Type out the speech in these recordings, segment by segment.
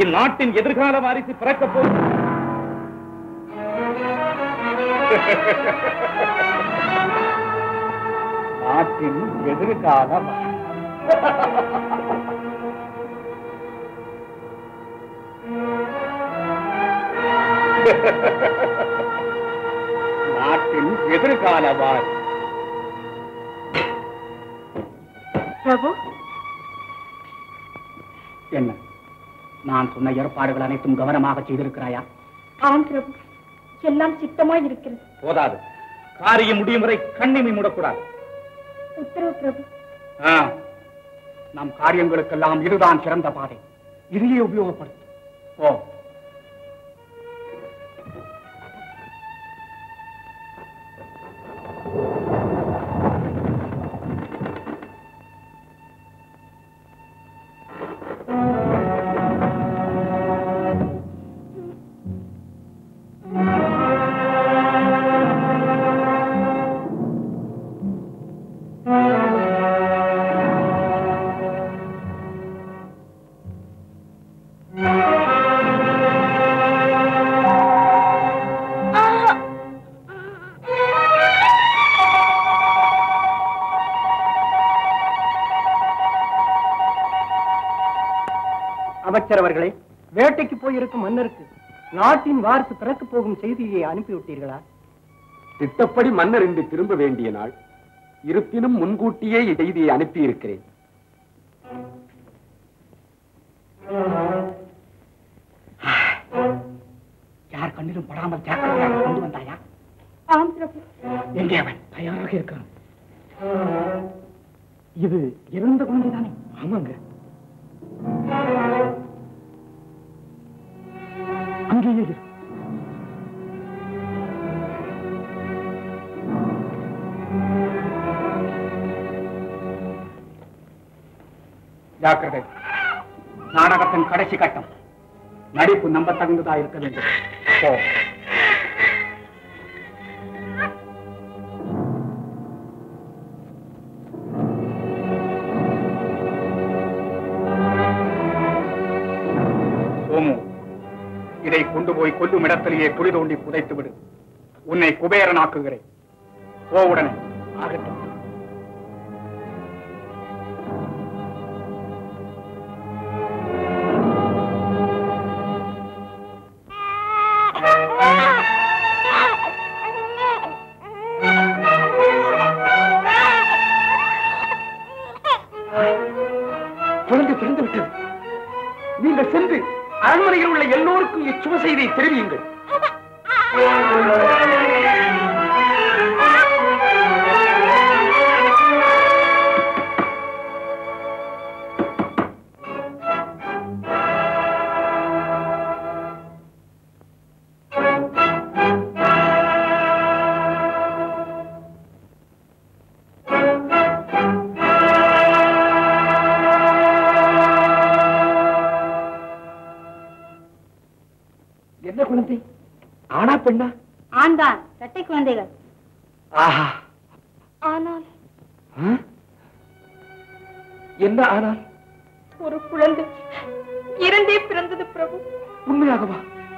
இந்நாட்டின் எதிர்கால வாரிசு பிறக்கப் போகும். நாட்டின் எதிர்கால நாட்டின் எதிர்கால வாரிசு. பிரபு, என்ன, நான் சொன்ன ஏற்பாடுகள் அனைத்தும் கவனமாக செய்திருக்கிறாயா? ஆம் பிரபு, எல்லாம் சித்தமாய் இருக்கிறது. போதாது, காரியம் முடியும் வரை கண்ணிமை மூடக்கூடாது. உத்தரவு பிரபு. நம் காரியங்களுக்கெல்லாம் இதுதான் சிறந்த பாதை. இதையே உபயோகப்படுத்தும். ஓ, அமைச்சர் அவர்களே, வேட்டைக்கு போயிருக்கும் மன்னருக்கு நாட்டின் வாரிசு பிறக்க போகும் செய்தியை அனுப்பிவிட்டீர்களா? திட்டப்படி மன்னர் இன்று திரும்ப வேண்டிய நாள். இருப்பினும் முன்கூட்டியே செய்தியை அனுப்பியிருக்கிறேன். யார் கண்ணிலும் படாமல் ஜாக்கிரதையாக கொண்டு வந்தாயா? ஆம் பிரபு. எங்கே அவன்? தயாராக இருக்கான். இது இறந்த குழந்தைதானே? ஆமாங்க. அங்கேயே இரு. ஜாக்கிரதை, நாடகத்தின் கடைசி கட்டம். நடிப்பு நம்ப தகுந்ததா இருக்க வேண்டும். சோமு, இதை கொண்டு போய் கொல்லும் இடத்திலேயே குழி தோண்டி புதைத்து விடு. உன்னை குபேரனாக்குகிறேன். உடனே. ஆகட்டும். குழந்தை பிறந்து விட்டது. நீங்கள் சென்று அரண்மனையில் உள்ள எல்லோருக்கும் இச்சுவ செய்தியை தெரிவியுங்கள். என்ன குழந்தை? ஆனா பெண்ணா? ஆண்தான், இரட்டை குழந்தைகள். ஆஹா. ஆனால் என்ன ஆனால்? ஒரு குழந்தை இரண்டே பிறந்தது பிரபு. உண்மையாகவா?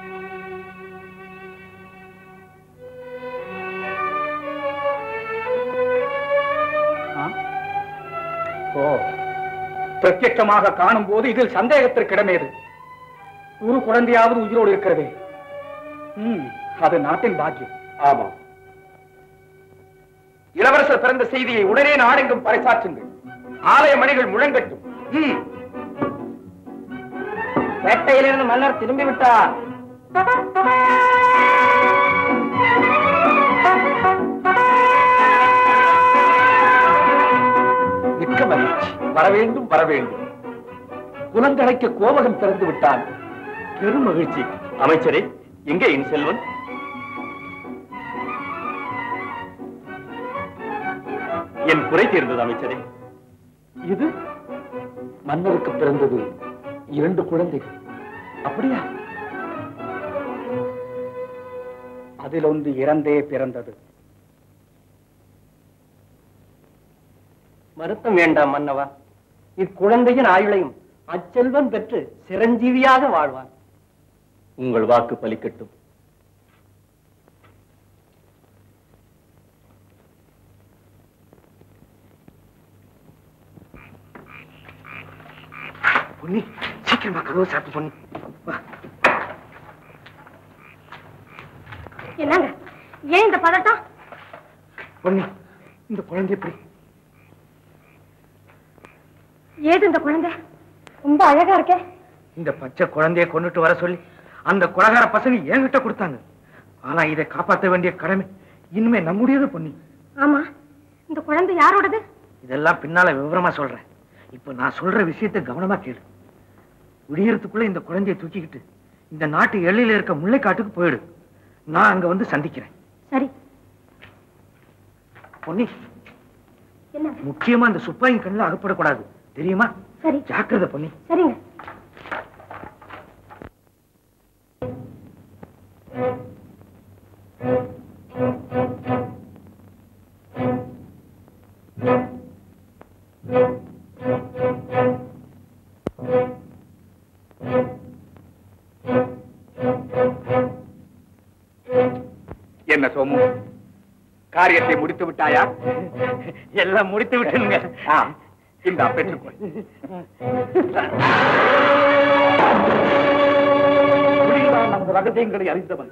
பிரத்யட்சமாக காணும் போது இதில் சந்தேகத்திற்கு இடமேது. ஒரு குழந்தையாவது உயிரோடு இருக்கிறதே. அது நாட்டின் பாக்கியம். ஆமாம். இளவரசர் பிறந்த செய்தியை உடனே நாடெங்கும் பறைசாற்றுங்கள். ஆலய மணிகள் முழங்கட்டும். வேட்டையிலிருந்து மன்னர் திரும்பிவிட்டார். மிக்க மகிழ்ச்சி. வரவேண்டும் வரவேண்டும். குலந்தழைக்க கோவகம் திறந்து விட்டான். பெரும் மகிழ்ச்சி. அமைச்சரே, எங்கே என் செல்வன்? என் குறை தீர்ந்தது அமைச்சரே. இது மன்னருக்கு பிறந்தது 2 குழந்தைகள். அப்படியா? அதில் ஒன்று இறந்தே பிறந்தது. வருத்தம் வேண்டாம் மன்னவா. இக்குழந்தையின் ஆயுளையும் அச்செல்வன் பெற்று சிரஞ்சீவியாக வாழ்வார். உங்கள் வாக்கு பலிக்கட்டும். பொன்னி, சீக்கிரமா கதவை சாப்பிட்டு பொன்னி. என்னங்க ஏன் இந்த பதட்டம்? பொன்னி, இந்த குழந்தை எப்படி? ஏது இந்த குழந்தை? ரொம்ப அழகா இருக்கே. இந்த பச்சை குழந்தைய கொண்டுட்டு வர சொல்லி அந்த குலகார பசங்க என்கிட்ட கொடுத்தாங்க. ஆனா இதை காப்பாற்ற வேண்டிய கடமை இனிமே நம்முடையது பொன்னி. ஆமா, இந்த குழந்தை யாரோடது? இதெல்லாம் பின்னால விவரமா சொல்றேன். இப்ப நான் சொல்ற விஷயத்தை கவனமா கேளு. விடியறதுக்குள்ள இந்த குழந்தையை தூக்கிக்கிட்டு இந்த நாட்டு எல்லையில இருக்க முல்லைக்காட்டுக்கு போயிடு. நான் அங்க வந்து சந்திக்கிறேன். சரி பொன்னி, என்ன? முக்கியமா இந்த சுப்பாயின் கண்ணில் அகப்படக்கூடாது, தெரியுமா? சரி, ஜாக்கிரதை பொன்னி. சரிங்க. என்ன சோமு, காரியத்தை முடித்து விட்டாயா? எல்லாம் முடித்து விட்டுங்க. இந்த பெற்றுக்கொள். நம் ரகசியங்களை அறிந்தவன்.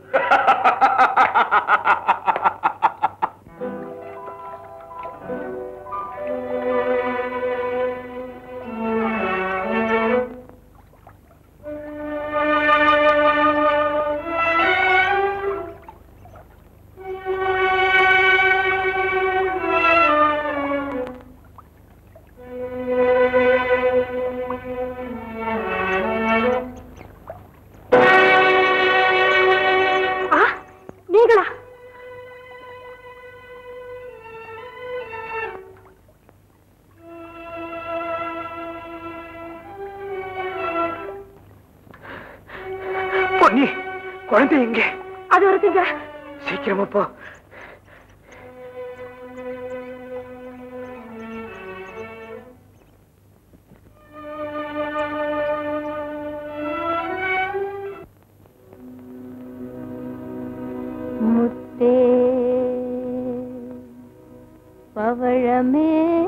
பொன்னி, குழந்தை எங்கே? அது வருதுங்க. சீக்கிரமா போ. முத்தே பவழமே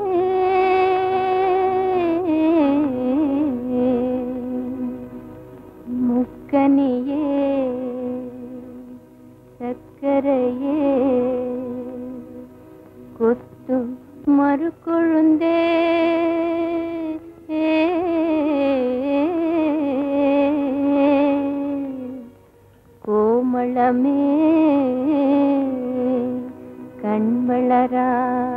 முக்கனியே சக்கரையே கொத்து மறுகொழுந்தே கோமளமே கண்வளரா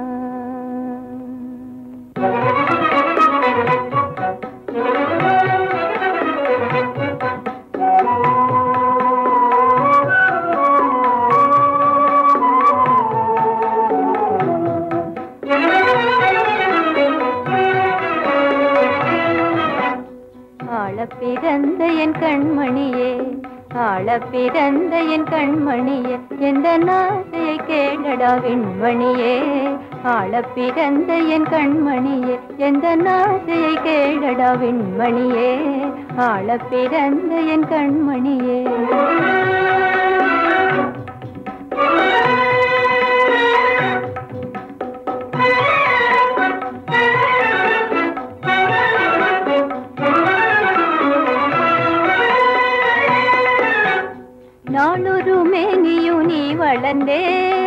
பிறந்த என் கண்மணியே, ஆள பிறந்த என் கண்மணியே, எந்த நாசையை கேளடா விண்மணியே. ஆள பிறந்த என் கண்மணியே, எந்த நாசையை கேளடா விண்மணியே. ஆள பிறந்த என் கண்மணியே. நாளொரு மேனியும் நீ வளர்ந்தே,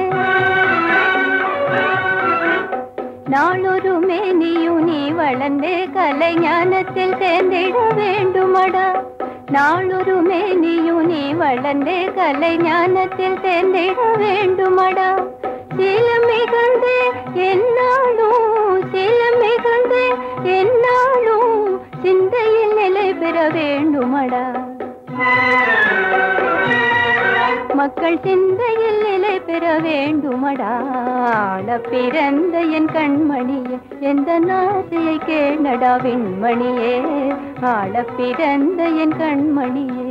நாளொரு மேனியும் நீ வளர்ந்தே கலை ஞானத்தில் தேர்ந்திட வேண்டுமடா. நாளொரு மேனியும் நீ வளர்ந்தே கலை ஞானத்தில் தேர்ந்திட வேண்டுமடா. சீலம் மிகுந்தே என்னாலும், சீலம் மிகுந்தே என்னாலும் சிந்தையில் நிலை பெற வேண்டுமடா. மக்கள் சிந்தையில் நிலை பெற வேண்டுமடா. ஆள பிறந்த என் கண்மணியே, எந்த நாசையை கேளடா விண்மணியே. ஆள பிறந்த என் கண்மணியே.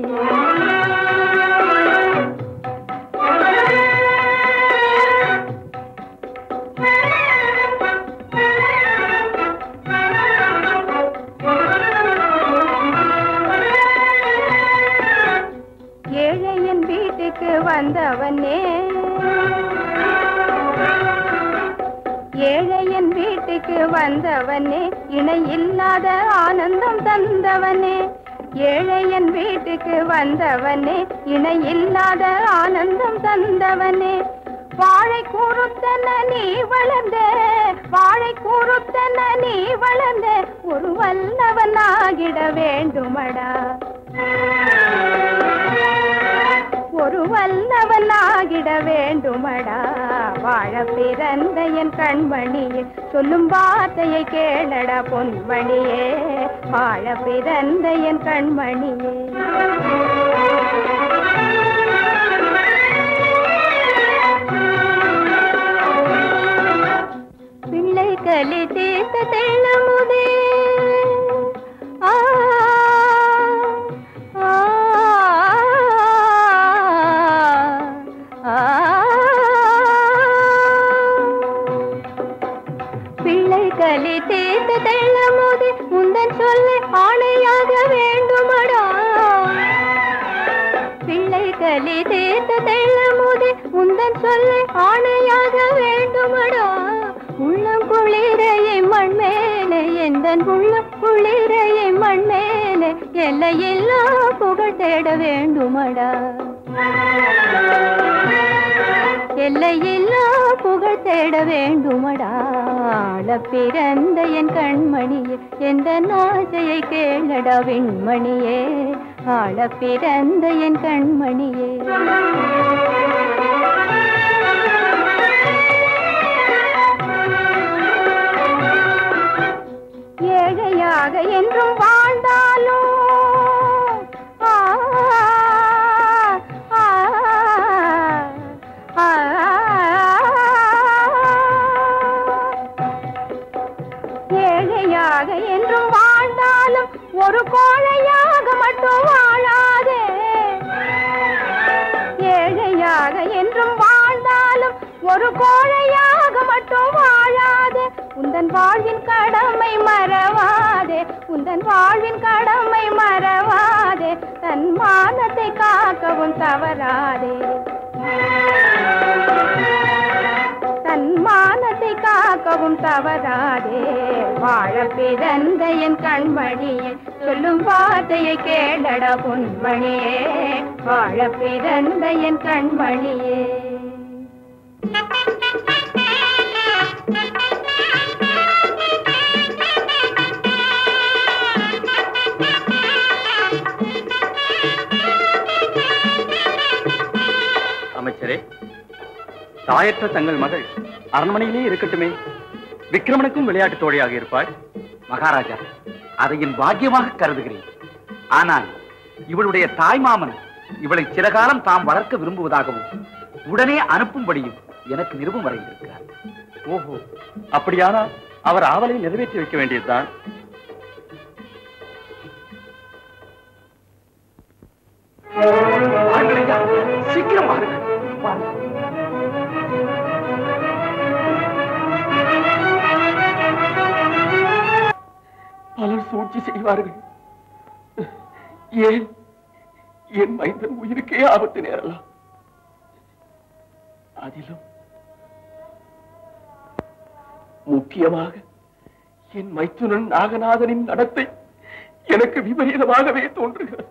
வீட்டுக்கு வந்தவனே இணை இல்லாத ஆனந்தம் தந்தவனே ஏழையன் வீட்டுக்கு வந்தவனே இணை இல்லாத ஆனந்தம் தந்தவனே வாழை கூறுத்தன நீ வளர்ந்த வாழை கூறுத்தன நீ வளர்ந்த ஒரு வல்லவனாகிட வேண்டுமடா ஒரு வல்லவனாகிட வேண்டுமடா வாழ பிறந்த என் கண்மணியே சொல்லும் வார்த்தையை கேளடா பொன்மணியே வாழ பிறந்த என் கண்மணியே பிள்ளை கலி தீர்த்த தெள்ளமுதே பிள்ளை கலி தீர்த்த தெள்ளமுதே உந்தன் சொல்லை ஆணையாக வேண்டுமடா பிள்ளை கலி தீர்த்த தெள்ளமுதே உந்தன் சொல்லை ஆணையாக வேண்டுமடா உள்ளம் குளிரையை மண் மேலே எந்தன் உள்ளம் குளிரையை மண் மேலே எல்லையில்லா புகழ் தேட வேண்டுமடா எல்லையில்லா புகழ் தேட வேண்டுமடா பிறந்த என் கண்மணியே எந்த ஆசையை கேளடா விண்மணியே ஆள பிறந்த என் கண்மணியே ஏழையாக என்றும் வாழ்ந்தாலும் ஏழையாக என்றும் வாழ்ந்தாலும் ஒரு கோழையாக மட்டும் வாழாதே ஏழையாக என்றும் வாழ்ந்தாலும் ஒரு கோழையாக மட்டும் வாழாதே உந்தன் வாழ்வின் கடமை மறவாதே உந்தன் வாழ்வின் கடமை மறவாதே தன் மானத்தை காக்கவும் தவறாதே தன் மானத்தை காக்கவும் தவறாதே வாழ பிறந்த என் கண்மணியே சொல்லும் வார்த்தையை கேளடா பொன்மணியே வாழ பிறந்த என் கண்மணியே அமைச்சரே, தாயற்ற தங்கள் மகள் அரண்மனையிலே இருக்கட்டுமே. விக்ரமனுக்கும் விளையாட்டு தோழியாக இருப்பாள். மகாராஜா, அதை என் பாக்கியமாக கருதுகிறேன். ஆனால் இவளுடைய தாய்மாமன் இவளை சில காலம் தாம் வளர்க்க விரும்புவதாகவும் உடனே அனுப்பும்படியும் எனக்கு நிருபம் வரைந்திருக்கிறார். ஓஹோ, அப்படியானால் அவர் ஆவலை நிறைவேற்றி வைக்க வேண்டியதுதான். சீக்கிரம் வாருங்கள். பலர் சூழ்ச்சி செய்வார்கள். ஏன் என் மைந்தன் உயிருக்கே ஆபத்து நேரலாம். அதிலும் முக்கியமாக என் மைத்துனன் நாகநாதனின் நடத்தை எனக்கு விபரீதமாகவே தோன்றுகிறது.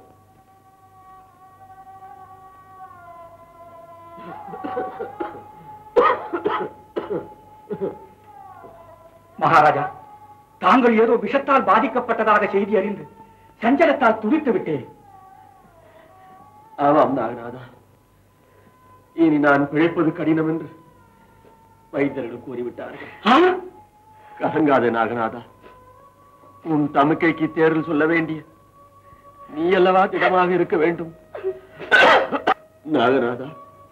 மகாராஜா, தாங்கள் ஏதோ விஷத்தால் பாதிக்கப்பட்டதாக செய்தி அறிந்து சஞ்சலத்தால் துடித்து விட்டேன். ஆமாம் நாகநாதா, இனி நான் பிழைப்பது கடினம் என்று வைத்தியர்கள் கூறிவிட்டார்கள். கலங்காத நாகநாதா, உன் தமக்கைக்கு தேர்தல் சொல்ல வேண்டிய நீ அல்லவா திடமாக இருக்க வேண்டும். நாகநாதா,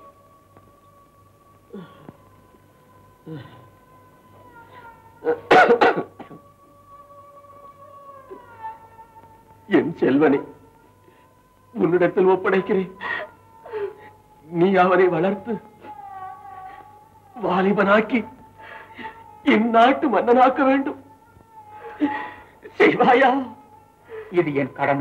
என் செல்வனை உன்னிடத்தில் ஒப்படைக்கிறேன். நீ அவரை வளர்த்து வாலிபனாக்கி என் நாட்டு மன்னனாக்க வேண்டும். செய்வாயா? இது என் கடமை.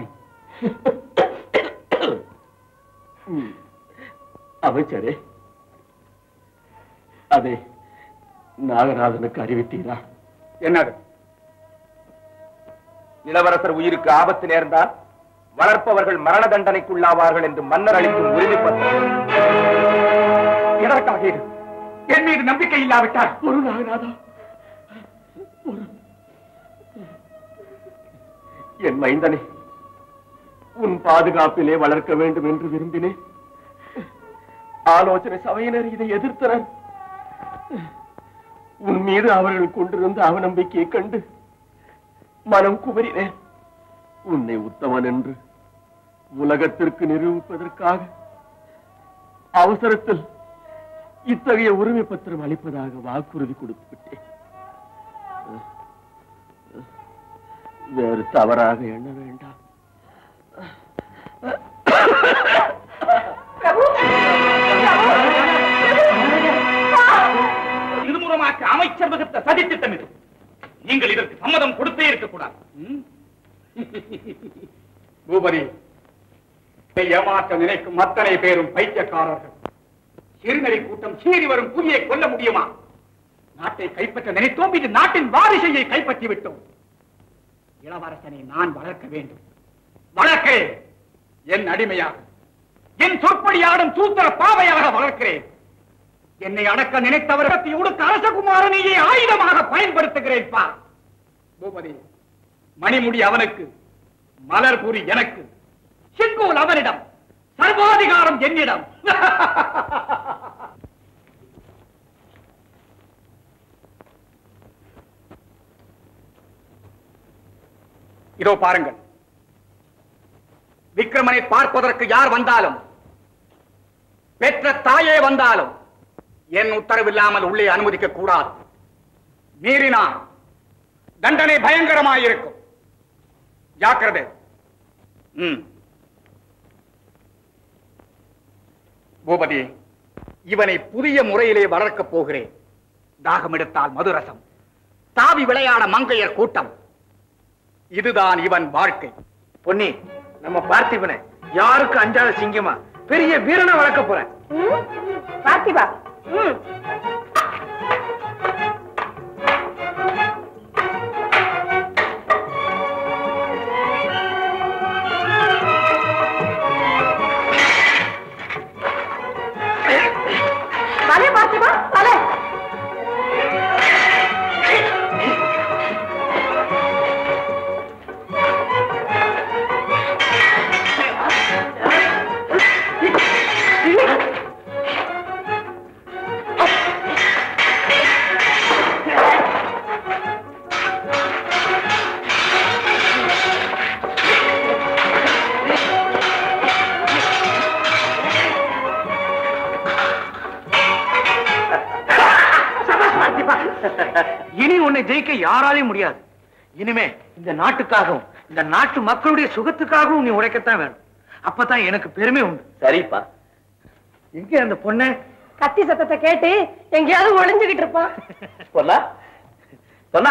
அமைச்சரே, அதை நாகநாதனுக்கு அறிவித்தீரா? என்னது? இளவரசர் உயிருக்கு ஆபத்து நேர்ந்தால் வளர்ப்பவர்கள் மரண தண்டனைக்குள்ளாவார்கள் என்று மன்னர் அளிக்கும் உறுதி பத்திரம். எதற்காக இது? என் மீது நம்பிக்கை இல்லாவிட்டால் ஒரு நாகநாதா, என் மைந்தனை உன் பாதுகாப்பிலே வளர்க்க வேண்டும் என்று விரும்பினேன். ஆலோசனை சபையினர் இதை எதிர்த்தனர். உன் மீது அவர்கள் கொண்டிருந்த அவநம்பிக்கையை கண்டு மனம் குமரினேன். உன்னை உத்தமன் என்று உலகத்திற்கு நிரூபிப்பதற்காக அவசரத்தில் இத்தகைய உரிமை பத்திரம் அளிப்பதாக வாக்குறுதி கொடுத்து விட்டேன். வேறு தவறாக எண்ண வேண்டாம். இருமுறமாக்க அமைச்சர் வகுத்த சதித்திட்டம் இது. நீங்கள் இதற்கு சம்மதம் கொடுத்தே இருக்கக்கூடாது. பூபதி, ஏமாற்ற நினைக்கும் அத்தனை பேரும் பைத்தியக்காரர்கள். சிறுநெறி கூட்டம் சீறி வரும் புலியை கொல்ல முடியுமா? நாட்டை கைப்பற்ற நினைத்தோம், இது நாட்டின் வாரிசையை கைப்பற்றி விட்டோம். இளவரசனை நான் வளர்க்க வேண்டும். வளர்க்கிறேன். என் அடிமையாக, என் சொற்படியாடும் சூத்திர பாவையாக வளர்க்கிறேன். என்னை அடக்க நினைத்தவர்களை உடுக்க அரசகுமாரனையே ஆயுதமாக பயன்படுத்துகிறேன். பா பூபதி, மணிமுடி அவனுக்கு, மலர்புரி எனக்கு, செங்கோல் அவனிடம், சர்வாதிகாரம் என்னிடம். இதோ பாருங்கள், விக்ரமனை பார்ப்பதற்கு யார் வந்தாலும், பெற்ற தாயே வந்தாலும் என் உத்தரவில்லாமல் உள்ளே அனுமதிக்க கூடாது. மீறினார் தண்டனை பயங்கரமாயிருக்கும். ஜாக்கிரதை. பூபதி, இவனை புதிய முறையிலே வளர்க்கப் போகிறேன். தாகம் எடுத்தால் மதுரசம், தாவி விளையாட மங்கையர் கூட்டம். இதுதான் இவன் வாழ்க்கை. பொன்னி, நம்ம பார்த்திபனை யாருக்கு அஞ்சாத சிங்கமா பெரிய வீரனை வளர்க்க போறேன். பார்த்திபா, பலே பார்த்திபா, பலே. இனி உன்னை ஜெயிக்க யாராலையும் முடியாது. இனிமே இந்த நாட்டுக்காகவும் இந்த நாட்டு மக்களுடைய சுகத்துக்காகவும் நீ உழைக்கத்தான் வேணும். அப்பதான் எனக்கு பெருமை உண்டு. சரிப்பா. எங்க அந்த பொண்ணு? கத்தி சத்தத்தை கேட்டு எங்கேயாவது ஒளிஞ்சுகிட்டு இருப்பான். பொன்னா, பொன்னா,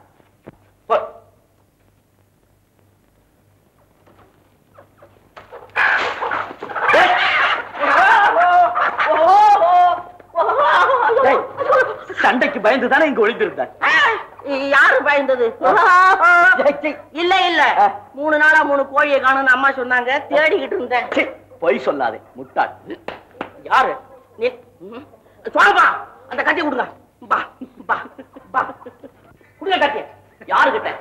சண்டைக்கு பயந்துதானே இங்க ஒளிந்திருந்த? யாரு பயந்தது? இல்ல இல்ல, 3 நாளா 3 கோழியை காணும்னு அம்மா சொன்னாங்க, தேடிக்கிட்டு இருந்தேன். பொய் சொல்லாதே முட்டாள். யாரு நீ? சொல்லுப்பா, அந்த கட்டி கொடுங்க. பா பா பா, கொடுங்க கட்டி. யாரு கிட்ட?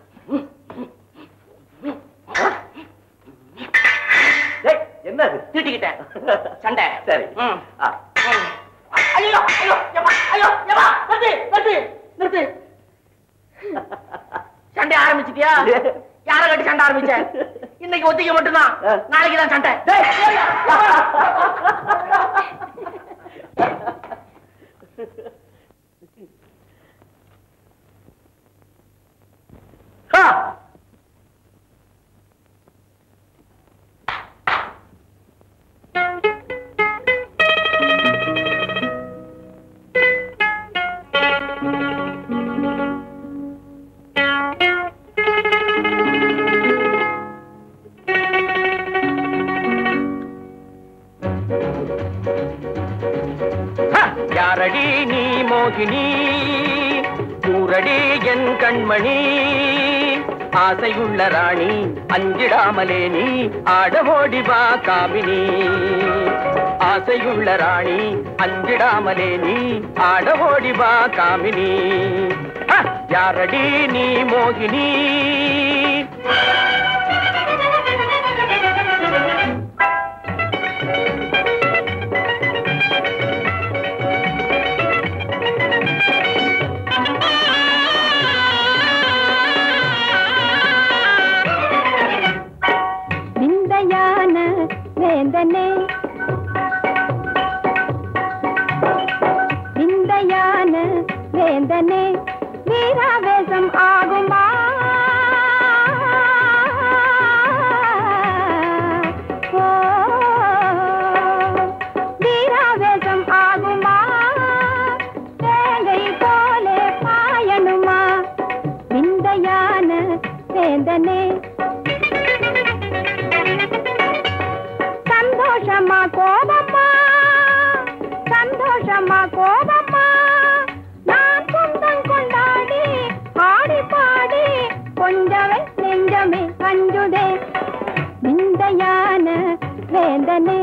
என்னது? தீட்டிக்கிட்டேன். சண்டை. சரி. ஐயோ ஐயோ யப்பா, ஐயோ யப்பா, நிறுத்து நிறுத்து நிறுத்து. சண்டை ஆரம்பிச்சிட்டியா? யார கட்டி சண்டை ஆரம்பிச்ச? இன்னைக்கு ஒத்திக்க மட்டும்தான், நாளைக்கு தான் சண்டை. யாரடி நீ மோகினி, கூரடி என் கண்மணி ஆசையுள்ள ராணி அஞ்சிடாமலே நீ ஆடவோடி வா காமினி ஆசையுள்ள ராணி அஞ்சிடாமலே நீ ஆடவோடி வா காமினி யாரடி நீ மோகினி வேந்தனே விந்தையான வேந்தனே வீராவேசம் ஆகுமா வீராவேசம் ஆகுமா தேங்கை போலே பாயணுமா விந்தையான வேந்தனே சந்தோஷமா கோபமா சந்தோஷமா கோபமா நான் சொந்தம் கொண்டாடி ஆடி பாடி கொஞ்சமே நெஞ்சமே அஞ்சுதே விந்தையான வேந்தனே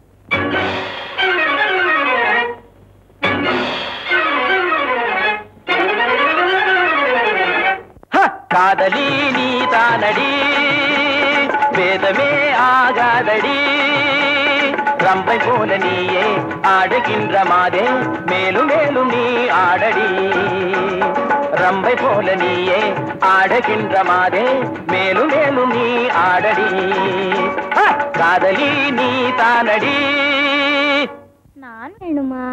காதலி நீ தானடி வேதமே ஆகாதடி ரம்பை போல நீயே ஆடுகின்ற மாதே மேலும் மேலும் நீ ஆடடி ரம்பை போல நீயே ஆடுகின்ற மாதே மேலும் மேலும் நீ ஆடடி காதலி நீ தானடி நான் வேணுமா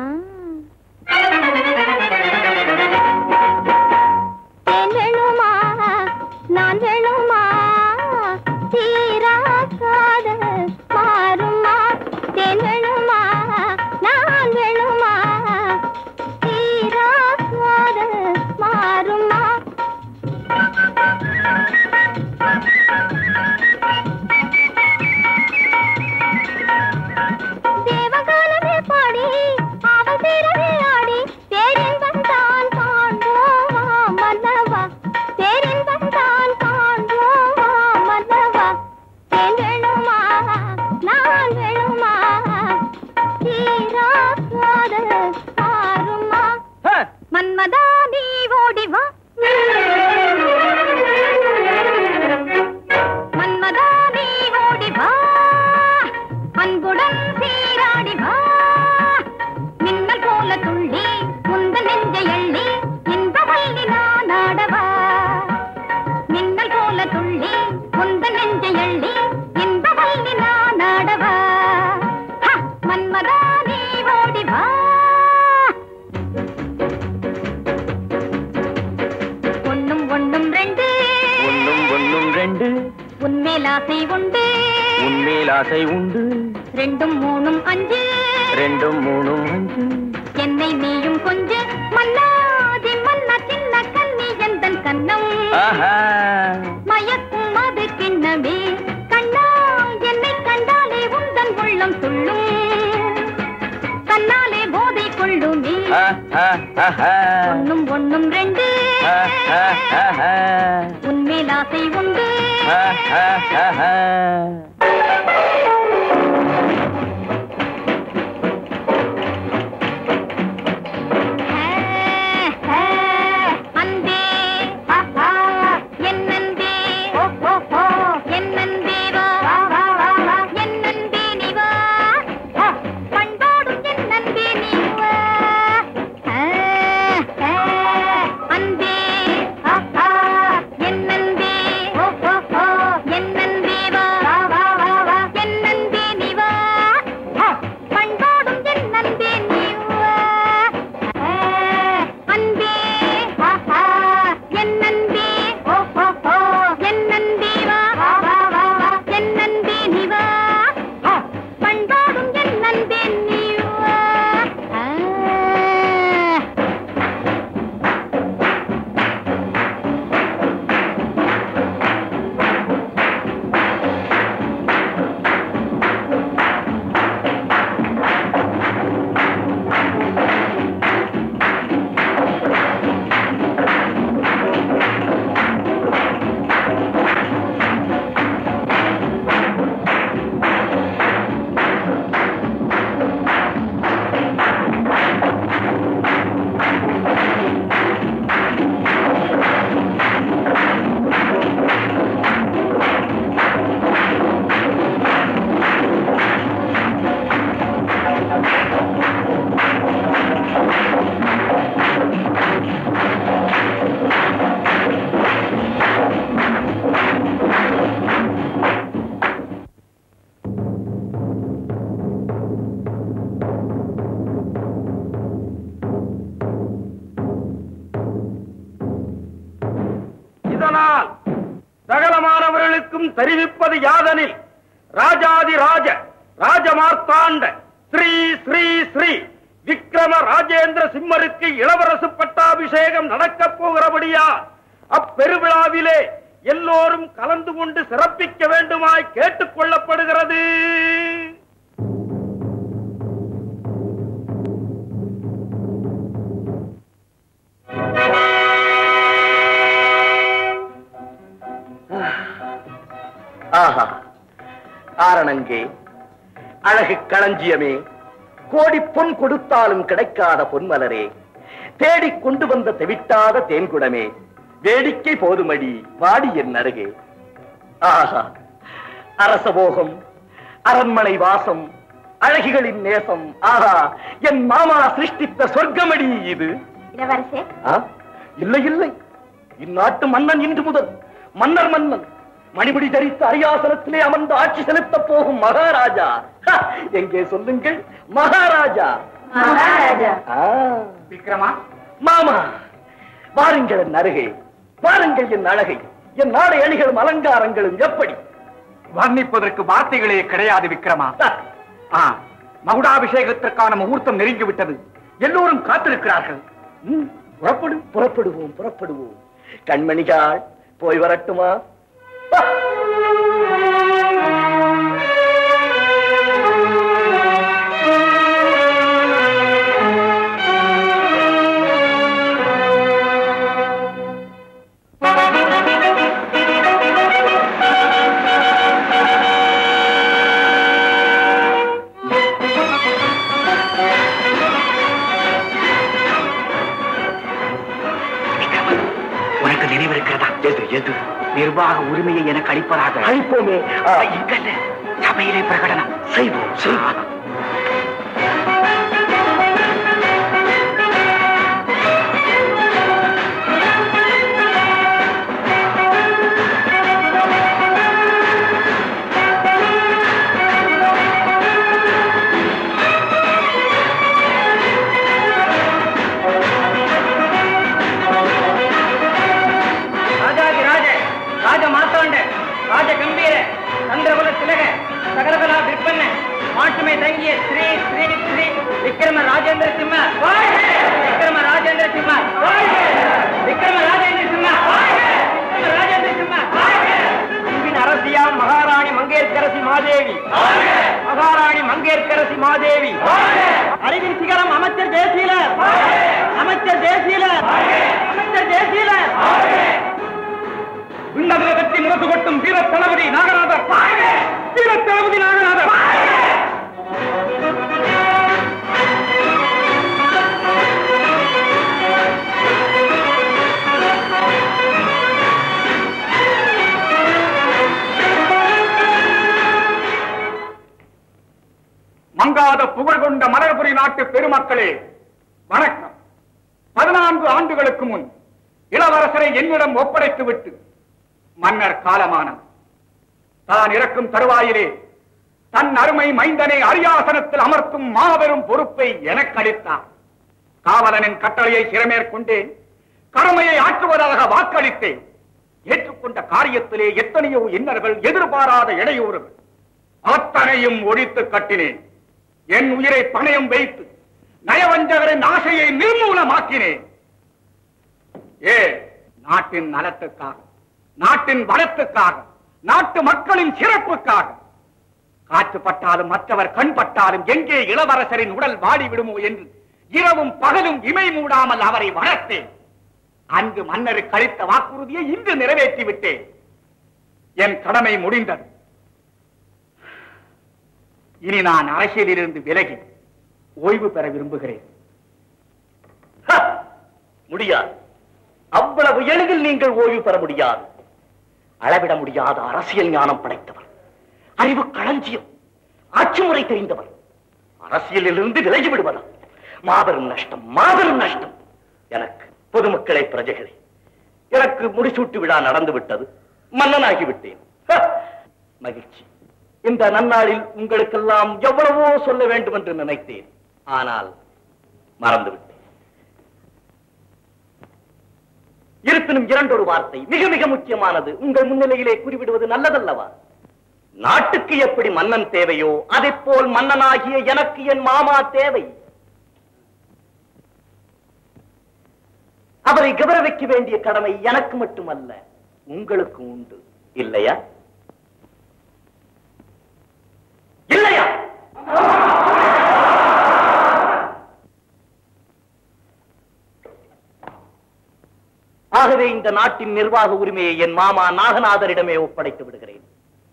வேணுமா நான் வேணுமா தீராக்காத மாறுமா தேன் வேணுமா நான் வேணுமா தீராக்காத மாறுமா தேவகாலமே பாடி அவள் தீரவே ஆடி பேரின்பம் தான் காண்போமா மன்னவா பேரின்பம் தான் காண்போமா மன்னவா தேன் வேணுமா நான் வேணுமா தீராக்காத மாறுமா மன்மதா நீ ஓடி வா மன்மதா நீ ஓடி வா அன்புடன் சீராடி வா மின்னல் போல துள்ளி முந்த நெஞ்சை அள்ளி இந்த வள்ளி நான் ஆடவா மின்னல் போல துள்ளி முந்த நெஞ்சை அள்ளி இந்த வள்ளி நான் ஆடவா மன்மதா நீ ஓடி வா ஒண்ணும் ஒண்ணும் ரெண்டு ஒண்ணும் ரெண்டு உன்மேல் ஆசை உண்டு உன்மேல் ஆசை உண்டு ரெண்டும் மூணும் அஞ்சு ரெண்டும் மூணும் அஞ்சு என்னை நீயும் கொஞ்ச மன்னாதி மன்னா சின்ன கண்ணி எந்தன் கண்ணம் மயக்கும் அது கிண்ணமே கண்ணா என்னை கண்டாலே உந்தன் உள்ளம் துள்ளும் கண்ணாலே போதை கொள்ளுமே ஒண்ணும் ஒண்ணும் ரெண்டு உன்மேல் ஆசை உண்டு அன்பே என் அன்பே என் அன்பே வா என் அன்பே நீ வா பண்பாடும் என் அன்பே நீ வா அன்பே என் அன்பே என் அன்பே வா அதனால் சகலமானவர்களுக்கும் தெரிவிப்பது யாதனில் ராஜாதி ராஜ ராஜமார்த்தாண்ட ஸ்ரீ ஸ்ரீ ஸ்ரீ விக்ரம ராஜேந்திர சிம்மருக்கு இளவரசு பட்டாபிஷேகம் நடக்கப் போகிறபடியா அப்பெருவிழாவிலே எல்லோரும் கலந்து கொண்டு சிறப்பிக்க வேண்டுமாய் கேட்டுக் கொள்ளப்படுகிறது. ஆஹா, ஆரணங்கே, அழகு களஞ்சியமே, கோடி பொன் கொடுத்தாலும் கிடைக்காத பொன்மலரே, தேடிக் கொண்டு வந்த தெவிட்டாத தேன்குடமே, வேடிக்கை போதுமடி வாடி என் அருகே. ஆஹா, அரசபோகம், அரண்மனை வாசம், அழகிகளின் நேசம், ஆஹா, என் மாமா சிருஷ்டித்த சொர்க்கமடி இது. இளவரசே, இல்லை இல்லை, இந்நாட்டு மன்னன் இன்று முதல் மன்னர் மன்னன் மணிமுடி தரித்த அரியாசனத்திலே அமர்ந்து ஆட்சி செலுத்த போகும் மகாராஜா. எங்கே சொல்லுங்கள், மகாராஜா. விக்ரமா, மாமா வாருங்கள் என் அருகே, வாருங்கள் என் அழகை, என் நாடை அணிகளும் அலங்காரங்களும் எப்படி வர்ணிப்பதற்கு வார்த்தைகளே கிடையாது விக்ரமா. மகுடாபிஷேகத்திற்கான முகூர்த்தம் நெருங்கிவிட்டது. எல்லோரும் காத்திருக்கிறார்கள். புறப்படுவோம் புறப்படுவோம். கண்மணிகள் போய் வரட்டுமா? உனக்கு நினைவிருக்கிறதா? எது எது? நிர்வாக உரிமையை எனக்கு அளிப்பதாக. அளிப்போமே. இங்கல்ல, சபையிலே பிரகடனம் செய்வோம் செய்வோம். श्री श्री श्री विक्रम राजेंद्र सिंह विक्रम राजेंद्र सिंह विक्रम राजेंद्र सिंह राजेंद्र सिंह अरसिया महाराणी मंगेशकरसी महादेवी महाराणी मंगेशकरसी महादेवी அறிவின் சிகரம் அமைச்சர் ஜெயசீலர் அமைச்சர் ஜெயசீலர் அமைச்சர் ஜெயசீலர் விண்ணகர வெற்றி முரசு கொட்டும் வீர தளபதி நாகநாதர் வீர தளபதி நாகநாதர் மங்காத புகழ் கொண்ட மலர்புரி நாட்டு பெருமக்களே வணக்கம். 14 ஆண்டுகளுக்கு முன் இளவரசரை என்னிடம் ஒப்படைத்து விட்டு மன்னர் காலமானார். தான் இறக்கும் தருவாயிலே தன் அருமை மைந்தனை அரியாசனத்தில் அமர்த்தும் மாபெரும் பொறுப்பை எனக்கு அளித்தார். காவலனின் கட்டளையை சிறமேற்கொண்டேன். கடமையை ஆற்றுவதாக வாக்களித்தேன். ஏற்றுக்கொண்ட காரியத்திலே எத்தனையோ இன்னர்கள், எதிர்பாராத இடையூறுகள் அத்தனையும் ஒழித்து கட்டினேன். என் உயிரை பணயம் வைத்து நயவஞ்சகரின் ஆசையை நிர்மூலமாக்கினேன். நாட்டின் நலத்துக்காக, நாட்டின் வளத்துக்காக, நாட்டு மக்களின் சிறப்புக்காக. காற்று பட்டாலும் மற்றவர் கண் பட்டாலும் எங்கே இளவரசரின் உடல் வாடிவிடுமோ என்று இரவும் பகலும் இமை மூடாமல் அவரை வளர்த்தேன். அங்கு மன்னருக்கு அளித்த வாக்குறுதியை இன்று நிறைவேற்றி விட்டேன். என் கடமை முடிந்தது. இனி நான் அரசியலிலிருந்து விலகி ஓய்வு பெற விரும்புகிறேன். முடியாது. அவ்வளவு எளிதில் நீங்கள் ஓய்வு பெற முடியாது. அளவிட முடியாத அரசியல் ஞானம் படைத்தவர், அறிவு களஞ்சியம், ஆட்சி முறை தெரிந்தவர். அரசியலிலிருந்து விலகி விடுவதா? மாபெரும் நஷ்டம், மாபெரும் நஷ்டம். எனக்கு பொதுமக்களை, பிரஜைகளை, எனக்கு முடிசூட்டு விழா நடந்து விட்டது. மன்னனாகிவிட்டேன். மகிழ்ச்சி. இந்த நன்னாளில் உங்களுக்கெல்லாம் எவ்வளவோ சொல்ல வேண்டும் என்று நினைத்தேன். ஆனால் மறந்துவிட்டேன். இருப்பினும் இரண்டொரு வார்த்தை மிக மிக முக்கியமானது உங்கள் முன்னிலையிலே குறிவிடுவது நல்லதல்லவா? நாட்டுக்கு எப்படி மன்னன் தேவையோ அதைப்போல் மன்னனாகிய எனக்கு என் மாமா தேவை. அவரை கௌரவிக்க வேண்டிய கடமை எனக்கு மட்டுமல்ல உங்களுக்கு உண்டு, இல்லையா? இல்லையா? ஆகவே இந்த நாட்டின் நிர்வாக உரிமையை என் மாமா நாகநாதரிடமே ஒப்படைத்து விடுகிறேன்.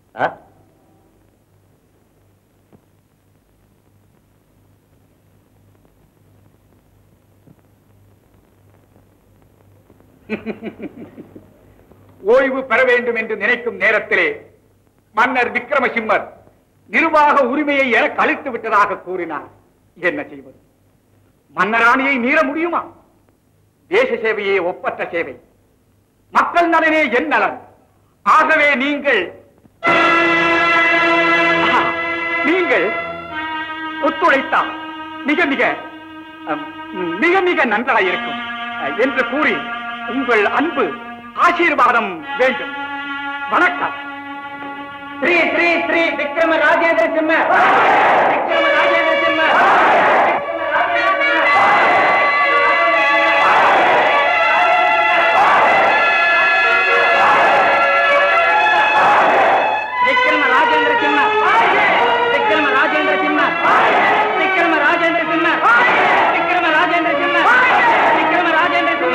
ஓய்வு பெற வேண்டும் என்று நினைக்கும் நேரத்திலே மன்னர் விக்ரமசிம்மர் நிர்வாக உரிமையை எனக்கு அளித்து விட்டதாக கூறினார். என்ன செய்வது? மன்னராணியை மீற முடியுமா? தேச சேவையே ஒப்பற்ற சேவை, மக்கள் நலனே என் நலன். ஆகவே நீங்கள் ஒத்துழைத்தால் மிக மிக மிக மிக நன்றாயிருக்கும் என்று கூறி உங்கள் அன்பு ஆசீர்வாதம் வேண்டும். வணக்கம். ஸ்ரீ ஸ்ரீ ஸ்ரீ விக்ரம ராஜேந்திர சிம்ம, விக்ரம ராஜேந்திர சிம்ம, விக்ரம ராஜேந்திர சிம்ம, விக்ரம ராஜேந்திர சிம்ம, விக்ரம ராஜேந்திர சிம்ம, விக்ரம ராஜேந்திர சிம்ம, விக்ரம ராஜேந்திர சிம்ம,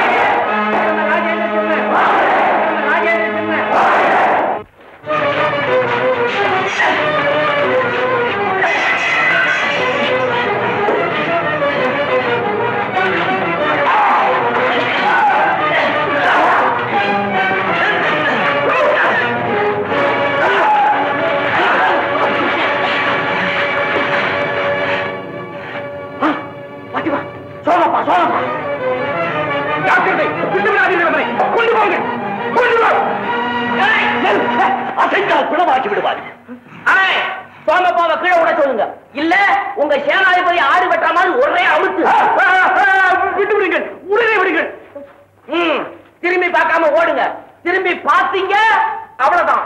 பிணமாக்கி விடுவார். சோமப்பாவை கீழே விட சொல்லுங்க, இல்ல உங்க சேனாதிபதி ஆடு வெட்டுற மாதிரி ஒரே அமுத்து. விட்டு விடுங்கள், உடனே விடுங்கள். திரும்பி பார்க்காம ஓடுங்க. திரும்பி பார்த்தீங்க அவ்வளவுதான்.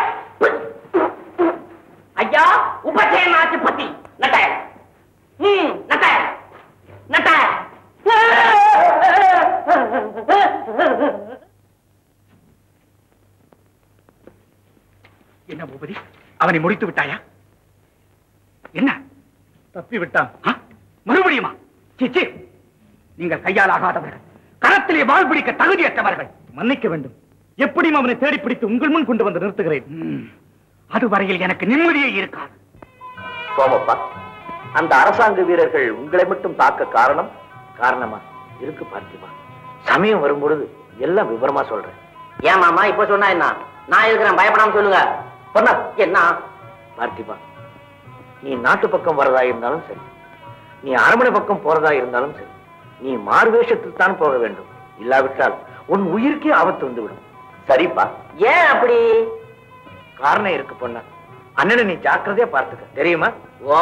ஐயா உபசேனாச்சு பத்தி நட்டாய நட்டாய நட்டாய. என்ன பூபதி, அவனை முடித்து விட்டாயா? என்ன தப்பி விட்டான்? மறுபடியுமா? சிச்சி, நீங்கள் கையால் ஆகாதவர்கள், கரத்திலே வாழ் பிடிக்க தகுதியற்றவர்கள். மன்னிக்க வேண்டும். எப்படியும் அவனை தேடி பிடித்து உங்கள் முன் கொண்டு வந்து நிறுத்துகிறேன். அதுவரையில் எனக்கு நிம்மதியே இருக்காது. சோமப்பா, அந்த அரசாங்க வீரர்கள் உங்களை மட்டும் தாக்க காரணமா இருக்கு பார்த்திபா. சமயம் வரும்பொழுது எல்லாம் விவரமா சொல்றேன். ஏன் மாமா இப்ப சொன்னா என்ன? நான் இருக்கிறேன், பயப்படாம சொல்லுங்க. என்ன பார்த்திபா, நீ நாட்டு பக்கம் வரதா இருந்தாலும் சரி, நீ அரண்மனை பக்கம் போறதா இருந்தாலும் சரி, நீ மார்வேஷத்தில் தான் போக வேண்டும். இல்லாவிட்டால் உன் உயிருக்கே ஆபத்து வந்துவிடும். சரிப்பா. ஏன் அப்படி? காரணம் இருக்கு பொண்ணா. அண்ணனை நீ ஜாக்கிரதையா பார்த்துக்க, தெரியுமா? ஓ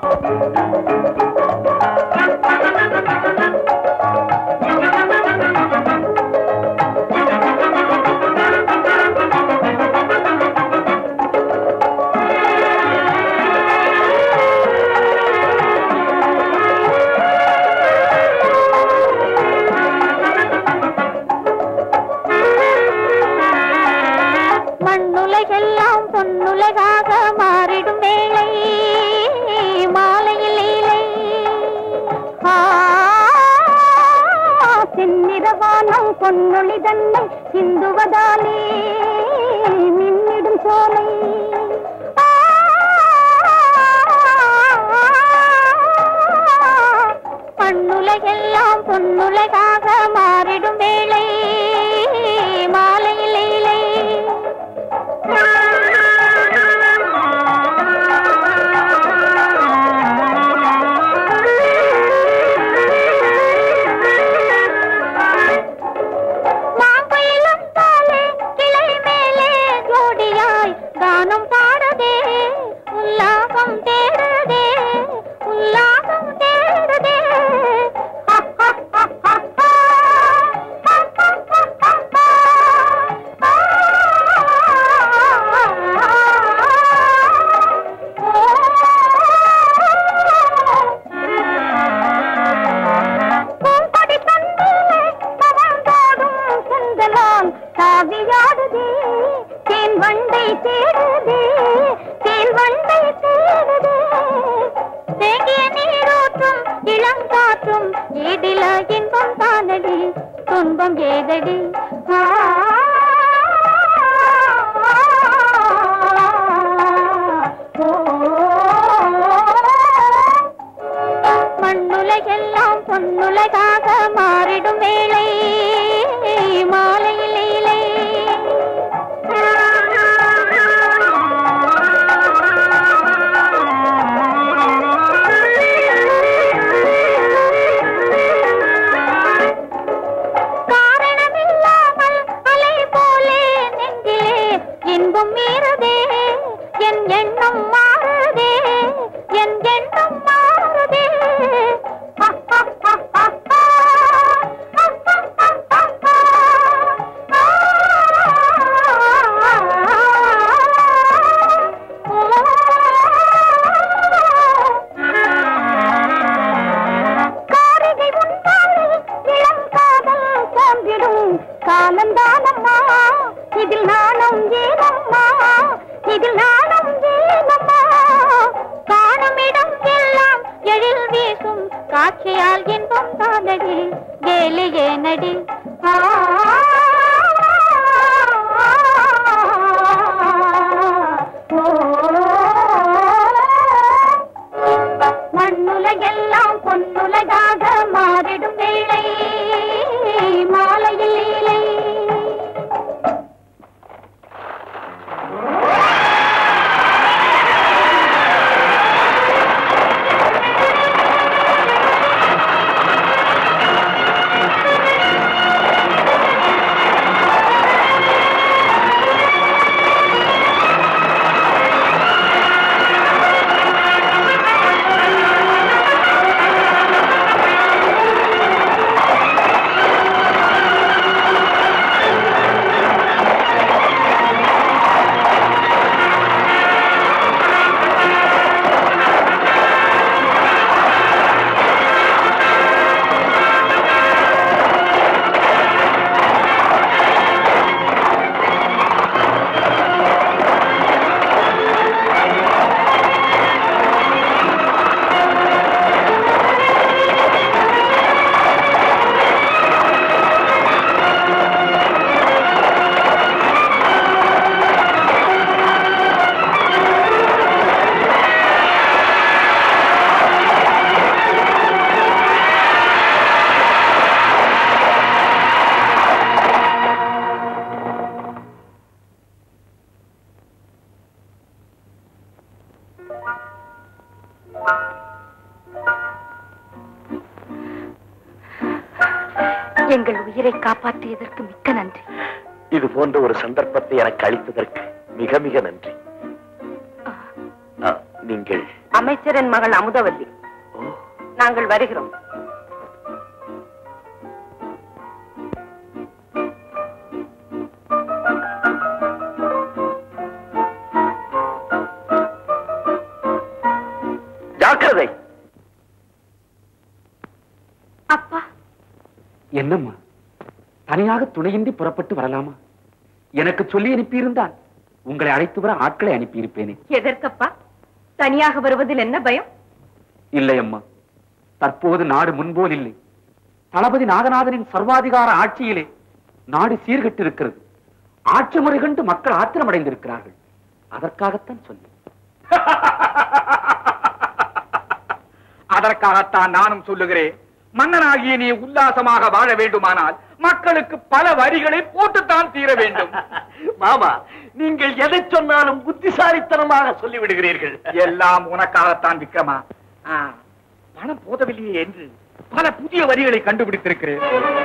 பொன்னுலகாக மாறிடும் வேளை மாலையில் இலை செந்நிறவானம் பொன்னொளி தன்னை சிந்துவதாலே மின்னிடும் சோலை மண்ணுலகெல்லாம் பொன்னுலகாக மாறிடும் வேளை மாலையில் இலை தானம் பாடதே உல்லாசம் தேடுதே உல்லாசம் தேடுதே தாவியாடுதே தேன் வண்டை தேடுதே தேன் வண்டை தேடுதே தேங்கிய நீரூற்றும் இளங்காற்றும் ஏதில இன்பம் தானடி துன்பம் ஏதடி மண்ணுலகெல்லாம் பொன்னுலகாக மாறிடும் வேளை மாலையிலே காரணமில்லாமல் அலை போலே நெஞ்சிலே இன்பம் மீறுதே என் எண்ணம் மாறுதே என் எண்ணம் மாறுதே காலந்தானம்மா இதில் நானும் ஏனம்மா இதில் நானும் ஏனம்மா காணுமிடம் எல்லாம் எழில் வீசும் காட்சியால் இன்பம் தானடி கேலி ஏனடி மண்ணுலகெல்லாம் பொன்னுலகாக மாறிடும் வேளை மாலையில் லீலை எங்கள் உயிரை காப்பாற்றியதற்கு மிக்க நன்றி. இது போன்ற ஒரு சந்தர்ப்பத்தை எனக்கு அளித்ததற்கு மிக மிக நன்றி. நீங்கள் அமைச்சரின் மகள் அமுதவல்லி. நாங்கள் வருகிறோம். ஜாக்கிரதை. அப்பா, என்னம்மா தனியாக துணையின்றி புறப்பட்டு வரலாமா? எனக்கு சொல்லி அனுப்பியிருந்தால் உங்களை அழைத்து வர ஆட்களை அனுப்பியிருப்பேனே. எதற்கப்பா? தனியாக வருவதில் என்ன பயம்? இல்லை அம்மா, தற்போது நாடு முன்போல் இல்லை. தளபதி நாகநாதனின் சர்வாதிகார ஆட்சியிலே நாடு சீர்கெட்டு இருக்கிறது. ஆட்சி முறை கண்டு மக்கள் ஆத்திரமடைந்திருக்கிறார்கள். அதற்காகத்தான் சொன்னேன். அதற்காகத்தான் நானும் சொல்லுகிறேன். மன்னனாகிய நீ உல்லாசமாக வாழ வேண்டுமானால் மக்களுக்கு பல வரிகளை போட்டுத்தான் தீர வேண்டும். மாமா, நீங்கள் எதை சொன்னாலும் புத்திசாலித்தனமாக சொல்லிவிடுகிறீர்கள். எல்லாம் உனக்காகத்தான் விக்ரமா. பணம் போதவில்லையே என்று பல புதிய வரிகளை கண்டுபிடித்திருக்கிறேன்.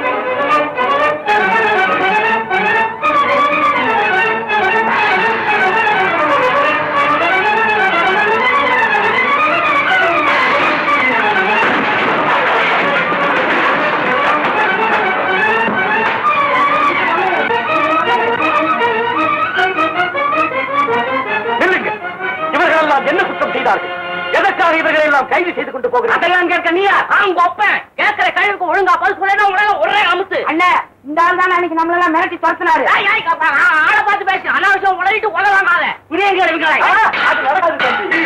என்ன குற்றம் செய்தார்கள்? எதற்காக இவர்களை எல்லாம் கைது செய்து கொண்டு போகிறார்கள்? அதெல்லாம் கேட்க நீயா? கேட்கிற கைதுக்கு ஒழுங்கா பதில் சொல்ல ஒரே அமுத்து. அண்ணா, இந்த ஆள் தானே அன்னைக்கு நம்மள எல்லாம் மிரட்டி துரத்துனாரு. ஆளை பார்த்து பேசு, அனாவசியம் உளறிட்டு உத வாங்காத. இதே கேள்விகளை அது நடக்காது தம்பி.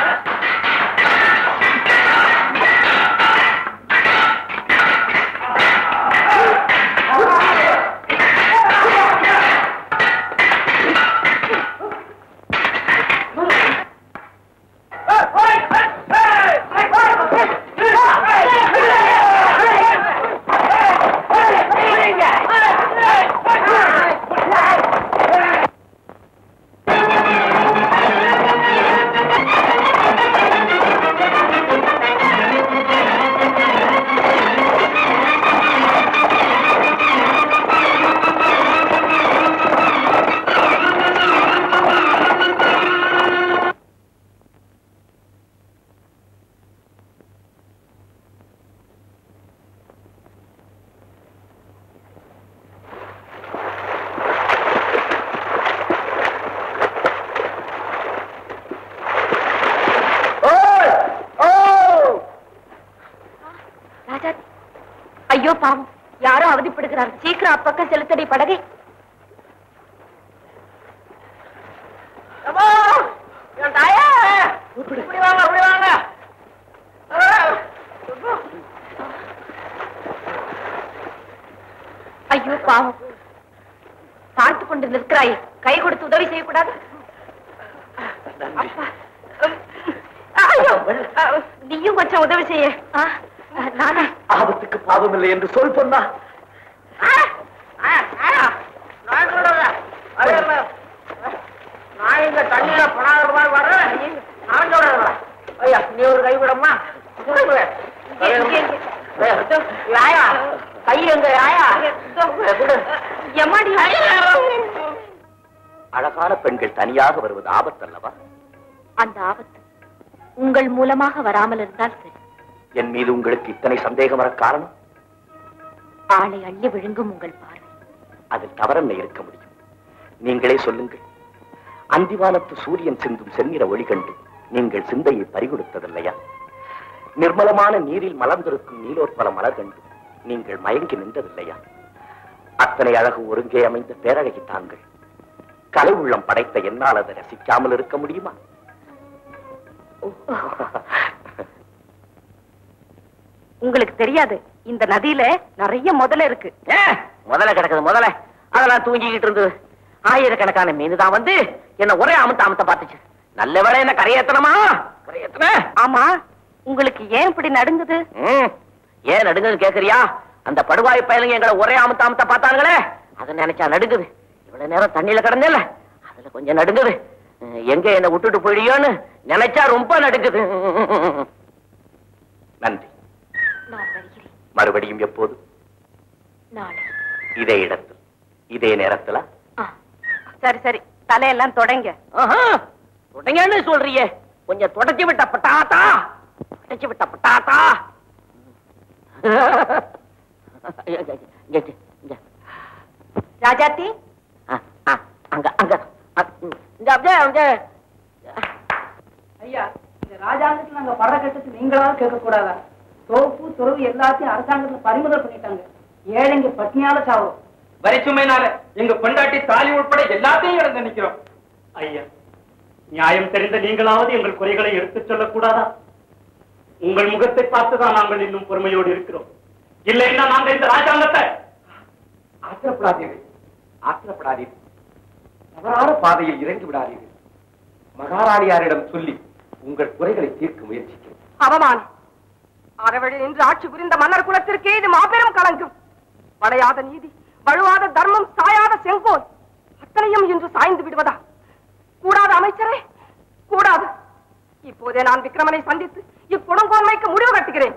ஐயோ பாவம், யாரோ அவதிப்படுகிறார். சீக்கிரம் அப்பக்கம் செலுத்தடி படகை. ஐயோ பாவம், பார்த்து கொண்டு நிற்கிறாய், கை கொடுத்து உதவி செய்யக்கூடாது? நீயும் கொஞ்சம் உதவி செய்ய. நானே ஆபத்துக்கு பாவம் இல்லை என்று சொல் பொண்ணா. நான் இந்த தண்ணியில படாத மாதிரி வர்றேன். நான் சொல்றேன். ஐயா நீ ஒரு கை விடமா? யாயா கை எங்க யாயா? அழகான பெண்கள் தனியாக வருவது ஆபத்தல்லவா? அந்த ஆபத்து உங்கள் மூலமாக வராமல் இருந்தால் சரி. என் மீது உங்களுக்கு இத்தனை சந்தேகம் வர காரணம்? ஆளை அள்ளி விழுங்கும் உங்கள் பார்வை. அதில் தவறென்ன இருக்க முடியும்? நீங்களே சொல்லுங்கள். அந்திவானத்து சூரியன் சிந்தும் செந்நிற ஒளி கண்டு நீங்கள் சிந்தையை பறிகொடுத்ததில்லையா? நிர்மலமான நீரில் மலர்ந்திருக்கும் நீலோற்பல மலர் கண்டு நீங்கள் மயங்கி நின்றதில்லையா? அத்தனை அழகு ஒருங்கே அமைந்த பேரழகி தாங்கள். கலை உள்ளம் படைத்த என்னால் அதை ரசிக்காமல் இருக்க முடியுமா? உங்களுக்கு தெரியாது, இந்த நதியில நிறைய முதல இருக்கு. முதல்ல கிடக்குது முதல்ல. அதெல்லாம் தூங்கிக்கிட்டு இருந்தது. ஆயிரக்கணக்கான மீன் தான் வந்து என்ன ஒரே அமுத்த பார்த்துச்சு. நல்ல வேளை என்ன கரையேத்தனமா கரையேத்தன. ஆமா, உங்களுக்கு ஏன் இப்படி நடுங்குது? ஏன் நடுங்குது கேக்குறியா? அந்த படுவாய் பயலுங்க எங்களை ஒரே அமுத்த பார்த்தாங்களே, அதை நினைச்சா நடுங்குது. இவ்வளவு நேரம் தண்ணியில கிடந்தேல, அதுல கொஞ்சம் நடுங்குது. எங்க என்ன விட்டுட்டு போயிடுயோன்னு நினைச்சா ரொம்ப நடுங்குது. நன்றி. நான் வருகிறேன். மறுபடியும் எப்போது? நாளை இதே இடத்தில் இதே நேரத்துல? சரி சரி, தலையெல்லாம் தொடங்க. தொடங்கன்னு சொல்றியே, கொஞ்சம் தொடச்சி விட்ட பட்டாத்தா, தொடச்சி விட்ட பட்டாத்தா. ராஜாத்தி, அங்க அங்க ஐயா, இந்த ராஜாங்கத்துல நாங்க படுற கட்டத்து நீங்களாவது கேட்க கூடாதா? தோப்பு துறவு எல்லாத்தையும் அரசாங்கத்துல பறிமுதல் பண்ணிட்டாங்க. ஏழைங்க பட்னியால சாவும். வரிச்சுமையினால எங்க பொண்டாட்டி தாலி உட்பட எல்லாத்தையும் இழந்து நிக்கிறோம். ஐயா, நியாயம் தெரிந்த நீங்களாவது எங்கள் குறைகளை எடுத்துச் சொல்லக்கூடாதா? உங்கள் முகத்தை பார்த்துதான் நாங்கள் இன்னும் பொறுமையோடு இருக்கிறோம். இல்லைன்னா நாங்கள் இந்த ராஜாங்கத்தை. ஆத்திரப்படாதீர்கள், ஆத்திரப்படாதீர்கள். தவறான பாதையில் இறங்கி விடாதீர்கள். மகாராணியாரிடம் சொல்லி உங்கள் குறைகளை தீர்க்க முயற்சிக்கிறேன். அவமானம். அறவழி நின்று ஆட்சி புரிந்த மன்னர் குலத்திற்கே இது மாபெரும் களங்கம். வளையாத நீதி, வழுவாத தர்மம், சாயாத செங்கோல், அத்தனையும் இன்று சாய்ந்து விடுவதா? கூடாது அமைச்சரே, கூடாது. இப்போதே நான் விக்ரமனை சந்தித்து இக்கொடுங்கோன்மைக்கு முடிவு கட்டுகிறேன்.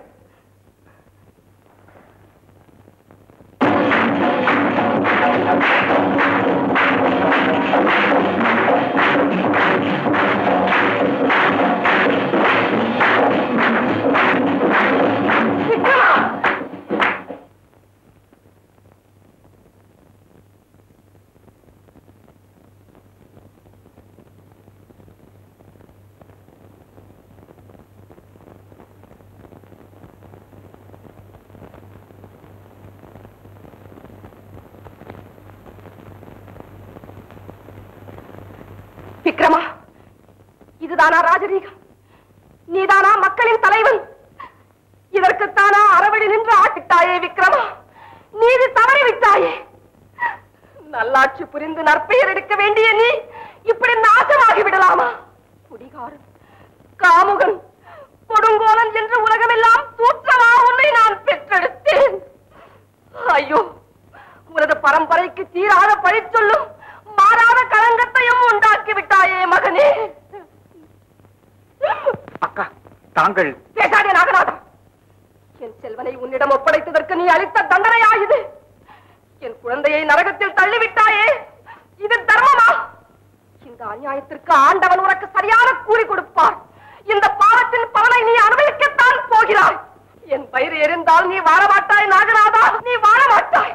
விக்ரமா, இதுதானா ராஜரீகம்? நீதானா மக்களின் தலைவன்? இதற்குத்தானா அறவழி நின்று ஆட்டிட்டாயே விக்ரமா? நீதி தவறிவிட்டாயே. நல்லாட்சி புரிந்து நற்பெயர் எடுக்க வேண்டிய நீ இப்படி நாசமாகி விடலாமா? குடிகாரன், காமுகன், கொடுங்கோலன் என்று உலகமெல்லாம் தூற்றமா உன்னை நான் பெற்றெடுத்தேன். ஐயோ, உனது பரம்பரைக்கு தீராத பழி சொல்லும் மாறாத களங்கத்தையும் உண்டாக்கி விட்டாயே மகனே. அக்கா, தாங்கள் பேசாதே நாகநாதா. என் செல்வனை உன்னிடம் ஒப்படைத்ததற்கு நீ அளித்த தண்டனையா இது? என் குழந்தையை நரகத்தில் தள்ளிவிட்டாயே, இது தர்மமா? இந்த அநியாயத்திற்கு ஆண்டவன் உனக்கு சரியான கூலி கொடுப்பார். இந்த பாவத்தின் பலனை நீ அனுபவிக்கத்தான் போகிறாய். என் பயிர் எரிந்தால் நீ வாழ மாட்டாய் நாகநாதா, நீ வாழ மாட்டாய்.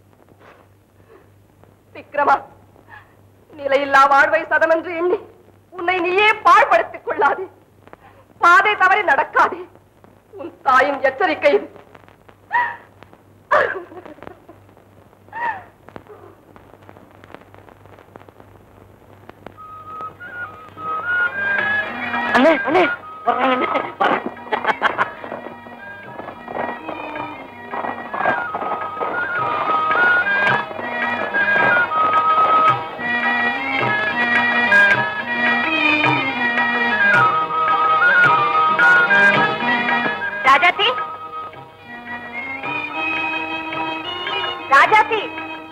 விக்ரமா, நிலையில்லா வாழ்வை சதமென்று எண்ணி உன்னை நீயே பாழ்படுத்திக் கொள்ளாதே. பாதை தவறி நடக்காதே. உன் தாயின் எச்சரிக்கை இது. அண்ணே அண்ணே வர்றேன். ராஜாத்தி, ராஜாத்தி,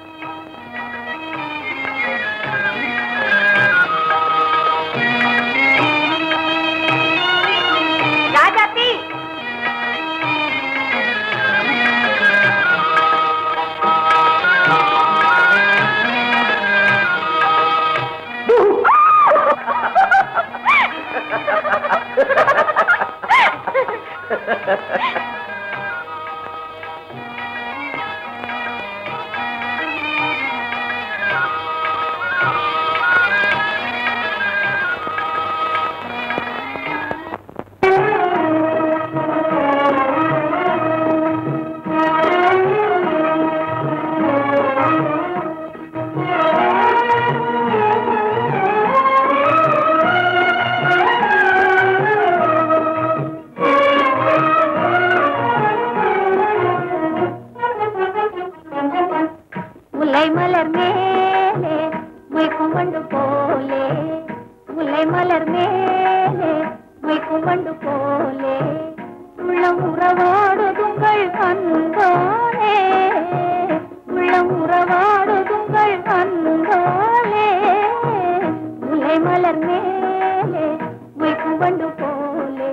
ராஜாத்தி, மலர் மேலே மொய்க்கும் வண்டு போலே, முல்லை மலர் மேலே மொய்க்கும் வண்டு போலே, உள்ளம் உறவாடுதுங்கள் அன்போலே, உள்ளம் உறவாடுதுங்கள் அன்போலே, முல்லை மலர் மேலே மொய்க்கும் வண்டு போலே.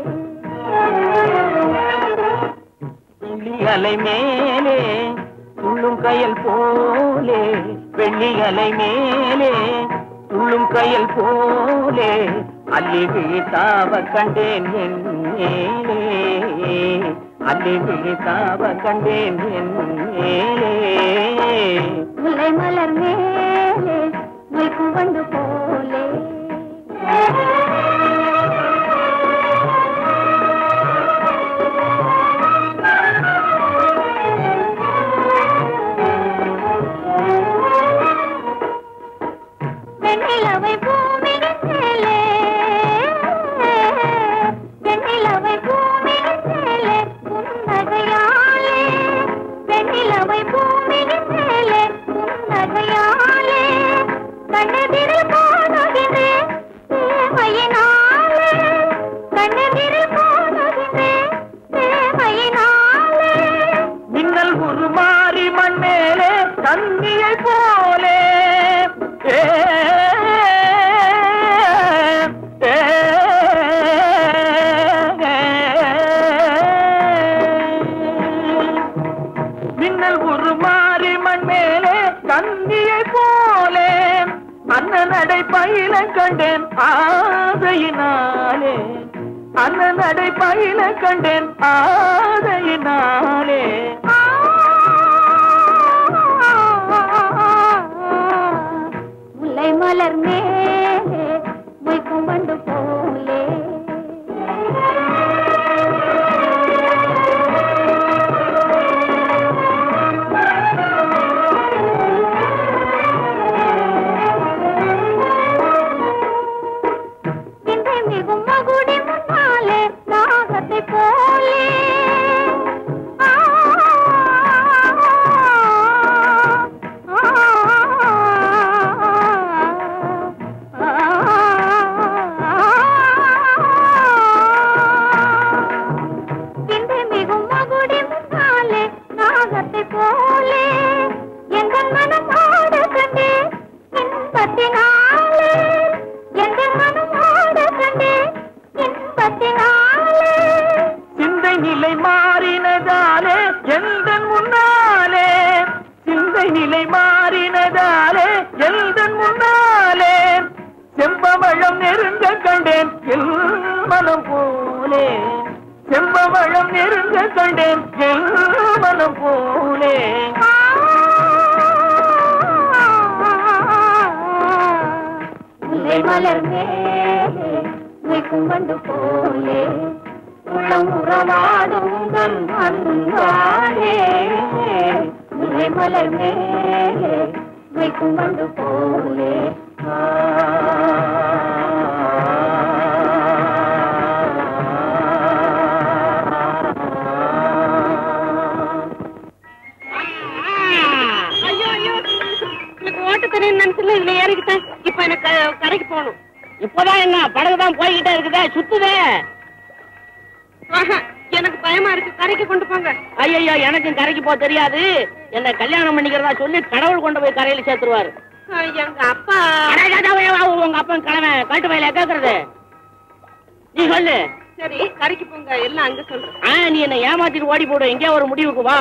வெள்ளி அலை மேலே துள்ளும் கயல் போலே, வெள்ளி அலை மேலே துள்ளும் கயல் போலே, அள்ளி விழித்தாவ கண்டேன் என் மேலே, அள்ளி விழித்தாவ கண்டேன் என் மேலே. முல்லை மலர் மேலே மொய்க்கும் வண்டு போலே. வெண்ணிலவை பூமியின் மேலே, வெண்ணிலவை பூமியின் மேலே புன்னகையாலே, வெண்ணிலவை பூமியின் மேலே புன்னகையாலே, கண்ணெதிரில் காணுகின்றேன் தேமையினாலே, கண்ணெதிரில் காணுகின்றேன் தேமையினாலே. மின்னல் உருமாறி மண் மேலே தண்ணியை போலே, மின்னல் உருமாறி மண் மேலே தண்ணியை போலே, அண்ணனடை பயில கண்டேன் ஆதையினாலே, அண்ணனடை பயில கண்டேன் ஆதையினாலே. முல்லை மலர் மேலே மொய்க்கும் வண்டு போலே. நிலை மாறினதாலே எல்தன் முன்னாலே செம்பவளம் நெருங்க கண்டேன் எல் மனம் போலே செம்பவளம் நெருங்க கண்டேன் எல் மனம் போலே முல்லை மலர் மேலே வைக்கும் வண்டு போலே உள்ளம் உறவாடும் அன்பாலே முல்லை மலர் மேலே வைக்கும் வண்டு போலே இதுல ஏறிக்கிட்டேன். இப்ப எனக்கு கரைக்கு போகணும். இப்பதான் என்ன படகுதான் போய்கிட்டே இருக்குதே, சுத்துதே. எனக்கு பயமா இருக்கு, கரைக்கு கொண்டு போங்க. ஐயோ, எனக்கும் கரைக்கு போக தெரியாது. என்ன கல்யாணம் பண்ணிக்கிறதா சொல்லி கடவுள் கொண்டு போய் கரையில சேர்த்துருவாரு. எங்க அப்பா உங்க அப்பா கிழமை கட்டு வயல கேக்குறது நீ சொல்லு. சரி, கரைக்கு போங்க, எல்லாம் அங்க சொல்றேன். நீ என்ன ஏமாத்திட்டு ஓடி போடு. எங்கே ஒரு முடிவுக்கு வா.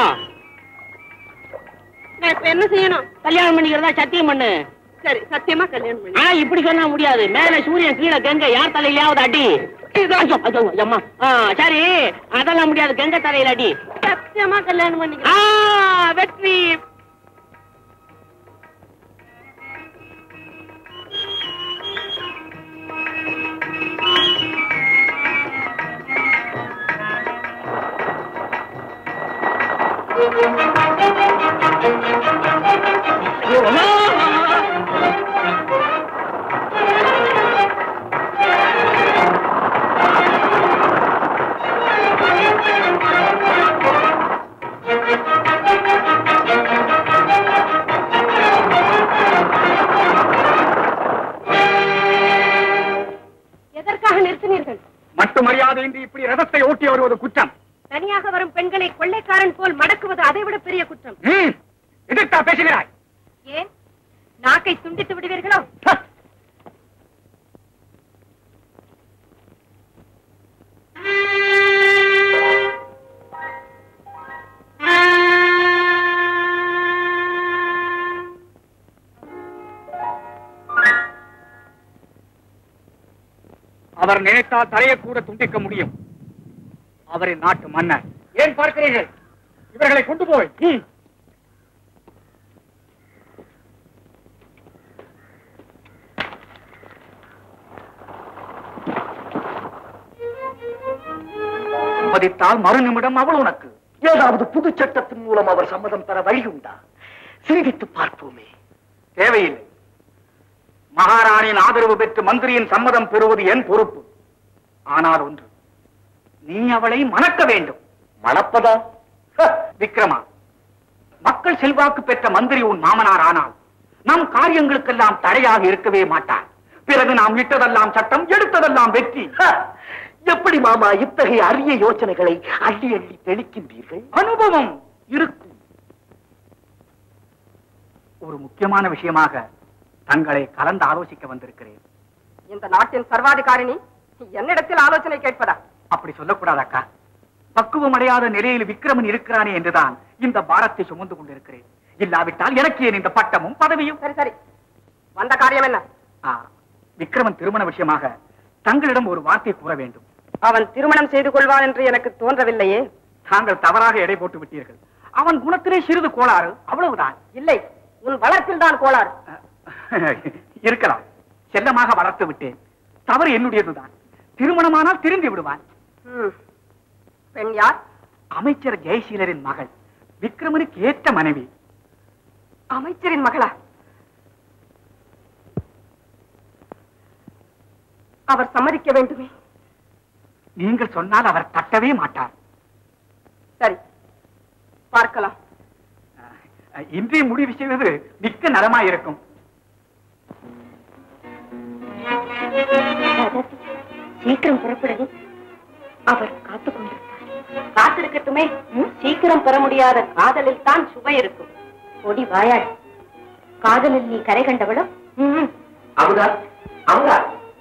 நான் இப்ப என்ன செய்யணும்? கல்யாணம் பண்ணிக்கிறதா சத்தியம் பண்ணு. சரி, சத்தியமா கல்யாணம் பண்ணு. இப்படி சொன்னா முடியாது. மேல சூரியன் கீழே கங்கை, யார் தலையிலாவது அடி. அம்மா சரி, அதெல்லாம் முடியாது. கங்கை தலையில அடி. சத்தியமா கல்யாணம் பண்ணிக்கிறேன். வெற்றி. எதற்காக நிறுத்தினீர்கள்? மட்டு மரியாதையின்றி இப்படி ரதத்தை ஓட்டி வருவது குற்றம். தனியாக வரும் பெண்களை கொள்ளைக்காரன் போல் மடக்குவது அதைவிட பெரிய குற்றம். எதிர்த்தா பேசுகிறாய்? ஏன் நாக்கை துண்டித்து விடுவீர்களோ? அவர் நினைத்தால் தலையை கூட துண்டிக்க முடியும். அவரின் நாட்டு மன்னர். ஏன் பார்க்கிறீர்கள்? இவர்களை கொண்டு போய் மதித்தால் மறு நிமிடம் அவள் உனக்கு. ஏதாவது புது சட்டத்தின் மூலம் அவர் சம்மதம் பெற வழியுண்டா? சிந்தித்து பார்ப்போமே. தேவையில்லை. மகாராணியின் ஆதரவு பெற்று மந்திரியின் சம்மதம் பெறுவது என் பொறுப்பு. ஆனால் ஒன்று, நீ அவளை மணக்க வேண்டும். மணப்பதா? விக்ரமா, மக்கள் செல்வாக்கு பெற்ற மந்திரி உன் மாமனார் ஆனால் நம் காரியங்களுக்கெல்லாம் தடையாக இருக்கவே மாட்டார். பிறகு நாம் இட்டதெல்லாம் சட்டம், எடுத்ததெல்லாம் வெற்றி. எப்படி மாமா இத்தகைய அரிய யோசனைகளை அள்ளி அள்ளி தெளிக்கின்றீர்கள்? அனுபவம் இருக்கும். ஒரு முக்கியமான விஷயமாக தங்களை கலந்து ஆலோசிக்க வந்திருக்கிறேன். இந்த நாட்டின் சர்வாதிகாரிணி என்னிடத்தில் ஆலோசனை கேட்பதா? அப்படி சொல்லக்கூடாது அக்கா. பக்குவம் அடையாத நிலையில் விக்ரமன் இருக்கிறானே என்றுதான் இந்த பாரத்தை சுமந்து கொண்டிருக்கிறேன். இல்லாவிட்டால் எனக்கு ஏன் இந்த பட்டமும் பதவியும்? சரி சரி, வந்த காரியம் என்ன? விக்ரமன் திருமண விஷயமாக தங்களிடம் ஒரு வார்த்தை கூற வேண்டும். அவன் திருமணம் செய்து கொள்வான் என்று எனக்கு தோன்றவில்லையே. தாங்கள் தவறாக எடை போட்டு விட்டீர்கள். அவன் குணத்திலே சிறிது கோளாறு, அவ்வளவுதான். இல்லை, உன் வளர்ப்பில் தான் கோளாறு. இருக்கலாம். செல்லமாக வளர்த்து விட்டேன். தவறு என்னுடையதுதான். திருமணமானால் திரும்பி விடுவான். பெண் யார்? அமைச்சர் ஜெயசீலரின் மகள், விக்ரமனுக்கு ஏற்ற மனைவி. அமைச்சரின் மகளா? அவர் சம்மதிக்க வேண்டுமே. நீங்கள் சொன்னால் அவர் தட்டவே மாட்டார். சரி, பார்க்கலாம். இன்றைய முடிவு செய்வது மிக்க நலமாயிருக்கும். சீக்கிரம் புறப்படவும். அவர் காத்துக் கொண்டிருப்பார். காத்திருக்கட்டுமே. சீக்கிரம் பெற முடியாத காதலில் தான் சுவை இருக்கும். கொடி வாயாள். காதலில் நீ கரை கண்டவளும்? அவதா அவதா.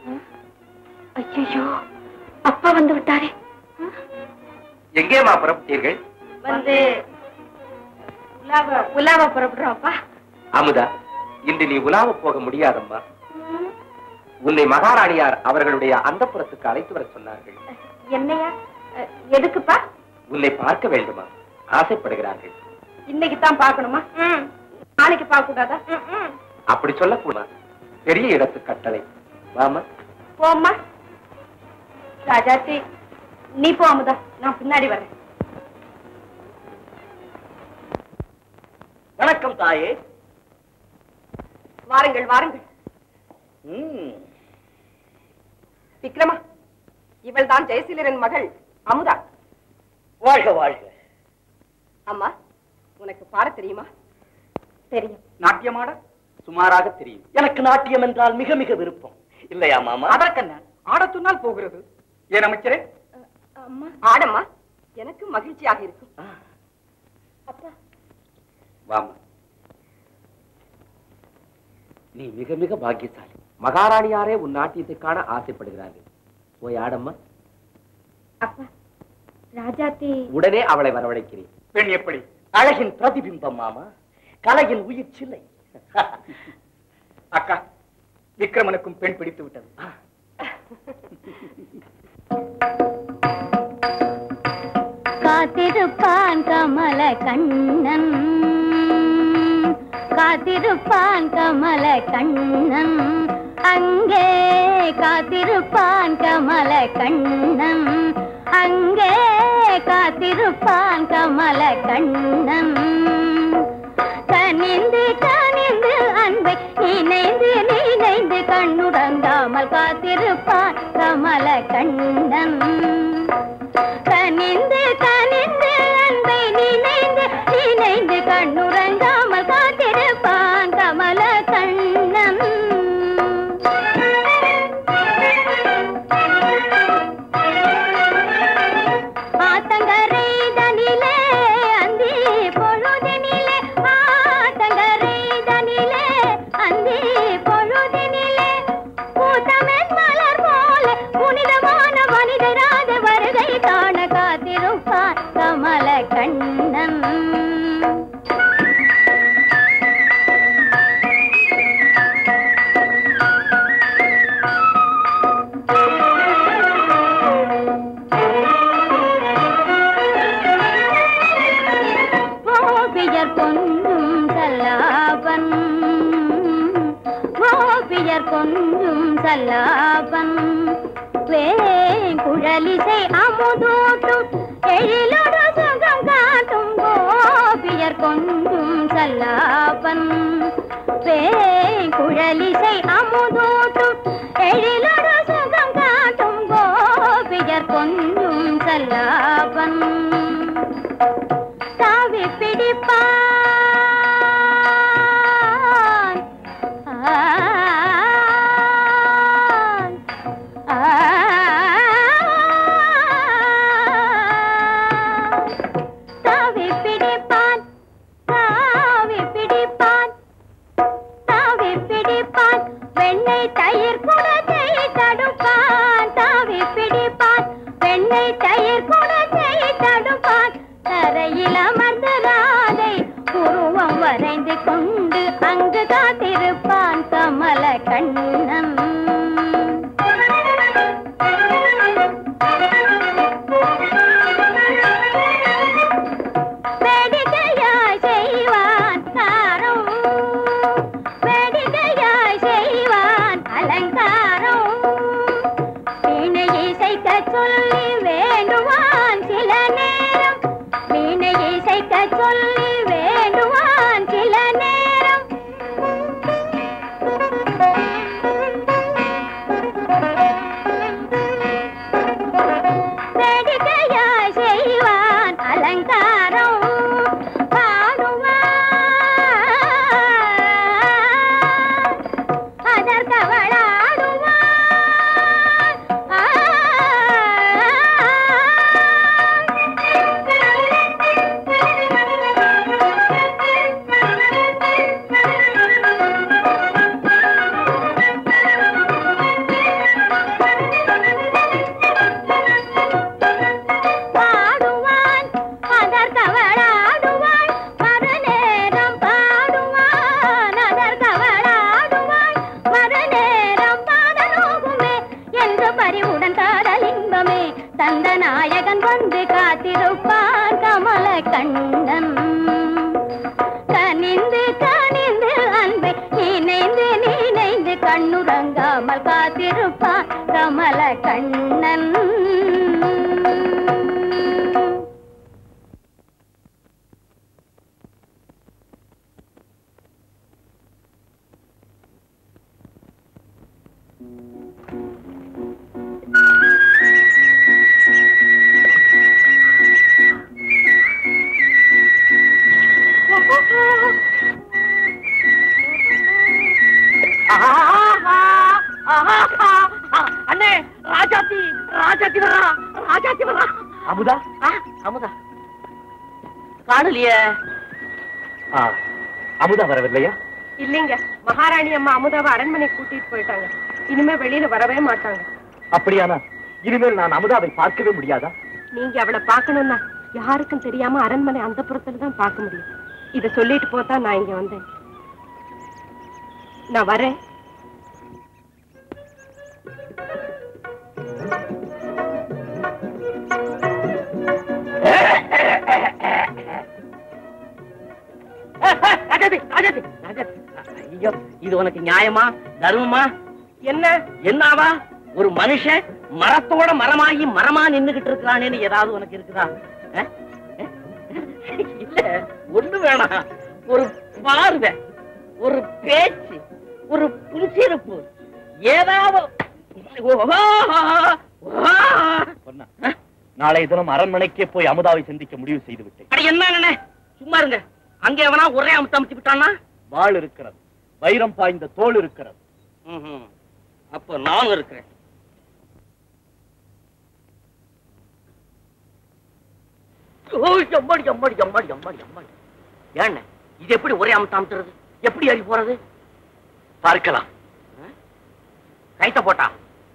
ஐயோ, அப்பா வந்து விட்டாரே. எங்கேமா புறப்பட்டீர்கள்? வந்து உலாவ புறப்படுறோம்ப்பா. அமுதா, இன்று நீ உலாவ போக முடியாதம்மா. உன்னை மகாராணியார் அவர்களுடைய அந்தப்புறத்துக்கு அழைத்து வர சொன்னார்கள். என்னையா? எதுக்குப்பா? உன்னை பார்க்க வேண்டுமா? ஆசைப்படுகிறார்கள். இன்னைக்கு தான் பார்க்கணுமா? நாளைக்கு பார்க்க கூடாதா? அப்படி சொல்லக்கூடாது. பெரிய இடத்து கட்டளை. வாமா. போம்மா. ராஜாத்தி, நீ போ அமுதா, நான் பின்னாடி வரேன். வணக்கம் தாயே. வாருங்கள் வாருங்கள். விக்ரமா, இவள் தான் ஜெயசீலரின் மகள் அமுதா. வாழ்க வாழ்க. அம்மா, உனக்கு பாட தெரியுமா? தெரியும். நாட்டியமாட சுமாராக தெரியும். எனக்கு நாட்டியம் என்றால் மிக மிக விருப்பம். இல்லையா மாமா? அதற்கென்ன, ஆடத்துனால் போகிறது. ஏன் அமைச்சரே? அம்மா ஆடம்மா, எனக்கு மகிழ்ச்சியாக இருக்கும். அப்பா, வாமா. நீ மிக மிக பாக்கியசாலி. மகாராணியாரே உன் நாட்டியத்தை காண ஆசைப்படுகிறார்கள். போய் ஆடம்மா. அப்பா, ராஜாத்தி. உடனே அவளை வரவழைக்கிறேன். பெண் எப்படி? அழகின் பிரதிபிம்பம் மாமா, கலையின் உயிர் சிலை. அக்கா, விக்ரமனுக்கும் பெண் பிடித்து விட்டது. காத்திருப்பான் கமல கண்ணன், காத்திருப்பான் கமல கண்ணன், அங்கே காத்திருப்பான் கமல கண்ணன், அங்கே காத்திருப்பான் கமல கண்ணன். கனிந்து கனிந்து அன்பை நினைந்து நினைந்து கண்ணுறங்காமல் காத்திருப்பான் கமல கண்ணன். கனிந்து கனிந்து அன்பை நினைந்து நினைந்து கண்ணுறங்காமல் காத்திருப்பான் கமல கண்ணன். ஆத்தங்கரை தனிலே அந்தி பொழுதினிலே, ஆத்தங்கரை தனிலே அந்தி பொழுதினிலே, பூத்தமென் மலர் போல புனிதமான மனிதராக வருகை காண காத்திருப்பான் கமல கண்ணன். கோபியர் கொஞ்சும் சல்லாபன், கோபியர் கொஞ்சும் சல்லாபன், வேங்குழலிசை அமுதூட்டும் எழிலோடு சுகம் காட்டும் கோபியர் கொஞ்சும் சல்லாபன், வேங்குழலிசை அமுதூட்டும் எழிலோடு சுகம் காட்டும் கோபியர் கொஞ்சும் சல்லாபன். தாவி பிடிப்பான் தாவி பிடிப்பான், தாவி பிடிப்பான், தாவி பிடிப்பான், வெண்ணெய் தயிர் குடத்தை தடுப்பான். தாவி பிடிப்பான், வெண்ணெய் தயிர் குடத்தை தடுப்பான். தரையில் அமர்ந்த ராதை உருவம் வரைந்து கொண்டு அங்கு காத்திருப்பான் கமல கண்ணன். வேடிக்கையாய் செய்வான் காரம், வேடிக்கையாய் செய்வான் அலங்காரம், வீணை இசைக்க சொல்லி வேண்டுவான் சில நேரம், வீணை இசைக்க சொல்லி வேண்டுவான் சில நேரம். அண்ணே, ராஜாத்தி ராஜாத்தி வரா, ராஜாத்தி வரா. அமுதா அமுதா காணலையே. அமுதா வரவில்லையா? இல்லைங்க, மகாராணி அம்மா அமுதாவை அரண்மனை கூட்டிட்டு போயிட்டாங்க. இனிமே வெளியில வரவே மாட்டாங்க. அப்படியானா இனிமேல் நான் அமுதாவை பார்க்கவே முடியாதா? நீங்க அவளை பார்க்கணும்னா யாருக்கும் தெரியாம அரண்மனை அந்த புறத்துல தான் பார்க்க முடியும். இத சொல்லிட்டு போத்தா நான் இங்க வந்தேன். நான் வரேன். ஐயோ, இது உனக்கு நியாயமா தர்மமா? என்ன என்னவா ஒரு மனுஷன் மரத்தோட மரமாகி மரமா நின்னுகிட்டு இருக்கிறானேன்னு ஏதாவது உனக்கு இருக்குதா? இல்ல, ஒண்ணு வேணாம். ஒரு பார்வை, ஒரு பேச்சு, ஒரு புன்சிரிப்பு, ஏதாவது. நாளை தினம் அரண்மனைக்கே போய் அமுதாவை சந்திக்க முடிவு செய்து விட்டேன். என்ன சும்மா இருங்க. அங்க எவனா ஒரே அமுத்து விட்டானா? வாள் இருக்கிறது, வைரம் பாய்ந்த தோல் இருக்கிறது. அப்ப நான் இருக்கிறேன். ஏன் இது எப்படி ஒரே அமுத்துறது? எப்படி ஏறி போறது? பார்க்கலாம். கைத்த போட்டா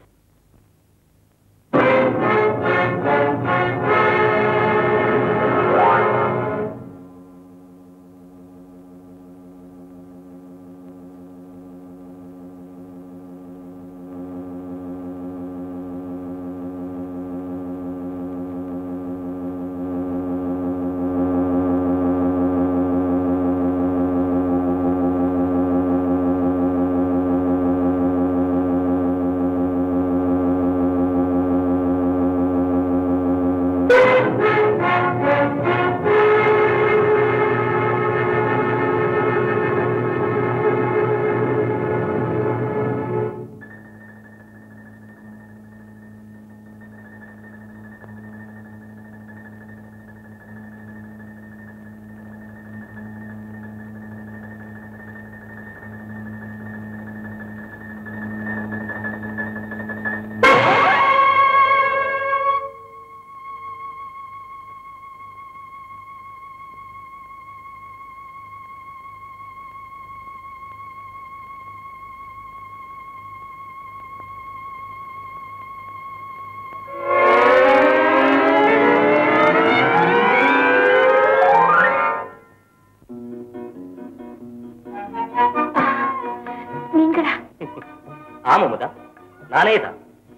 ஆமாமுதா, நானேதான்.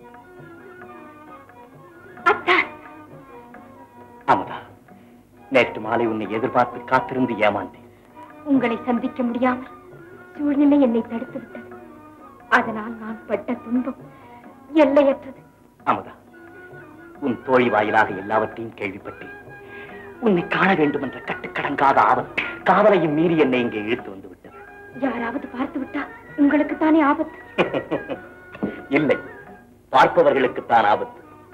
அமுதா, நேற்று மாலை உன்னை எதிர்பார்த்து காத்திருந்து ஏமாந்தேன். உங்களை சந்திக்க முடியாமல் சூழ்நிலை என்னை தடுத்து விட்டது. அதனால் நான் பட்ட துன்பம் எல்லையற்றது. அமுதா, உன் தோழி வாயிலாக எல்லாவற்றையும் கேள்விப்பட்டேன். உன்னை காண வேண்டும் என்ற கட்டுக்கடங்காத ஆபத்து காவலையும் மீறி என்னை இங்கே இழுத்து வந்து விட்டது. யாராவது பார்த்து விட்டா உங்களுக்கு தானே ஆபத்து? இல்லை, பார்ப்பவர்களுக்குத்தான் ஆபத்து.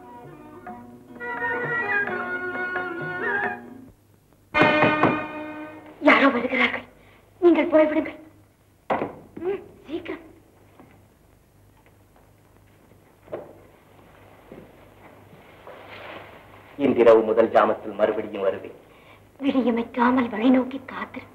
யாரோ வருகிறார்கள், நீங்கள் போய்விடுங்கள். சீக்கிரம். இன்றிரவு முதல் ஜாமத்தில் மறுபடியும் வருவேன். விடியமைக்காமல் வழி நோக்கி காத்திருப்பேன்.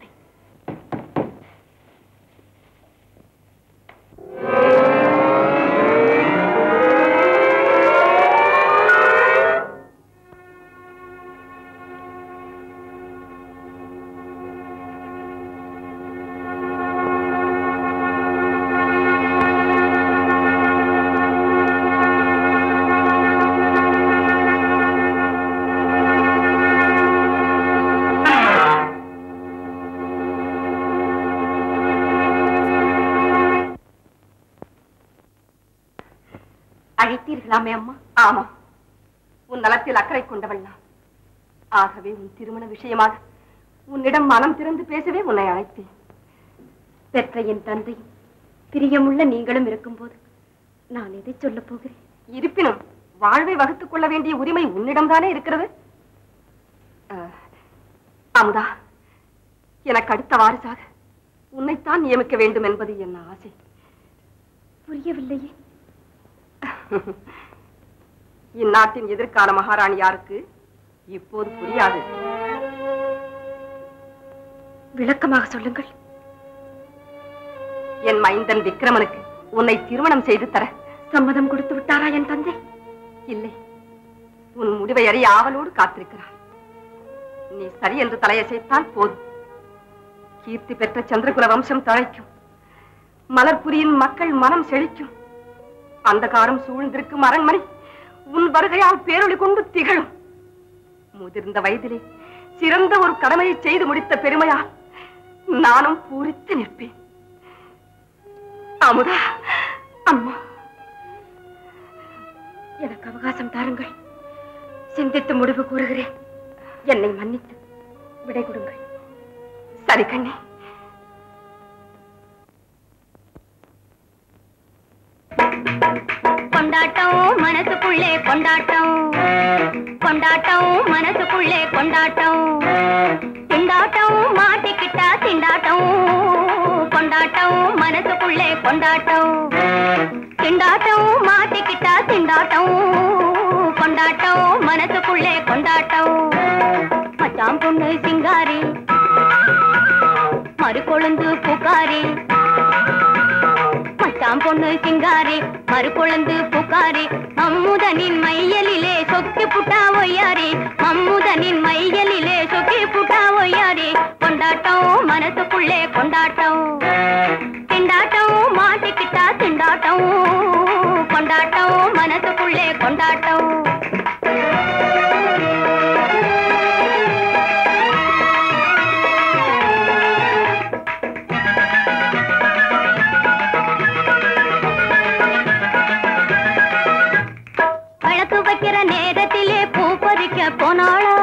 அழைத்தீர்களாமே அம்மா? ஆமா, உன் நலத்தில் அக்கறை கொண்டவள் நான். ஆகவே உன் திருமண விஷயமாக உன்னிடம் மனம் திறந்து பேசவே உன்னை அழைத்தேன். பெற்ற என் தந்தையும் பிரியமுள்ள நீங்களும் இருக்கும்போது நான் எதை சொல்ல போகிறேன்? இருப்பினும் வாழ்வை வகுத்துக் கொள்ள வேண்டிய உரிமை உன்னிடம்தானே இருக்கிறது. அமுதா, எனக்கு அடுத்த வாரிசாக உன்னைத்தான் நியமிக்க வேண்டும் என்பது என் ஆசை. புரியவில்லையே. இந்நாட்டின் எதிர்கால மகாராணி யாருக்கு இப்போது புரியாது. விளக்கமாக சொல்லுங்கள். என் மைந்தன் விக்ரமனுக்கு உன்னை திருமணம் செய்து தர சம்மதம் கொடுத்து விட்டாரா என் தந்தை? இல்லை, உன் முடிவை அறிய ஆவலோடு காத்திருக்கிறார். நீ சரி என்று தலையசைத்தால் போதும். கீர்த்தி பெற்ற சந்திரகுல வம்சம் தழைக்கும். மலர்புரியின் மக்கள் மனம் செழிக்கும். அந்த காரம் சூழ்ந்திருக்கும் அரண்மனை உன் வருகையால் பேரொளி கொண்டு திகழும். முதிர்ந்த வயதிலே சிறந்த ஒரு கடமையை செய்து முடித்த பெருமையால் நானும் பூரித்து நிற்பேன். அமுதா, அம்மா, எனக்கு அவகாசம் தாருங்கள். சிந்தித்து முடிவு கூறுகிறேன். என்னை மன்னித்து விடை கொடுங்கள். சரி கண்ணே. கொண்டாட்டம் மனசுக்குள்ளே கொண்டாட்டம், கொண்டாட்டம் மனசுக்குள்ளே கொண்டாட்டம், திண்டாட்டம் மாட்டிக்கிட்டா திண்டாட்டம், கொண்டாட்டம் மனசுக்குள்ளே கொண்டாட்டம், திண்டாட்டம் மாட்டிக்கிட்டா திண்டாட்டம், கொண்டாட்டம் மனசுக்குள்ளே கொண்டாட்டம். மச்சான் பொண்ணு சிங்காரி, மறுகொழுந்து பூக்காரி, மச்சான் பொண்ணு சிங்காரி, மறுகொழுந்து பூக்காரி, மம்முதனின் மையலிலே சொக்கி புட்டா ஒய்யாரி, மம்முதனின் மையலிலே சொக்கி புட்டா ஒய்யாரி. கொண்டாட்டம் மனசுக்குள்ளே கொண்டாட்டம், திண்டாட்டம் மாட்டிக்கிட்டா திண்டாட்டம், கொண்டாட்டம் மனசுக்குள்ளே கொண்டாட்டம். விளக்கு வைக்கிற நேரத்திலே பூ பறிக்க போனாளோ,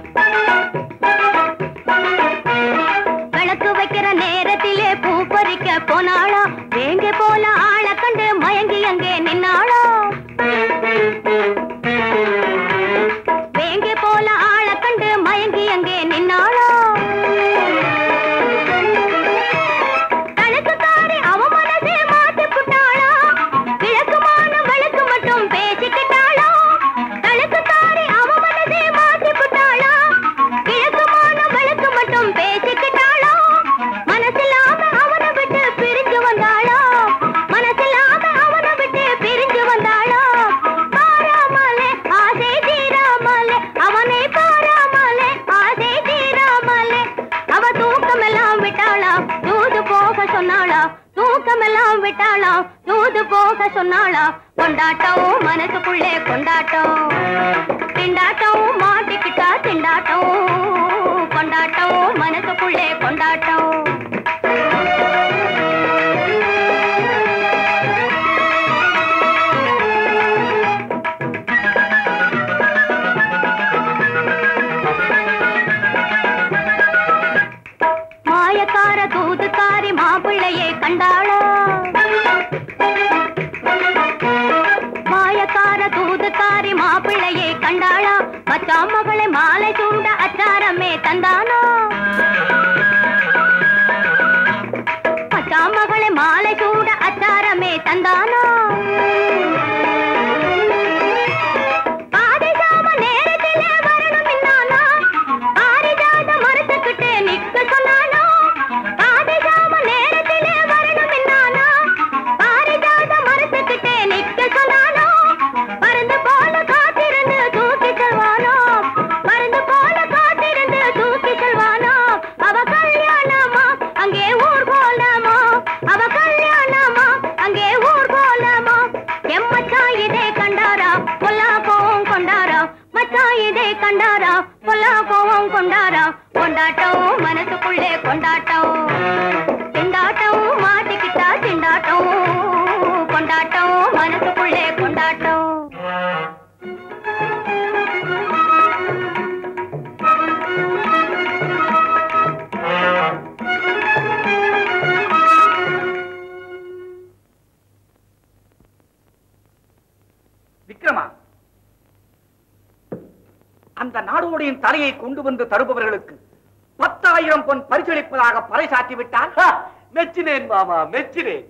விளக்கு வைக்கிற நேரத்திலே பூ பறிக்க போனாளோ, வேங்க போல ஆள கண்டு மயங்கி அங்கே நின்னாளோ, வேங்க போல ஆள கண்டு மயங்கி அங்கே நின்னாளோ. தனக்குத்தாரி அவ மனசே மாத்தி புட்டாளோ, கிழக்குமான வழக்கு மட்டும் பேசிக்கிட்டாளோ, தனக்குத்தாரி அவ மனசே மாத்தி புட்டாளோ, கிழக்குமான வழக்கு மட்டும் பேசிக்கிட்டாளோ. மனசில்லாம அவனை விட்டு பிரிஞ்சு வந்தாளோ, மனசில்லாம அவனை விட்டு பிரிஞ்சு வந்தாளோ. பாராமலே ஆசை தீராமலே, அவனை பாராமலே ஆசை தீராமலே, அவ தூக்கமெல்லாம் விட்டாளா, தூது போக சொன்னாளா, தூக்கமெல்லாம் விட்டாளா, தூது போக சொன்னாளா. கொண்டாட்டம் மனசுக்குள்ளே கொண்டாட்டம், திண்டாட்டம் மாட்டிக்கிட்டா திண்டாட்டம், கொண்டாட்டம் மனசுக்குள்ளே கொண்டாட்டம். மாயக்கார தூதுக்காரி மாப்பிள்ளையை கண்டாளோ, மாயக்கார தூதுக்காரி மாப்பிள்ளையை கண்டாளா, மச்சான் மகளை மாலை சூண்ட அச்சாரமே தந்தானோ, மச்சான் மகளை மாலை சூட அச்சாரமே தந்தானோ. பாதிஜாம நேரத்திலே வரணும் இன்னானோ, பாரிஜாத மறுத்துக்கிட்டு நிக்க சொன்னானோ, பாதிஜாம நேரத்திலே வரணும் இன்னானோ, பாரிஜாத மறுத்துக்கிட்டு நிக்க சொன்னானோ. பருந்து போல காத்திருந்து தூக்கி செல்வானோ, பருந்து போல காத்திருந்து தூக்கி செல்வானோ. அவ கல்யாணமா அங்கே ஊர் கோலமா, அவ கல்யாணமா அங்கே ஊர் கோலமா. எம்மச்சான் இதை கண்டாரா பொல்லா கோவம் கொண்டாரா, மச்சான் இதை கண்டாரா பொல்லா கோவம் கொண்டாரா. கொண்டாட்டம் மனசுக்குள்ளே கொண்டாட்டம், திண்டாட்டம் மாட்டிக்கிட்டா திண்டாட்டம், கொண்டாட்டம் மனசுக்குள்ளே கொண்டாட்டம். அந்த நாடோடியின் தலையை கொண்டு வந்து தருபவர்களுக்கு 10,000 பொன் பரிசளிப்பதாக பறைசாற்றி விட்டால் மெச்சினேன் மாமா, மெச்சினேன்.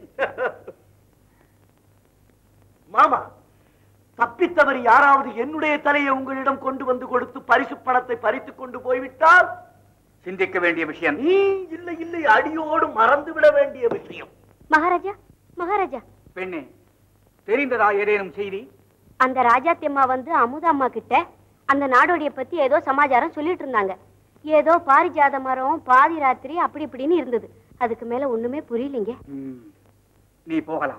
மாமா, தப்பித்தவர் யாராவது என்னுடைய தலையை உங்களிடம் கொண்டு வந்து கொடுத்து பரிசு பணத்தை பறித்துக் கொண்டு போய்விட்டால் சிந்திக்க வேண்டிய விஷயம். இல்லை இல்லை, அடியோடு மறந்துவிட வேண்டிய விஷயம். மகாராஜா, மகாராஜா, பெண்ணே, தெரிந்ததா ஏதேனும் செய்தி? அந்த ராஜாத்தி அம்மா வந்து அமுதாம்மா கிட்ட அந்த நாடோடிய பத்தி ஏதோ சமாச்சாரம் சொல்லிட்டு இருந்தாங்க. ஏதோ பாரிஜாத மரம் பாதி ராத்திரி அப்படி இப்படின்னு இருந்தது. அதுக்கு மேல ஒண்ணுமே புரியலீங்க. நீ போகலாம்.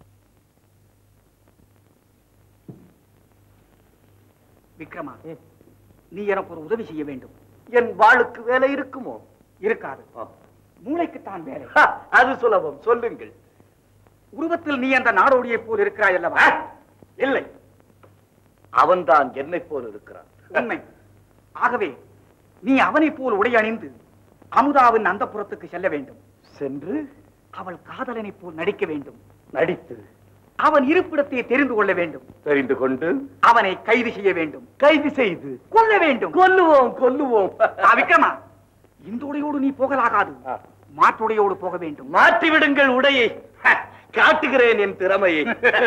விக்ரமா, நீ எனக்கு ஒரு உதவி செய்ய வேண்டும். என் வாளுக்கு வேலை இருக்குமோ? இருக்காது, மூளைக்குத்தான் வேலை. அது சுலபம், சொல்லுங்கள். உருவத்தில் நீ அந்த நாடோடியை போல் இருக்கிறாய் அல்லவா? இல்லை, அவன்தான் என்னை போல் இருக்கிறான். உண்மை. ஆகவே நீ அவனை போல் உடை அணிந்து அமுதாவின் அந்த புறத்துக்கு செல்ல வேண்டும். சென்று அவள் காதலனை போல் நடிக்க வேண்டும். நடித்து அவன் இருப்பிடத்தை தெரிந்து கொள்ள வேண்டும். தெரிந்து கொண்டு அவனை கைது செய்ய வேண்டும். கைது செய்து கொல்ல வேண்டும். கொல்லுவோம், கொல்லுவோம். விக்ரமா, இந்த உடையோடு நீ போகலாகாது. மாற்றுடையோடு போக வேண்டும். மாற்றி விடுங்கள் உடையை, காட்டுகிறேன் என் திறமையை.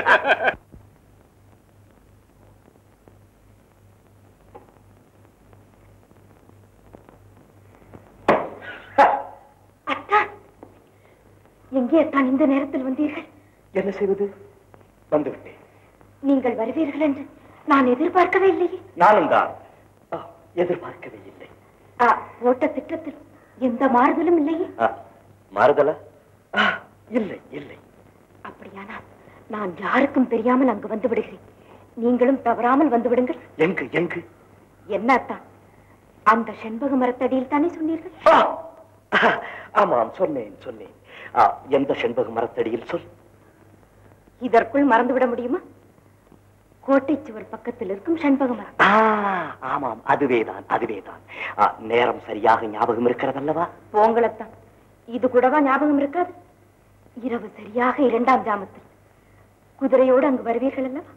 எங்கே தான் இந்த நேரத்தில் வந்தீர்கள்? என்ன செய்வது? வந்துவிட்டேன். நீங்கள் வருவீர்கள் என்று நான் எதிர்பார்க்கவே இல்லையே. நானும் தான் எதிர்பார்க்கவே இல்லை. ஓட்ட திட்டத்தில் எந்த மாறுதலும் இல்லையே. மாறுதலா? இல்லை இல்லை. அப்படியானால் நான் யாருக்கும் தெரியாமல் அங்கு வந்து விடுகிறேன். நீங்களும் தவறாமல் வந்து விடுங்கள். எங்கு எங்கு? என்னத்தான், அந்த செண்பக மரத்தடியில் தானே சொன்னீர்கள்? ஆமாம், சொன்னேன் சொன்னேன். எந்த செண்பக மரத்தடியில் சொல். இதற்குள் மறந்துவிட முடியுமா? கோட்டை சுவர் பக்கத்தில் இருக்கும் செண்பக மரம். ஆமாம், அதுவேதான் அதுவேதான். நேரம் சரியாக ஞாபகம் இருக்கிறதல்லவா? போங்களத்தான், இது கூடவா ஞாபகம் இருக்காது? இரவு சரியாக 2ஆம் ஜாமத்தில் குதிரையோடு அங்கு வருவீர்கள் அல்லவா?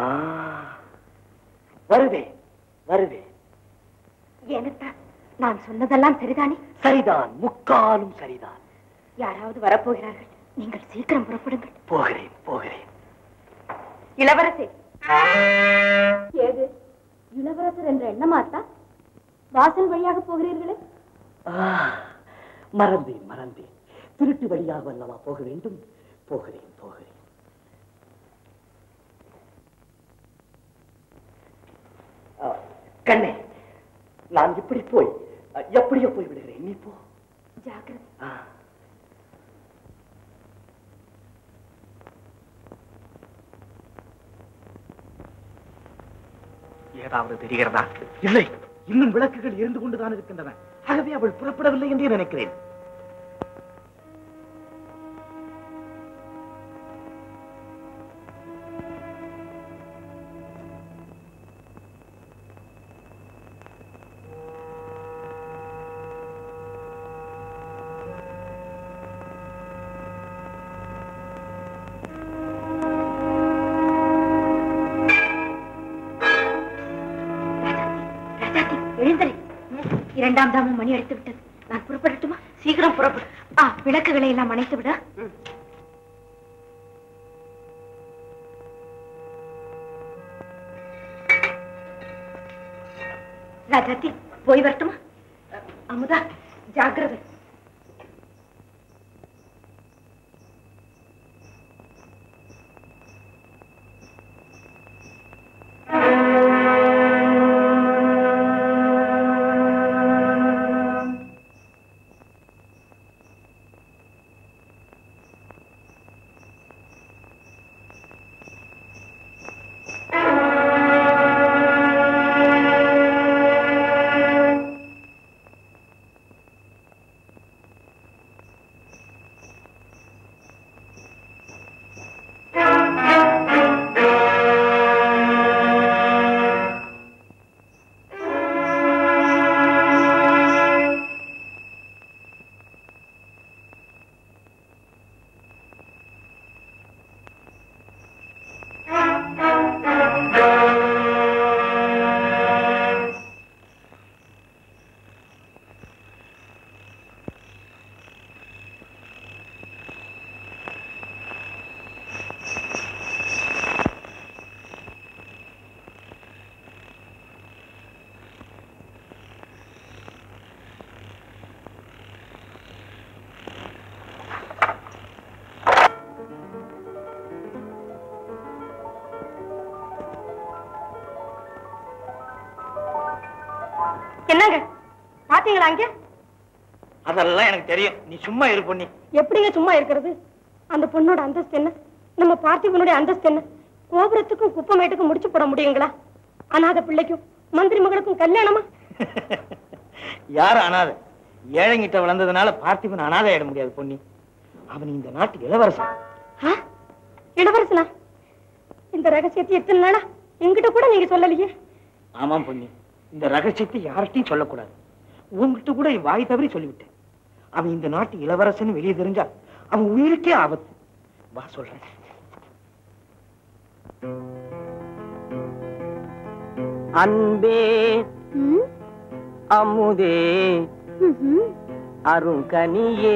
வருவேன் வருவேன். ஏனத்தான், நான் சொன்னதெல்லாம் சரிதானே? சரிதான், முக்காலும் சரிதான். யாராவது வரப்போகிறார்கள். நீங்கள் சீக்கிரம் புறப்படுங்கள். போகிறேன் போகிறேன். இளவரசே. ஏது இளவரசர் என்ற எண்ணமாத்தா? வாசல் வழியாக போகிறீர்களே? மறந்தேன் மறந்தேன். திருட்டு வழியாக அல்லவா போக வேண்டும்? போகிறேன் போகிறேன். கண்ணே, நான் இப்படி போய் எப்படியோ போய் விடுகிறேன். நீ போ. ஜாக்கிரதை. ஏதாவது தெரிகிறதா? இல்லை, இன்னும் விளக்குகள் இருந்து கொண்டுதான் இருக்கின்றன. ஆகவே அவள் புறப்படவில்லை என்றே நினைக்கிறேன். எழுந்தரை. 2ஆம் ஜாமம் மணி அடித்து விட்டது. நான் புறப்படட்டுமா? சீக்கிரம் புறப்படு. விளக்குகளை எல்லாம் அணைத்து விட. ராஜாத்தி, போய் வரட்டுமா? அமுதா, ஜாக்கிரதை. பாத்தீங்களா அங்க? அதெல்லாம் எனக்கு தெரியும். நீ சும்மா இரு பொன்னி. எப்படிங்க சும்மா இருக்கிறது? அந்த பொண்ணோட அந்தஸ்து என்ன, நம்ம பார்த்திபனுடைய அந்தஸ்து என்ன? கோபுரத்துக்கும் குப்பமேட்டுக்கும் முடிச்சு போட முடியுங்களா? அனாதை பிள்ளைக்கும் மந்திரி மகளுக்கும் கல்யாணமா? யாரு அனாதை? ஏழைங்கிட்ட வளர்ந்ததுனால பார்த்திபன் அனாதை ஆயிட முடியாது பொன்னி. அவன் இந்த நாட்டு இளவரசன். இளவரசனா? இந்த ரகசியத்தை எத்தனை நாளா என்கிட்ட கூட நீங்க சொல்லலையே. ஆமாம் பொன்னி, இந்த ரகசியத்தை யார்கிட்டையும் சொல்லக்கூடாது. உங்ககிட்ட கூட வாய் தவறி சொல்லிவிட்டேன். அவன் இந்த நாட்டு இளவரசன் வெளியே தெரிஞ்சா அவன் உயிருக்கே ஆபத்து. வா சொல்றேன். அன்பே அமுதே அருங்கனியே,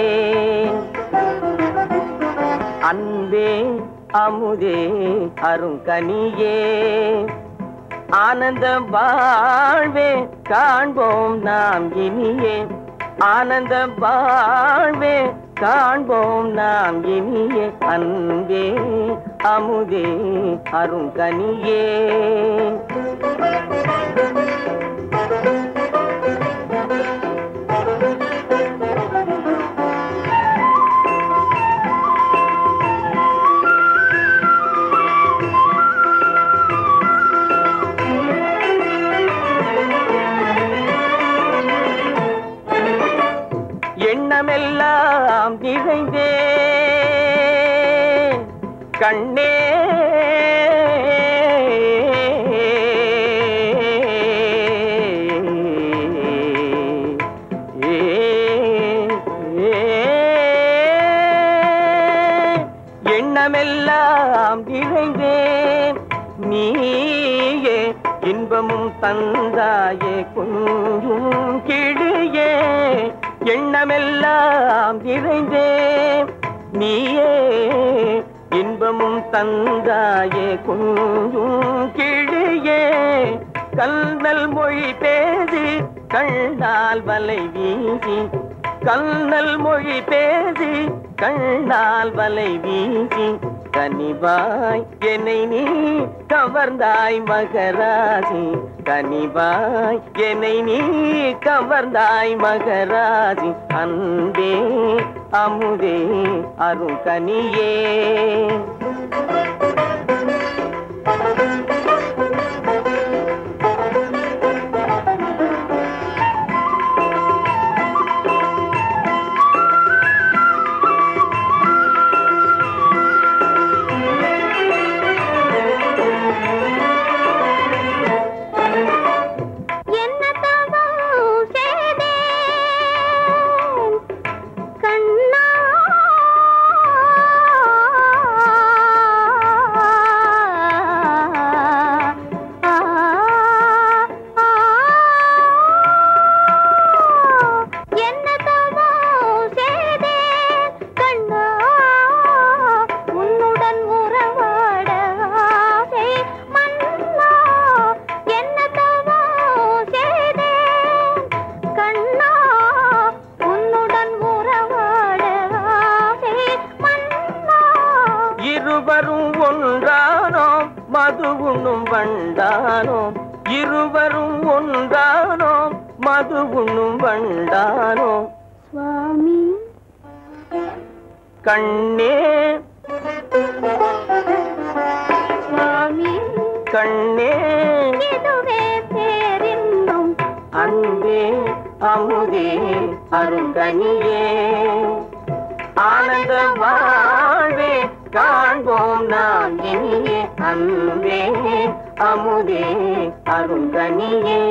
அன்பே அமுதே அருங்கனியே, ஆனந்த வாழ்வே காண்போம் நாம் இனியே, ஆனந்த வாழ்வே காண்போம் நாம் இனியே, அன்பே அமுதே அருங்கனியே. எண்ணமெல்லாம் நிறைந்தே கண்ணே, எண்ணமெல்லாம் நிறைந்தேன் நீயே, இன்பமும் தந்தாயே கொஞ்சும் கிளியே, எண்ணமெல்லாம் நிறைந்தேன் நீயே, இன்பமும் தந்தாயே கொஞ்சும் கிளியே, கல்நல் மொழி பேசி கண்ணால் வலை வீசி, கல்நல் மொழி பேசி கண்ணால் வலை வீசி, கனிவாய் என்னை நீ கவர்ந்தாய் மகராசி, கனிவாய் என்னை நீ கவர்ந்தாய் மகராசி, அன்பே அமுதே அருங்கனியே. இருவரும் ஒன்றானோ மது உண்ணும் வண்டானோ சுவாமி கண்ணே சுவாமி கண்ணே இதுவே பேரின்பம் அன்பே அமுதே அருங்கனியே ஆனந்த வாழ்வே காண்போம் நாம் இனியே அன்பே அமுதே அருங்கனியே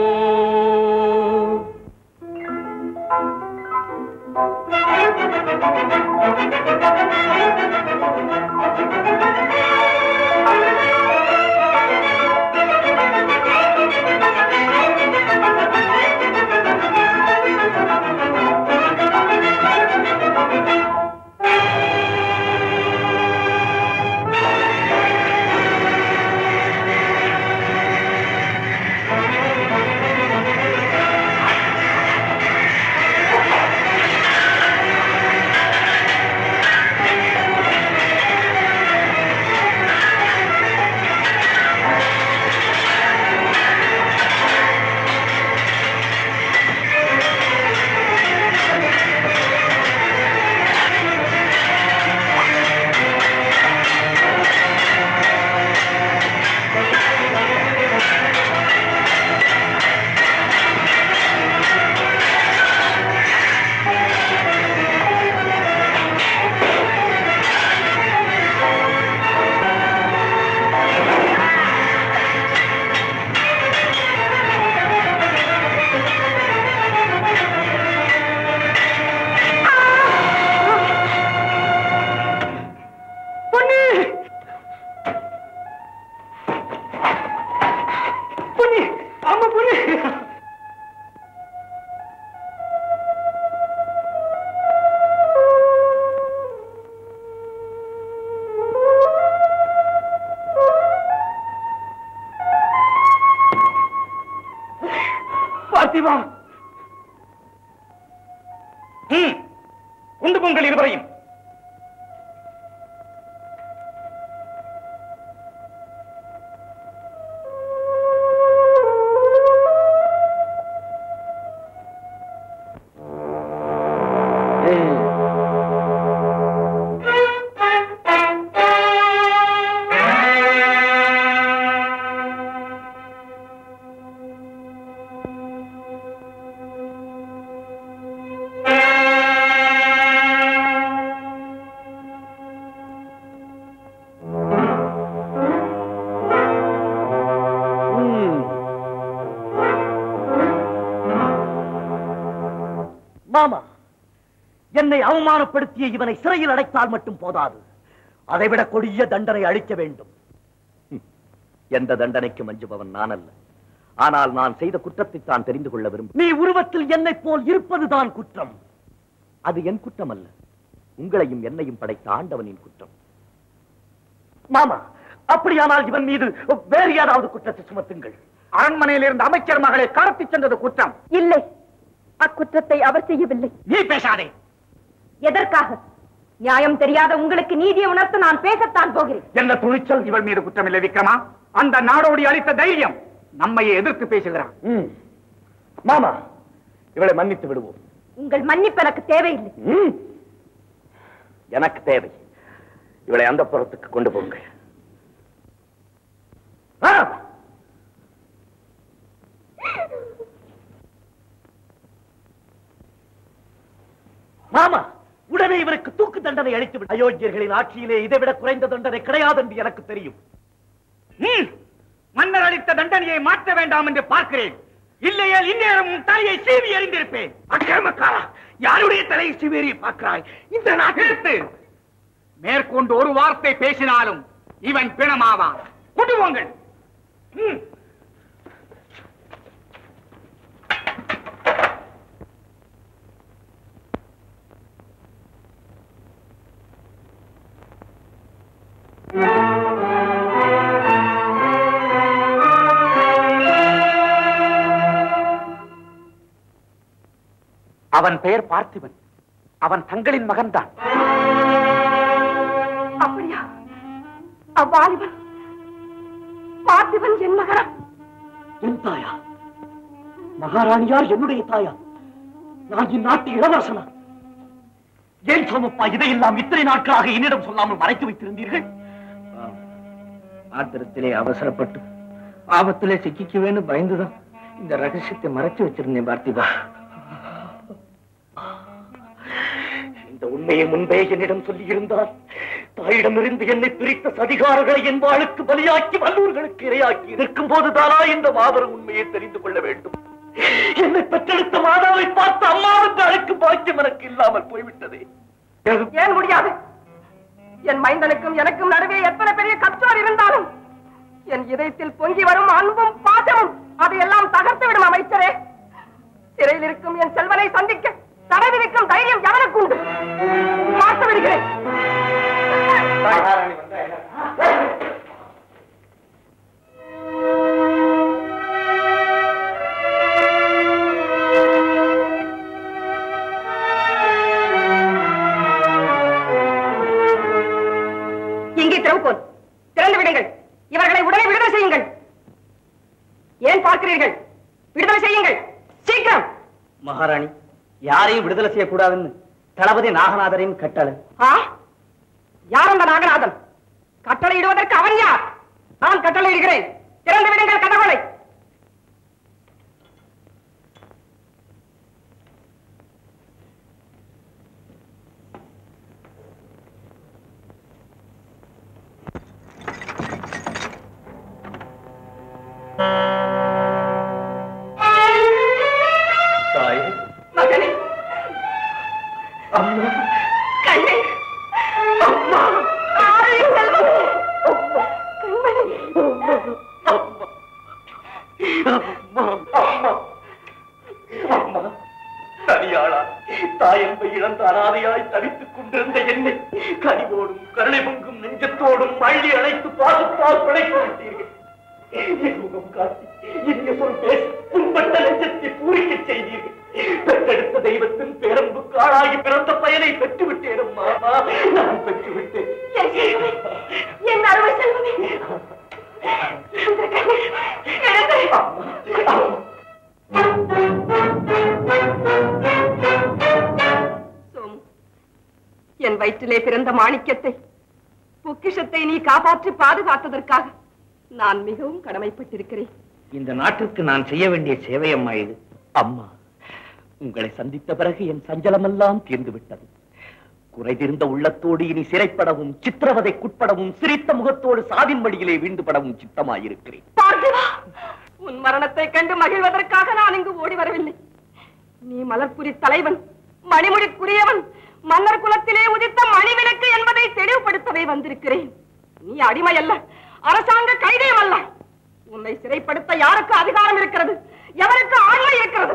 பார்த்திபா, உண்டு பொங்கல் இருவரையும். மாமா, என்னை அவமானப்படுத்திய இவனை சிறையில் அடைத்தால் மட்டும் போதாது, அதைவிட கொடிய தண்டனை அளிக்க வேண்டும். எந்த தண்டனைக்கு மஞ்சுபவன் நான் அல்ல. ஆனால் நான் செய்த குற்றத்தை தான் தெரிந்து கொள்ள விரும்பும். நீ உருவத்தில் என்னை போல் இருப்பதுதான் குற்றம். அது என் குற்றம் அல்ல, உங்களையும் என்னையும் படைத்த ஆண்டவனின் குற்றம். மாமா, அப்படியானால் இவன் மீது வேறு ஏதாவது குற்றத்தை சுமத்துங்கள். அரண்மனையில் இருந்த அமைச்சர் மகளை கடத்தி சென்றது குற்றம் இல்லை, அக்குற்றத்தை அவர் செய்யவில்லை. நீ பேசாதே. எதற்காக? நியாயம் தெரியாத உங்களுக்கு நீதியை உணர்த்த நான் பேசத்தான் போகிறேன். என்ன துணிச்சல்! இவள் மீது குற்றம் இல்லை விக்ரமா. அந்த நாடோடி அளித்த தைரியம் நம்மையே எதிர்த்து பேசுகிறான். மாமா, இவளை மன்னித்து விடுவோம். உங்கள் மன்னிப்பு எனக்கு தேவையில்லை. எனக்கு தேவை. இவளை அந்த புறத்துக்கு கொண்டு போங்க. மாமா, உடனே இவருக்கு தூக்கு தண்டனை அளித்து விடு. அயோக்கியர்களின் ஆட்சியிலே இதைவிட குறைந்த தண்டனை கிடையாது என்று எனக்கு தெரியும். மன்னர் அளித்த தண்டனையை மாற்ற வேண்டாம் என்று பார்க்கிறேன். இல்லையே இந்நேரம் தலையை சீவி எறிந்திருப்பேன். அக்கிரமக்காரா, யாருடைய தலையை சீவி பார்க்கிறாய்? இந்த நாட்டிற்கு மேற்கொண்டு ஒரு வார்த்தை பேசினாலும் இவன் பிணமாவான். கொண்டு போங்கள். அவன் பெயர் பார்த்திபன். அவன் தங்களின் மகன்தான். அப்படியா? அவ்வாலிபன் பார்த்திபன் என் மகனா? என் தாயா? மகாராணியார் என்னுடைய தாயா? நான் இந்நாட்டு இளவரசனா? ஏன் சோமப்பா இதையெல்லாம் இத்தனை நாட்களாக என்னிடம் சொல்லாமல் மறைத்து வைத்திருந்தீர்கள்? ஆத்திரத்திலே அவசரப்பட்டு ஆபத்திலே சிக்கிக்குவேன்னு பயந்துதான் இந்த ரகசியத்தை மறைச்சு வச்சிருந்தேன் பார்த்திபா. இந்த உண்மையை முன்பே என்னிடம் சொல்லியிருந்தால் தாயிடமிருந்து என்னை பிரித்த சதிகாரர்களை என் வாளுக்கு பலியாக்கி வல்லூர்களுக்கு இரையாக்கி இருக்கும் போதுதானா இந்த மாபெரும் உண்மையை தெரிந்து கொள்ள வேண்டும். என்னை பெற்றெடுத்த மாதாவை பார்த்து அம்மாவுக்கு அழைக்கும் பாக்கியம் எனக்கு இல்லாமல் போய்விட்டதே. ஏன் முடியாது? என் மைந்தனுக்கும் எனக்கும் நடுவே எத்தனை பெரிய கற்றார் இருந்தாலும் என் இதயத்தில் பொங்கி வரும் அன்பும் பாசமும் அதையெல்லாம் தகர்த்து விடும் அமைச்சரே. சிறையில் இருக்கும் என் செல்வனை சந்திக்க தடை விதிக்கும் தைரியம் எவனுக்கு உண்டு? பார்த்து விடுகிறேன். இங்கே திறவுகோல் திறந்து விடுங்கள். இவர்களை உடனே விடுதலை செய்யுங்கள். ஏன் பார்க்கிறீர்கள்? விடுதலை செய்யுங்கள் சீக்கிரம். மகாராணி, யாரையும் விடுதலை செய்யக்கூடாதுன்னு தளபதி நாகநாதரின் கட்டளை. யார் அந்த நாகநாதன்? கட்டளை இடுவதற்கு அவன் யார்? நான் கட்டளை இடுகிறேன். திறந்து விடுங்கள் கதவுகளை. மகனே, அம்மா, கண்ணே, அம்மா, செல்வமே, தனியாளா தாயன்பை இழந்த அனாதையாய் தவித்துக் கொண்டிருந்த என்னை கனிவோடும் கருணை பொங்கும் நெஞ்சத்தோடும் அள்ளி அழைத்து பாசத்தால் பிழைத்து விட்டீர்கள். என் முகம் காட்டி இனிய சொல் பேசி துன்ப புண்பட்ட நெஞ்சத்தை பூரிக்க செய்தீர்கள். பெற்றெடுத்த தெய்வத்தின் பேரன்புக்கு ஆளாகி பிறந்த பயனை பெற்றுவிட்டேன் அம்மா, நான் பெற்றுவிட்டேன். என் அருமை செல்வமே, என் வயிற்றிலே பிறந்த மாணிக்கத்தை, பொக்கிஷத்தை நீ காப்பாற்றி பாதுகாத்ததற்காக நான் மிகவும் கடமைப்பட்டிருக்கிறேன். இந்த நாட்டிற்கு நான் செய்ய வேண்டிய சேவை அம்மா இது. அம்மா, உங்களை சந்தித்த பிறகு என் சஞ்சலமெல்லாம் தீர்ந்து விட்டது. குறைதிருந்த உள்ளத்தோடு இனி சிறைப்படவும் சித்திரவதைக்குட்படவும் சிரித்த முகத்தோடு சாவின் மடியிலே வீண்டுபடவும் சித்தமாயிருக்கிறேன். பார்த்திவா, உன் மரணத்தை கண்டு மகிழ்வதற்காக நான் இங்கு ஓடி வரவில்லை. நீ மலர்புரி தலைவன், மணிமுடிக்குரியவன், மன்னர் குலத்திலே உதித்த மணிவிளக்கு என்பதை தெளிவுபடுத்தவே வந்திருக்கிறேன். நீ அடிமை அல்ல, அரசாங்க கைதியும் அல்ல. உன்னை சிறைப்படுத்த யாருக்கு அதிகாரம் இருக்கிறது? எவருக்கு ஆண்மை இருக்கிறது?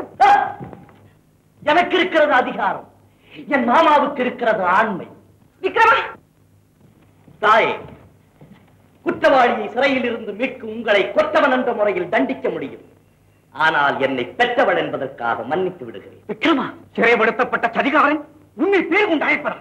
எனக்கு இருக்கிறது அதிகாரம், என் மாமாவுக்கு இருக்கிறது ஆண்மை. விக்ரமா, தாயே, குற்றவாளியை சிறையில் இருந்து மீட்கும் உங்களை கொற்றவன் என்ற முறையில் தண்டிக்க முடியும். ஆனால் என்னை பெற்றவள் என்பதற்காக மன்னித்து விடுகிறேன். விக்ரமா, சிறைப்படுத்தப்பட்ட சதிகாரன் உன்னை பேர் கொண்டு அழைப்பதா?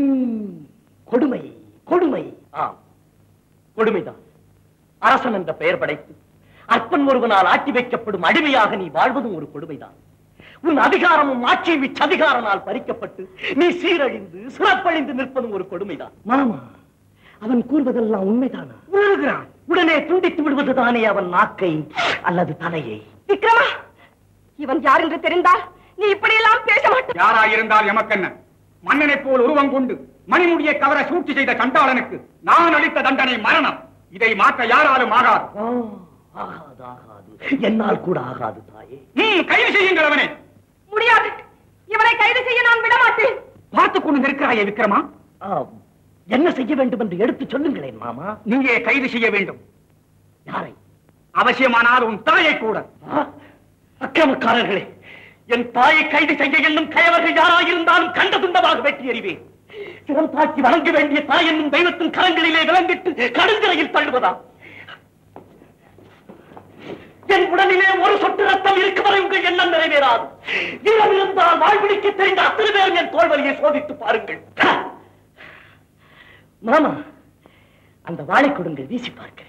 கொடுமை, கொடுமை. ஆம், கொடுமைதான். அரசன் என்ற பெயர் படைத்து அற்பன் ஒருவனால் ஆட்டி வைக்கப்படும் அடிமையாக நீ வாழ்வதும் ஒரு கொடுமைதான். உன் அதிகாரமும் ஆட்சியும் இச்சதிகாரனால் பறிக்கப்பட்டு நீ சீரழிந்து சிறப்பழிந்து நிற்பதும் ஒரு கொடுமைதான். மாமா, அவன் கூறுவதெல்லாம் உண்மைதானா? உணர்கிறான். உடனே துண்டித்து விடுவதுதானே அவன் நாக்கை அல்லது தலையை. விக்ரமா, இவன் யார் என்று தெரிந்தால் நீ இப்படியெல்லாம் பேச மாட்டாய். யாராயிருந்தால் எமக்கென்ன? மன்னனை போல் உருவம் கொண்டு மணிமுடியை கவர சூழ்ச்சி செய்த சண்டாளனுக்கு நான் அளித்த தண்டனை மரணம். இதை மாற்ற யாராலும் ஆகாது. ஆகாது, ஆகாது, என்னால் கூட ஆகாது தாயே. கைது செய்யுங்கள் அவனை. முடியாது, இவனை கைது செய்ய நான் விட மாட்டேன். பார்த்துக் கொண்டு நிற்கிறாயே விக்ரமா, என்ன செய்ய வேண்டும் என்று எடுத்து சொல்லுங்களேன் மாமா. நீயே கைது செய்ய வேண்டும். யாரை? அவசியமானால் உன் தாயை கூட. அக்கிரமக்காரர்களே, என் தாயை கைது செய்ய என்னும் கயவர்கள் யாராயிருந்தாலும் கண்ட துண்டமாக வெட்டி எறிவேன். சிரம் தாக்கி வணங்க வேண்டிய தாய் என்னும் தெய்வத்தின் கரங்களிலே விளங்கிட்டு கடுஞ்சிறையில் தள்ளுவதா? என் உடலிலே ஒரு சொட்டு ரத்தம் இருக்கும் வரை உங்கள் எண்ணம் நிறைவேறாது. ஈரம் இருந்தால் வாழ்விழிக்க தெரிந்த அத்தனை பேரும் என் தோல்வலியை சோதித்து பாருங்கள். மாமா, அந்த வாழை கொடுங்கள், வீசி பார்க்கிறேன்.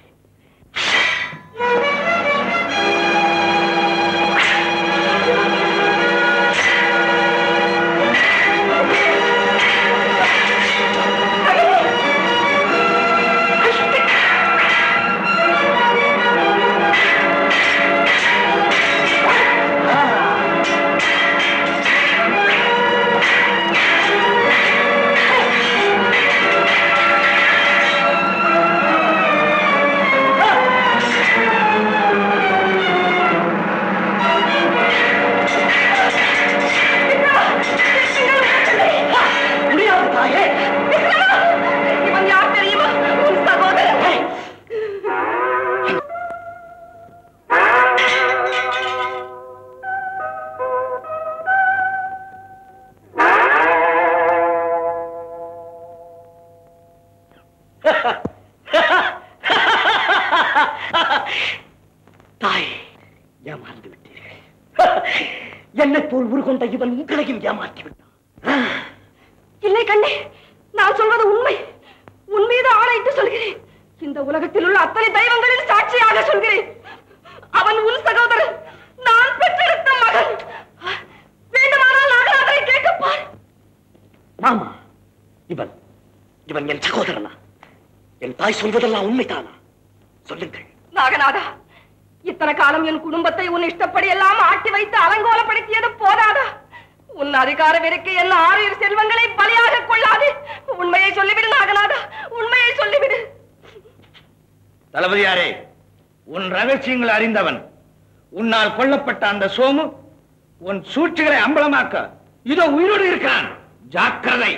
ஏமாந்து விட்டீர்கள். என்னை போல் உருகொண்ட இவன் உங்களையும் ஏமாற்றி விட்டான். இல்லை கண்ணே, நான் சொல்வது உண்மை. உன் மீது ஆணையிட்டு சொல்கிறேன். இந்த உலகத்தில் உள்ள அத்தனை தெய்வங்களின் சாட்சியாக சொல்கிறேன். அவன் உன் சகோதரன், நான் பெற்றெடுத்த மகன். வேண்டுமானால் நாகநாதரை கேட்கப்பார். மாமா, இவன் இவன் என் சகோதரனா? என் தாய் சொல்வதெல்லாம் உண்மைதானா? சொல்லுங்கள். நாகநாதா, இத்தனை காலம் என் குடும்பத்தை உன் இஷ்டப்படி எல்லாம் ஆட்டி வைத்து அலங்கோலப்படுத்தியது போதாதா? உன் அதிகார வெறுக்கு என் 6 செல்வங்களை பலியாக கொள்ளாது. உண்மையை சொல்லிவிடு நாகநாதா, உண்மையை சொல்லிவிடு. தளபதியாரே, உன் ரகசியங்களை அறிந்தவன். உன்னால் கொல்லப்பட்ட அந்த சோமு உன் சூழ்ச்சிகளை அம்பலமாக்க இதோ உயிரோடு இருக்கிறான். ஜாக்கிரதை.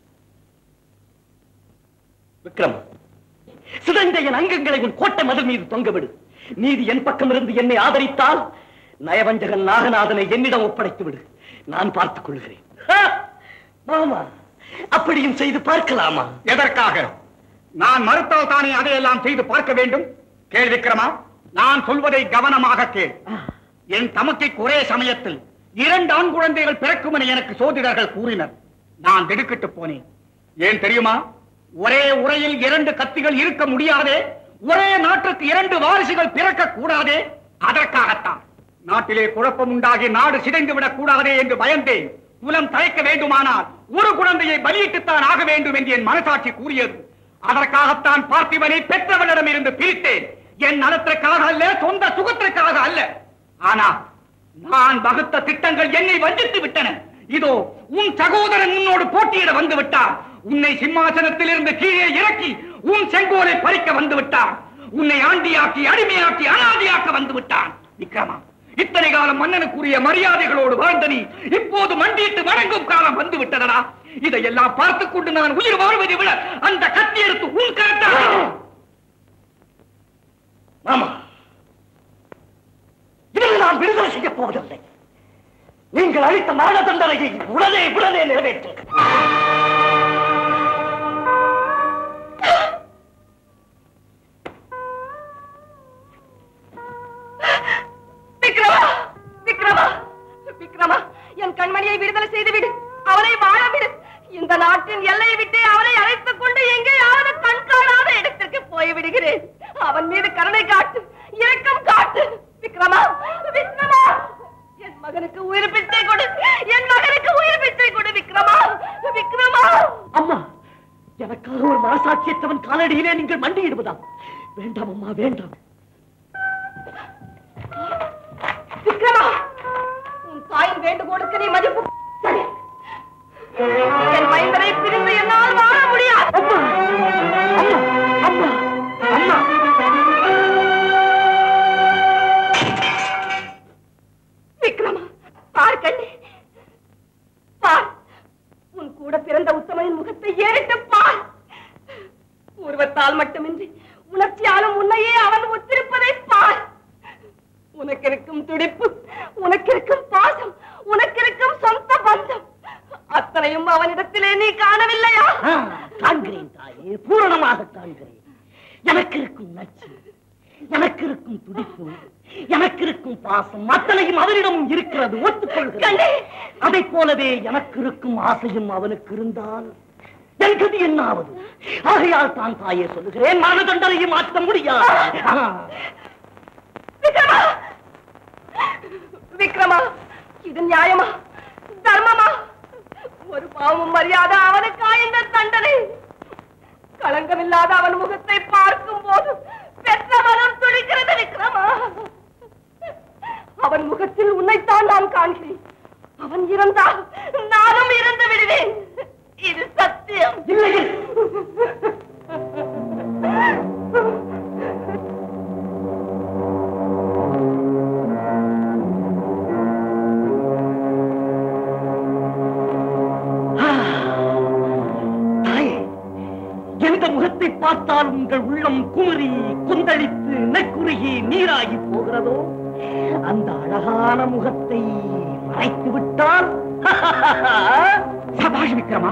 விக்ரம், சிதைந்த என் அங்கங்களை உன் கோட்டை மதில் மீது தொங்கவிடு. நீதி என் பக்கம் இருந்து என்னை ஆதரித்தால் நயவஞ்சகன் நாகநாதனை என்னிடம் ஒப்படைத்து விடு. நான் பார்த்துக் கொள்கிறேன். மாமா, அப்படியும் செய்து பார்க்கலாமா? எதற்காக? நான் மறுத்தால் தானே அதையெல்லாம் செய்து பார்க்க வேண்டும். கேள் விக்ரமா, நான் சொல்வதை கவனமாக கேள். என் தமக்கைக்கு ஒரே சமயத்தில் 2 ஆண் குழந்தைகள் பிறக்கும் என எனக்கு சோதிடர்கள் கூறினர். நான் திடுக்கிட்டு போனேன். ஏன் தெரியுமா? ஒரே உரையில் 2 கத்திகள் இருக்க முடியாதே, ஒரே நாட்டுக்கு 2 வாரிசுகள் பிறக்க கூடாதே. அதற்காகத்தான் நாட்டிலே குழப்பம் உண்டாகி நாடு சிதைந்து விடக் கூடாதே என்று பயந்தேன். குலம் தழைக்க வேண்டுமானால் ஒரு குழந்தையை பலியிட்டுத்தான் ஆக வேண்டும் என்று என் மனசாட்சி கூறியது. அதற்காகத்தான் பார்த்திபனை பெற்றவனிடம் இருந்து பிரித்தேன். என் நலத்திற்காக அல்ல, சொந்த சுகத்திற்காக அல்ல. ஆனால் நான் வகுத்த திட்டங்கள் என்னை வஞ்சித்து விட்டன. இதோ உன் சகோதரன் உன்னோடு போட்டியிட வந்து விட்டார். உன்னை சிம்மாசனத்தில் இருந்து கீழே இறக்கி உன் செங்கோலை பறிக்க வந்து விட்டார். உன்னை ஆண்டியாக்கி அடிமையாக்கி அனாதியாக்க வந்து விட்டான். விக்ரமா, இத்தனை காலம் மன்னனுக்குரிய மரியாதைகளோடு வாழ்ந்த நீ இப்போது மண்டியிட்டு வணங்கும் காலம் வந்து விட்டதடா. இதையெல்லாம் பார்த்துக் கொண்டு நான் உயிர் வாழ்வதை விட அந்த கத்தி எடுத்து உன் கருத்தா. மாமா, இதை நான் விடுதலை செய்ய போவதில்லை. நீங்கள் அளித்த மரண தண்டனையை உடனே நிறைவேற்று. விக்ரமா, என் கண்மணியை விடுதலை செய்துவிடு. அவனை வாழ விடு. இந்த நாட்டின் எல்லையை விட்டு அவனை அழைத்துக் கொண்டு எங்கேயாவது கண்காணாத இடத்திற்கு போய்விடுகிறேன். அவன் மீது கருணை காட்டு, இரக்கம் காட்டு. விக்ரமா, விக்ரமா, என் மகனுக்கு உயிர் பிச்சை கொடு. என் மகனுக்கு உயிர் பிச்சை கொடு. விக்ரமா, விக்ரமா. அம்மா, எனக்காக ஒரு மனசாட்சியற்றவன் காலடியிலே நீங்கள் மண்டியிடுவதா? வேண்டாம் அம்மா, வேண்டாம். விக்ரமா, உன் தாயின் வேண்டுகோளுக்கு நீ மதிப்பு. என் மைந்தரை பிரிந்து என்னால் வாழ முடியாது. அம்மா, அம்மா, அம்மா, அம்மா. விக்ரமா, பார் கண்ணே, பார். உன் கூட பிறந்த உத்தமனின் முகத்தை ஏறிட்டு பார். உருவத்தால் மட்டுமின்றி உணர்ச்சியாலும் உன்னையே அவன் ஒத்திருப்பதை பார். உனக்கு இருக்கும் துடிப்பு, உனக்கு இருக்கும் பாசம், உனக்கு இருக்கும் சொந்த பந்தம் அத்தனையும் அவனிடத்திலே நீ காணவில்லையா? காண்கிறேன் தாயே, பூரணமாக காண்கிறேன். எனக்கு இருக்கும் நச்சு, எனக்கு இருக்கும் துடிப்பு, எனக்கு இருக்கும் பாசம் அத்தனையும் அவனிடமும் இருக்கிறது, ஒத்துக்கொள்கிறேன். அதை போலவே எனக்கு இருக்கும் ஆசையும் அவனுக்கு இருந்தால் என் கதி என்ன ஆவது? ஆகையால் தான் தாயே சொல்லுகிறேன், மரண தண்டனையை மாற்ற முடியாது. விக்ரமா, இது நியாயமா, தர்மமா? ஒரு பாவமும் மரியாதை அவனுக்கா இந்த தண்டனை? களங்கமில்லாத அவன் முகத்தை பார்க்கும் போது பெற்ற மனம் துடிக்கிறது. விக்ரமா, அவன் முகத்தில் உன்னைத்தான் நான் காண்கிறேன். அவன் இறந்தால் நானும் இறந்து விடுவேன். இது சத்தியம். இல்லை, எந்த முகத்தை பார்த்தால் உங்கள் உள்ளம் குமரி கொந்தளித்து நெக்குருகி நீராகி போகிறதோ அந்த அழகான முகத்தை மறைத்து விட்டால் சபாஷ் விக்ரமா.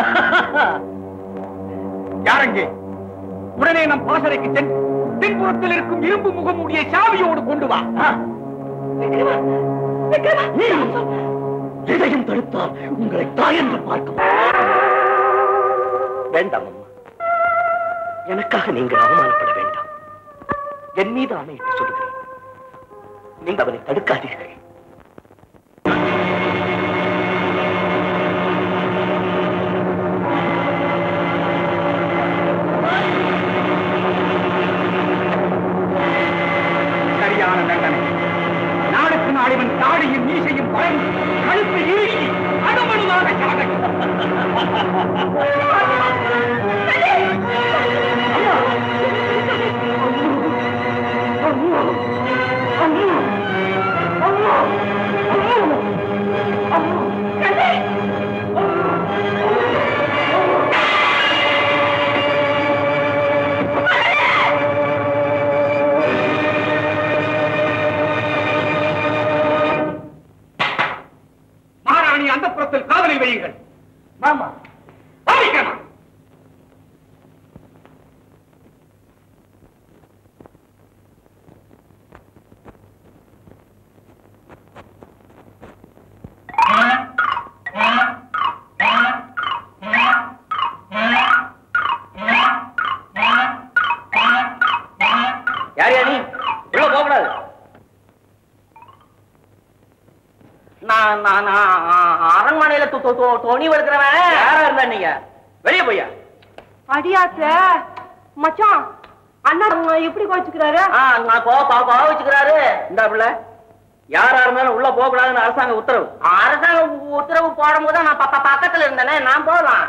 யாரங்கே? உடனே நம் பாசறைக்கு சென்று பின்புறத்தில் இருக்கும் இரும்பு முகமூடிய சாவியோடு கொண்டு வா. எதையும் தடுத்தால் உங்களை தாய் என்று பார்க்க வேண்டாம் அம்மா. எனக்காக நீங்கள் அவமானப்பட வேண்டாம். என் மீது ஆணையிட்டு சொல்லுகிறேன், நீங்கள் அவனை தடுக்காதீர்கள். சரியான தண்டனை. நாளுக்கு நாள் இவன் தாடியும் மீசையும் வளர்ந்து கழுத்து இறுகி அணுமணுவாக அம்மா, அரண்மனையில துணி வளர்க்கிறவன் யாரா இருந்தா நீங்க வெளியே போய்யா. அடியாச்ச மச்சான் அண்ணா எப்படி கோச்சுக்கிறாரு? கோவச்சுக்கிறாரு. இந்த பிள்ளை யாரா இருந்தாலும் உள்ள போக கூடாதுன்னு அரசாங்க உத்தரவு. அரசாங்க உத்தரவு போடும் போது நான் பக்கத்துல இருந்தேனே, நான் போகலாம்.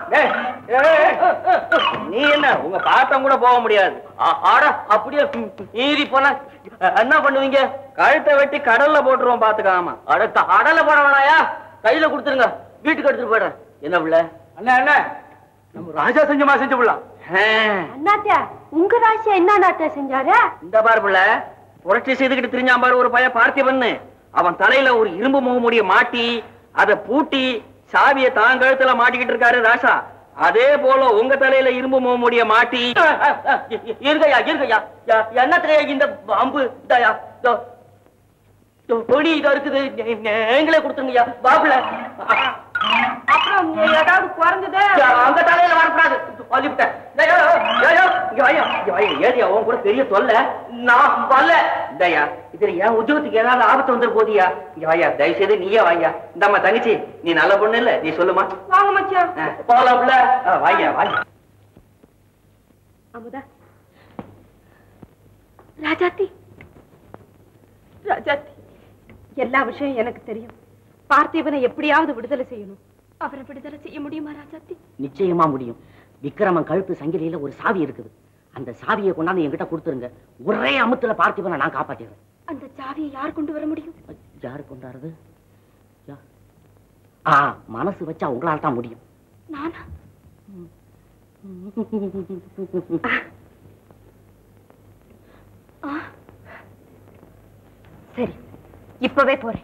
நீ என்ன உங்க பாட்டம் கூட போக முடியாது. அப்படியே மீறி போனா என்ன பண்ணுவீங்க? கழுத்தை வெட்டி கடல்ல போட்டுருவோம் பாத்துக்காம. அடுத்த கடல்ல போட வேணாயா, கையில கொடுத்துருங்க, வீட்டுக்கு எடுத்துட்டு போயிடுறேன். என்ன பிள்ளை? அண்ணா என்ன நம்ம ராஜா செஞ்சமா செஞ்சு விடலாம். அண்ணாத்த உங்க ராசியா என்ன அண்ணாத்த செஞ்சாரு? இந்த பாரு பிள்ளை, புரட்சி செய்துகிட்டு திரிஞ்சான் பாரு ஒரு பையன் பார்த்திபன்னு. அவன் தலையில ஒரு இரும்பு முகமுடிய மாட்டி அதை பூட்டி சாவிய தான் கழுத்துல மாட்டிக்கிட்டு இருக்காரு ராசா. அதே போல உங்க தலையில இரும்பு முகமுடிய மாட்டி இருக்கையா என்னத்தையா இந்த அம்பு பொடி இதா இருக்குது, நீங்களே கொடுத்துருங்கய்யா. பாப்புல அப்புறம் ஏதாவது குறைஞ்சது அங்க தலையில வரக்கூடாது சொல்லிவிட்டேன். ஏரியா உன் கூட பெரிய தொல்லை, நான் வரல. இந்தாயா இதுல என் உத்தியோகத்துக்கு ஏதாவது ஆபத்து வந்துரு போதியா. இங்க வாயா, தயவு செய்து நீயே வாயா. இந்தாம்மா தங்கச்சி, நீ நல்ல பொண்ணு இல்ல, நீ சொல்லுமா. வாங்க மச்சான் போலாம்ல. வாயா வாயா. அமுதா ராஜாத்தி ராஜாத்தி, எல்லா விஷயம் எனக்கு தெரியும். பார்த்திபனை எப்படியாவது விடுதலை செய்யணும். அவரை விடுதலை செய்ய முடியுமா ராஜாத்தி? நிச்சயமா முடியும். விக்ரமன் கழுத்து சங்கிலியில ஒரு சாவி இருக்குது. அந்த சாவியை கொண்டாந்து என்கிட்ட கொடுத்துருங்க. ஒரே அமுத்துல பார்த்திபனை நான் காப்பாத்திடுறேன். அந்த சாவியை யார் கொண்டு வர முடியும்? யாரு கொண்டாடுறது? மனசு வச்சா உங்களால தான் முடியும். நானா? சரி, இப்பவே போறேன்.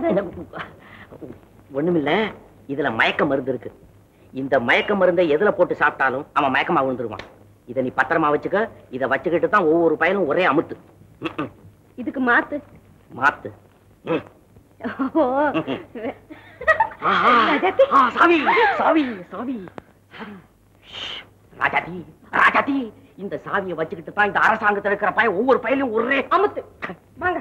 அது? ஒண்ணுமில்ல, இதுல மயக்க மருந்து இருக்கு. இந்த மயக்க மருந்தை எதுல போட்டு சாப்பிட்டாலும் அவன் மயக்கமா விழுந்துருவான். இதை நீ பத்திரமா வச்சுக்க. இதை வச்சுக்கிட்டு தான் ஒவ்வொரு பயனும் ஒரே அமுத்து. இதுக்கு மாத்து. மாத்து. சாவி சாவி சாவி ராஜாதி ராஜாதி, இந்த சாவியை வச்சுக்கிட்டு தான் இந்த அரசாங்கத்தில் இருக்கிற பையன் ஒவ்வொரு பையனையும் ஒரே அமுத்து. வாங்க.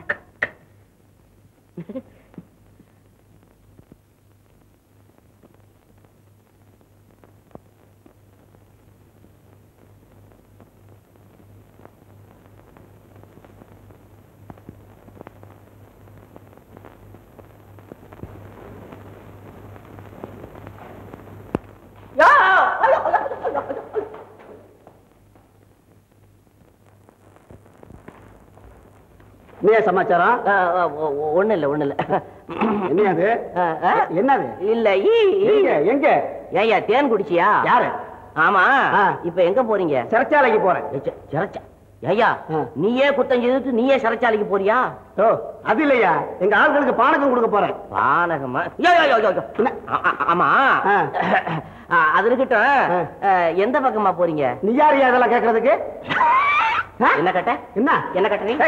சமாச்சாரம் ஒண்ணு இல்ல ஒண்ணு இல்ல. என்னது என்னது இல்ல எங்க ஏயா தேன் குடிச்சியா? யாரு? ஆமா, இப்ப எங்க போறீங்க? சிறைச்சாலைக்கு போறேன். சிறைச்சா? ஐயா, நீயே குத்தம் செய்துட்டு நீயே சிறைச்சாலைக்கு போறியா? ஓ, அது இல்லையா, எங்க ஆட்களுக்கு பானகம் கொடுக்க போறேன். பானகமா? ஆமா, அது இருக்கட்டும். எந்த பக்கமா போறீங்க? நீ யாரு அதெல்லாம் கேட்கறதுக்கு? என்ன கட்ட? என்ன கட்டுறீங்க?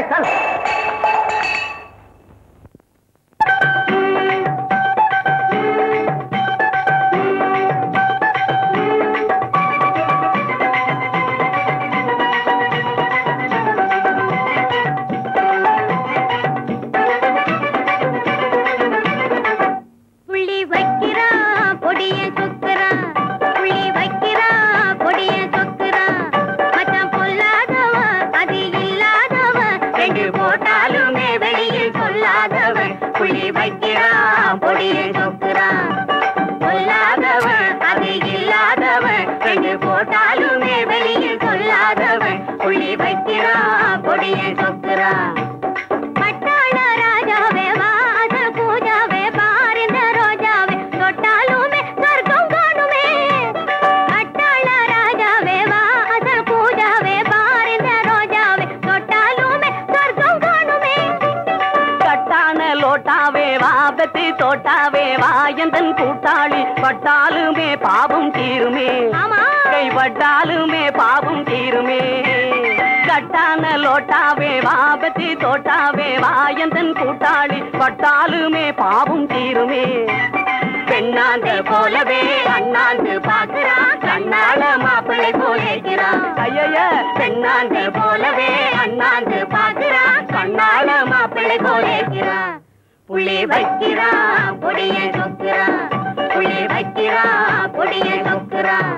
கூட்டாளி பட்டாலுமே பாவம் தீருமே, கைப்பட்டாலுமே பாவம் தீருமே. கட்டான லோட்டாவே வாபத்தி தோட்டாவே வாயந்தன் கூட்டாளி பட்டாலுமே பாவம் தீருமே. பெண்ணாந்த போலவே அண்ணாந்து பாக்குறான், கண்ணால மாப்பிள்ளை போலேக்கிறான். ஐய, பெண்ணாந்த போலவே அண்ணாந்து பாக்குறான், கண்ணால மாப்பிள்ளை போலேக்கிறான். புள்ளி வைக்கிறான் பொடிய சொக்குறான், புள்ளி வைக்கிறான் பொடிய சொக்குறான்.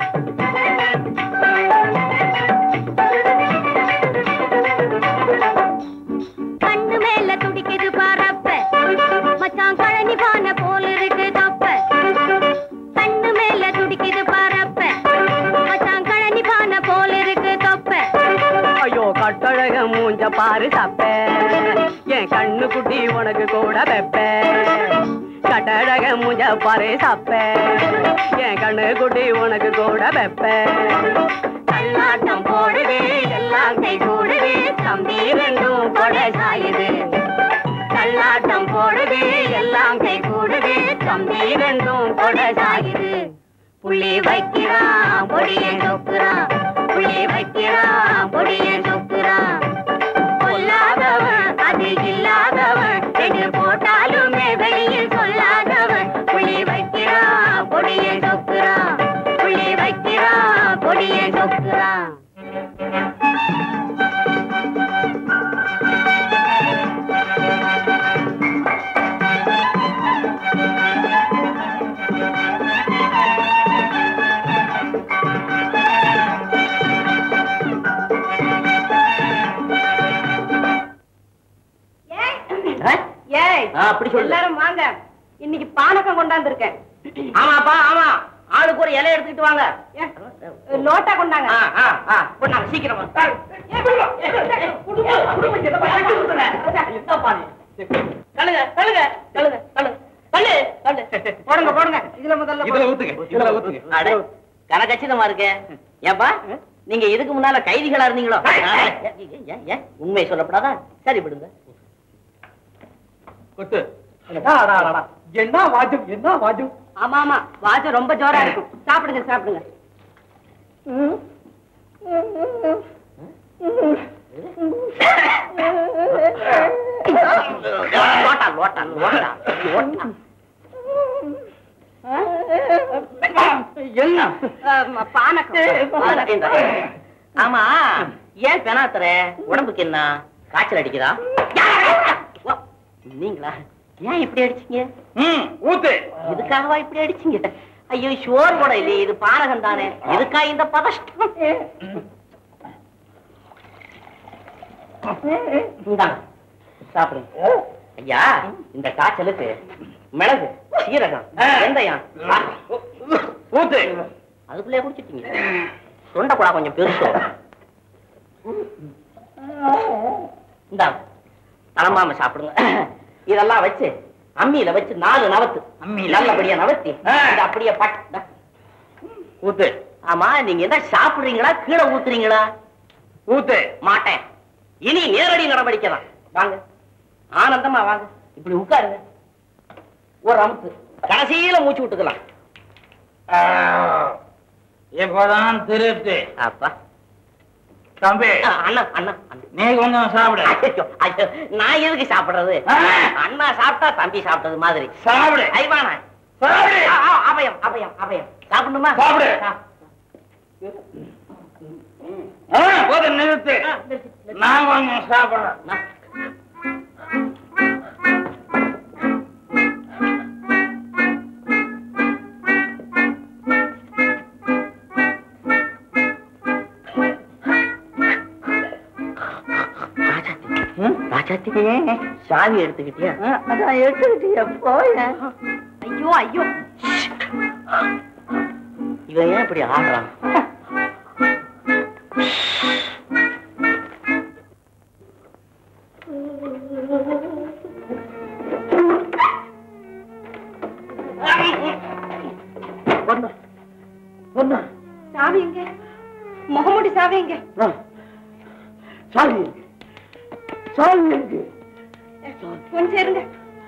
கண்ணு மேல துடிக்குது பாரப்ப, மச்சான் கழனி பான போல இருக்கு தப்ப. கண்ணு மேல துடிக்குது பாரப்ப, மச்சான் கழனி பான போல இருக்கு தப்ப. ஐயோ கட்டழக மூஞ்ச பாரு தப்ப, என் கண்ணு குட்டி உனக்கு கூட வெப்ப. கட்டழக மூஞ்ச பாரு தப்ப, என் கண்ணு குட்டி உனக்கு கூட வெப்ப. கண்ணாட்டம் போடுது எல்லாம் கை கூடுது, தம்பி ரெண்டும் கொடை சாயுது. கண்ணாட்டம் போடுது எல்லாம் கை கூடுது, தம்பி ரெண்டும் கொடை சாயுது. புள்ளி வைக்கிறான் பொடிய சொக்குறான், புள்ளி வைக்கிறான் பொடிய சொக்குறான். சொல்லாதவன் அது இல்லாதவன், எது போட்டாலுமே வெளியில் சொல்லாதவன். புள்ளி வைக்கிறான் பொடிய சொக்குறான், புள்ளி வைக்கிறான் பொடிய சொக்குறான். எல்லாரும் வாங்க, இன்னைக்கு பானகம் கொண்டாந்து இருக்கேன். ஆமாப்பா, ஆமா, ஆளுக்கு ஒரு இலை எடுத்துக்கிட்டு வாங்க. லோட்டா கொண்டாங்க. கொண்டாங்க சீக்கிரமா. போடுங்க போடுங்க, இதுல முதல்ல கனகச்சிதமா இருக்கு. ஏப்பா, நீங்க இதுக்கு முன்னால கைதிகளா இருந்தீங்களோ? உண்மை சொல்லப்படாதா? சரி விடுங்க. என்ன வாஜம், என்ன வாஜம். ஆமா ஆமா, வாஜம் ரொம்ப ஜோரா இருக்கும். சாப்பிடுங்க சாப்பிடுங்க. ஆமா, ஏன் பெனாத்துற? உடம்புக்கு என்ன காய்ச்சல் அடிக்குதா? நீங்களா? ஏன் இப்படி அடிச்சீங்க? ஊத்து. இதுக்காகவா இப்படி அடிச்சீங்க? ஐயோ, ஷோர் கூட இல்லையே, இது பானகம் தானே. எதுக்கா இந்த பதஷ்டம்? சாப்பிடுங்க. ஐயா, இந்த காய்ச்சலுக்கு மிளகு, சீரகம், வெந்தயம் ஊத்து. அதுக்குள்ளே குடிச்சிட்டீங்க. தொண்டை கூட கொஞ்சம் பெருசு. இந்தாங்க, தரமாம சாப்பிடுங்க. இதெல்லாம் வச்சு அம்மியில வச்சு 4 நவத்து நல்லபடியா நவத்தி அப்படியே பட்ட ஊத்து. ஆமா, நீங்க என்ன சாப்பிடுறீங்களா கீழே ஊத்துறீங்களா? ஊத்து மாட்டேன். இனி நேரடி நடவடிக்கை தான். வாங்க, ஆனந்தமா வாங்க, இப்படி உட்காருங்க. ஒரு அமுத்து, கடைசியில மூச்சு விட்டுக்கலாம். இப்பதான் திருப்தி. அப்பா தம்பி, அண்ணா அண்ணா நீ கொஞ்சம் சாப்பிடு. நான் எதுக்கு சாப்பிடுறது? அண்ணா சாப்பிட்டா தம்பி சாப்பிட்டது மாதிரி. சாப்பிடு. ஐவானா, அபயம் அபயம் அபயம். சாப்பிடணுமா? சாப்பிடு. போதும், நிறுத்து. நான் கொஞ்சம் சாப்பிடுறேன். சாவி எடுத்துக்கிட்டியா? அதான் எடுத்துக்கிட்டியா? போய. ஐயோ ஐயோ, இவன் ஏன் இப்படி ஆடுறான்? சாவி எங்க? முகமுடி சாவி எங்க? சாவி சாவி இருக்கு. கொஞ்சம் இருங்க,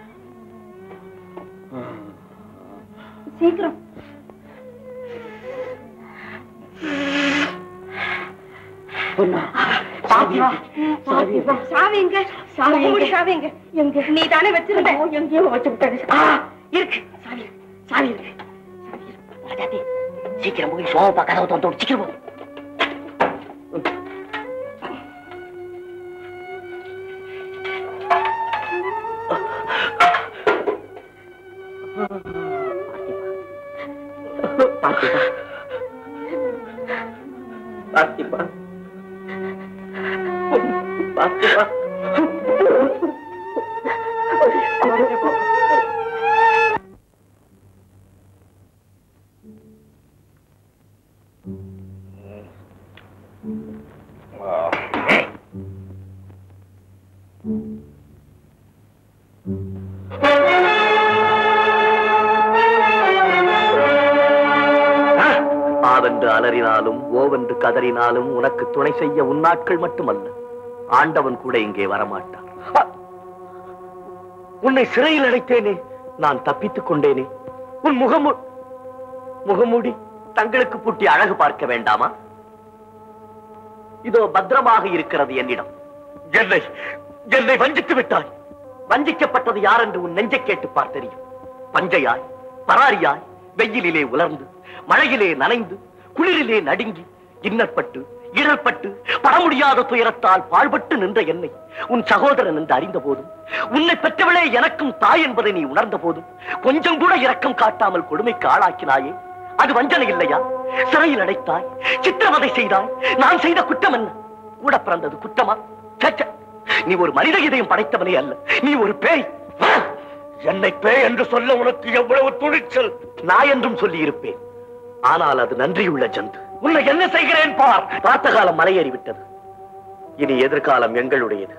சீக்கிரம். சாவி எங்க? முகமுடி சாவி எங்க? எங்க? நீ தானே வச்சிருந்த? எங்கேயோ வச்சுட்டேன். இருக்கு சாவி, சாவி இருக்கு. ராஜாத்தி, சீக்கிரம் போய் சோபா கதவை தோண்டு. சீக்கிரம் போ. பார்த்திபா, பார்த்திபா, ஆவென்று அலறினாலும் ஓவென்று கதறினாலும் உனக்கு துணை செய்ய உன்னாட்கள் மட்டுமல்ல, ஆண்டவன் கூட இங்கே வரமாட்டான். உன்னை சிறையில் அடைத்தேனே, நான் தப்பித்துக் கொண்டேனே. உன் முகமூடி தங்களுக்கு பூட்டி அழகு பார்க்க வேண்டாமா? இதோ பத்திரமாக இருக்கிறது என்னிடம். என்னை வஞ்சித்து விட்டாய். வஞ்சிக்கப்பட்டது யார் என்று உன் நெஞ்சை கேட்டு பார் தெரியும். பஞ்சையாய், பராரியாய், வெயிலிலே உலர்ந்து, மழையிலே நனைந்து, குளிரிலே நடுங்கி, இன்னற்பட்டு, இடர்பட்டு, பட முடியாத துயரத்தால் பாழ்பட்டு நின்ற என்னை உன் சகோதரன் என்று அறிந்த போதும், உன்னை பெற்றவளே எனக்கும் தாய் என்பதை நீ உணர்ந்த போதும், கொஞ்சம் கூட இரக்கம் காட்டாமல் கொடுமைக்கு ஆளாக்கினாயே, அது வஞ்சனை இல்லையா? சிறையில் அடைத்தாய், சித்திரவதை செய்தாய். நான் செய்த குற்றம் என்ன? கூட பிறந்தது குற்றமா? நீ ஒரு மனித இதயம் படைத்தவனே அல்ல, நீ ஒரு பேய். என்னை பேய் என்று சொல்ல உனக்கு எவ்வளவு துணிச்சல்! நான் என்றும் சொல்லி இருப்பேன், ஆனால் அது நன்றியுள்ள ஜந்து. உன்னை என்ன செய்கிறேன் பார். பார்த்த காலம் மலையேறிவிட்டது, இனி எதிர்காலம் எங்களுடையது.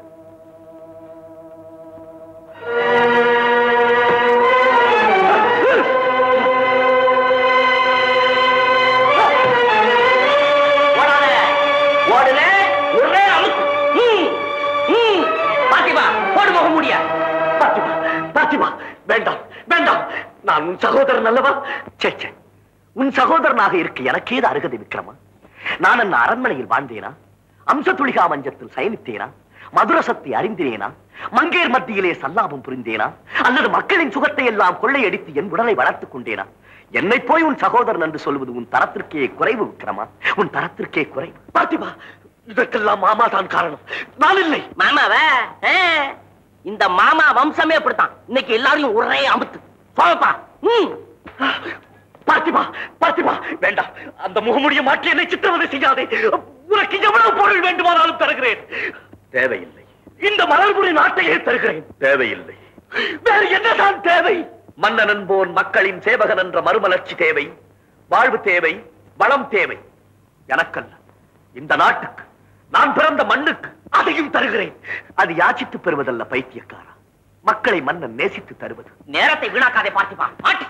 வேண்டாம், நான் உன் சகோதரன் அல்லவா? சே, உன் சகோதரனாக இருக்க எனக்கேது அருகதை விக்ரமா? நான் என்ன அரண்மனையில் வாழ்ந்தேனா? அம்சத்துளிகா மஞ்சத்தில் சயனித்தேனா? மதுரசத்தை அறிந்தேனா? மங்கையர் மத்தியிலே சல்லாபம் புரிந்தேனா? அல்லது மக்களின் சுகத்தை எல்லாம் கொள்ளையடித்து என் உடலை வளர்த்துக் கொண்டேனா? என்னை போய் உன் சகோதரன் என்று சொல்வது உன் தரத்திற்கே குறைவு விக்ரமா, உன் தரத்திற்கே குறைவு. பார்த்திபா, இதற்கெல்லாம் மாமா தான் காரணம், நான் இல்லை. மாமாவ இந்த மாமா வம்சமே அப்படித்தான். இன்னைக்கு எல்லாரையும் ஒரே அமுத்து போப்பா. பார்த்திபா, வேண்டாம், அந்த முகமுடிய மாற்றி என்னை சித்திரவதை செய்யாதே. உனக்கு எவ்வளவு பொருள் வேண்டுமானாலும் தருகிறேன். தேவையில்லை. இந்த மலர்புரி நாட்டையே தருகிறேன். தேவையில்லை. வேறு என்னதான் தேவை? மன்னன் போன் மக்களின் சேவகன் என்ற மறுமலர்ச்சி தேவை, வாழ்வு தேவை, வளம் தேவை. எனக்கல்ல, இந்த நாட்டுக்கு, நான் பிறந்த மண்ணுக்கு. அதையும் தருகிறேன். அது யாச்சித்து பெறுவதல்ல பைத்தியக்காரா, மக்களை மன்னன் நேசித்து தருவது. நேரத்தை வீணாக்காதே பார்த்திபா.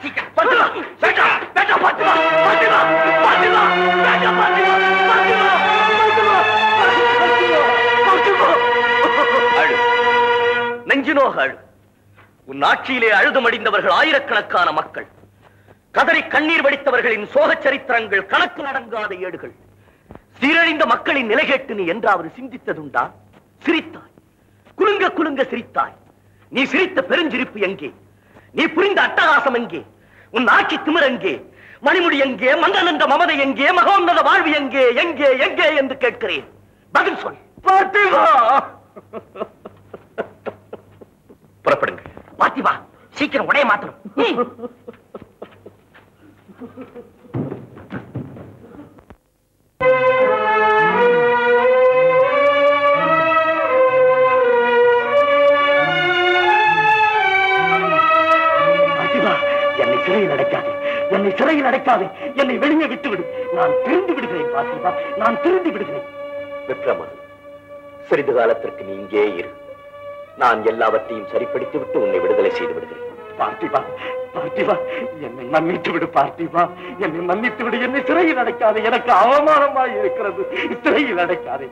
நெஞ்சினோக அழு. உன் ஆட்சியிலே அழுதுமடிந்தவர்கள் ஆயிரக்கணக்கான மக்கள், கதறி கண்ணீர் வடித்தவர்களின் சோகச் சரித்திரங்கள் கணக்கு நடங்காத ஏடுகள். சீரழிந்த மக்களின் நிலை கேட்டு நீ என்றாவது சிந்தித்ததுண்டா? சிரித்தாய், குலுங்க குலுங்க சிரித்தாய். நீ சிரித்த பெருஞ்சிரிப்பு எங்கே? நீ புரிந்த அட்டகாசம் எங்கே? உன் ஆட்சி திமிர் எங்கே? மணிமுடி எங்கே? மன்னன் என்ற மமதை எங்கே? மகோன்னத வாழ்வு எங்கே? எங்கே எங்கே என்று கேட்கிறேன், பதில் சொல். பார்த்திபா, புறப்படுங்க. பார்த்திபா, சீக்கிரம் உடைய மாத்தணும். என்னை சிறையில் அடைக்காதே, என்னை வெளியே விட்டுவிடு. நான் திருந்து விடுகிறேன் பார்த்திபா, நான் திருந்து விடுகிறேன். விக்ரமா, சிறிது காலத்திற்கு நீ இங்கே இரு. நான் எல்லாவற்றையும் சரிப்படுத்தி விட்டு உன்னை விடுதலை செய்து விடுகிறேன். பார்த்திபா, என்னை மன்னித்து விடு. பார்த்திபா, என்னை மன்னித்து விடு. என்னை சிறையில் அடைக்காதே, எனக்கு அவமானமாய் இருக்கிறது. சிறையில் அடைக்காதே.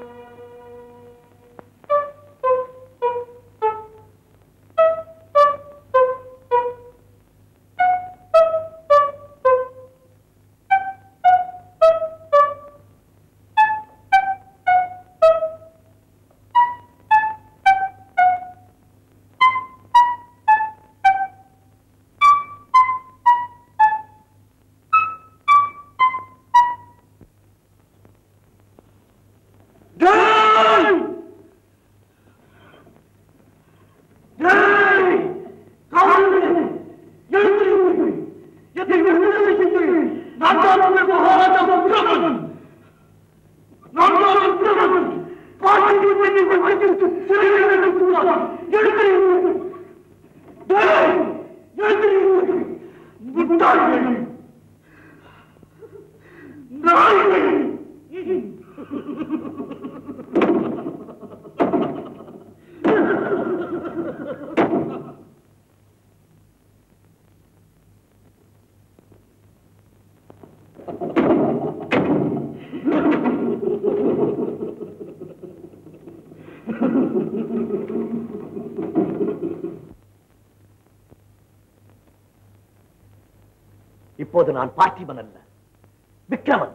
இப்போது நான் பார்த்திபன் அல்ல, விக்ரமன்.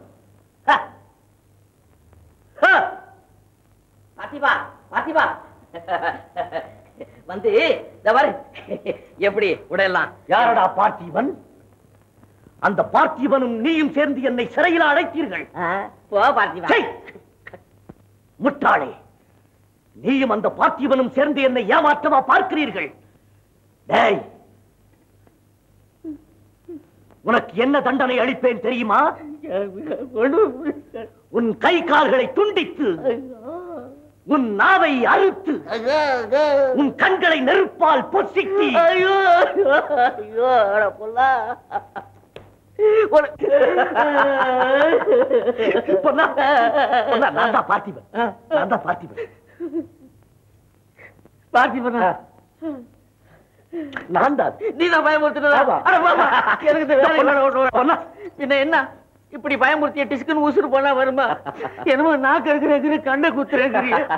பார்த்திபா வந்து எப்படி உடையலாம்? யாரடா பார்த்திபன்? அந்த பார்த்திபனும் நீயும் சேர்ந்து என்னை சிறையில் அடைத்தீர்கள். முட்டாளே, நீயும் அந்த பார்த்திபனும் சேர்ந்து என்னை ஏமாற்றமா பார்க்கிறீர்கள்? டேய், உனக்கு என்ன தண்டனை அளிப்பேன் தெரியுமா? உன் கை கால்களை துண்டித்து, உன் நாவை அறுத்து, உன் கண்களை நெருப்பால் பொசிக்கி, பார்த்திபன் நான் தான். நீதான் பயமுறுத்தின. என்ன இப்படி பயமுறுத்திய டிஸ்குன்னு உசுறு போனா வருமா? என்னமோ நாக்கு இருக்கிற கண்ணை குத்துறேன்.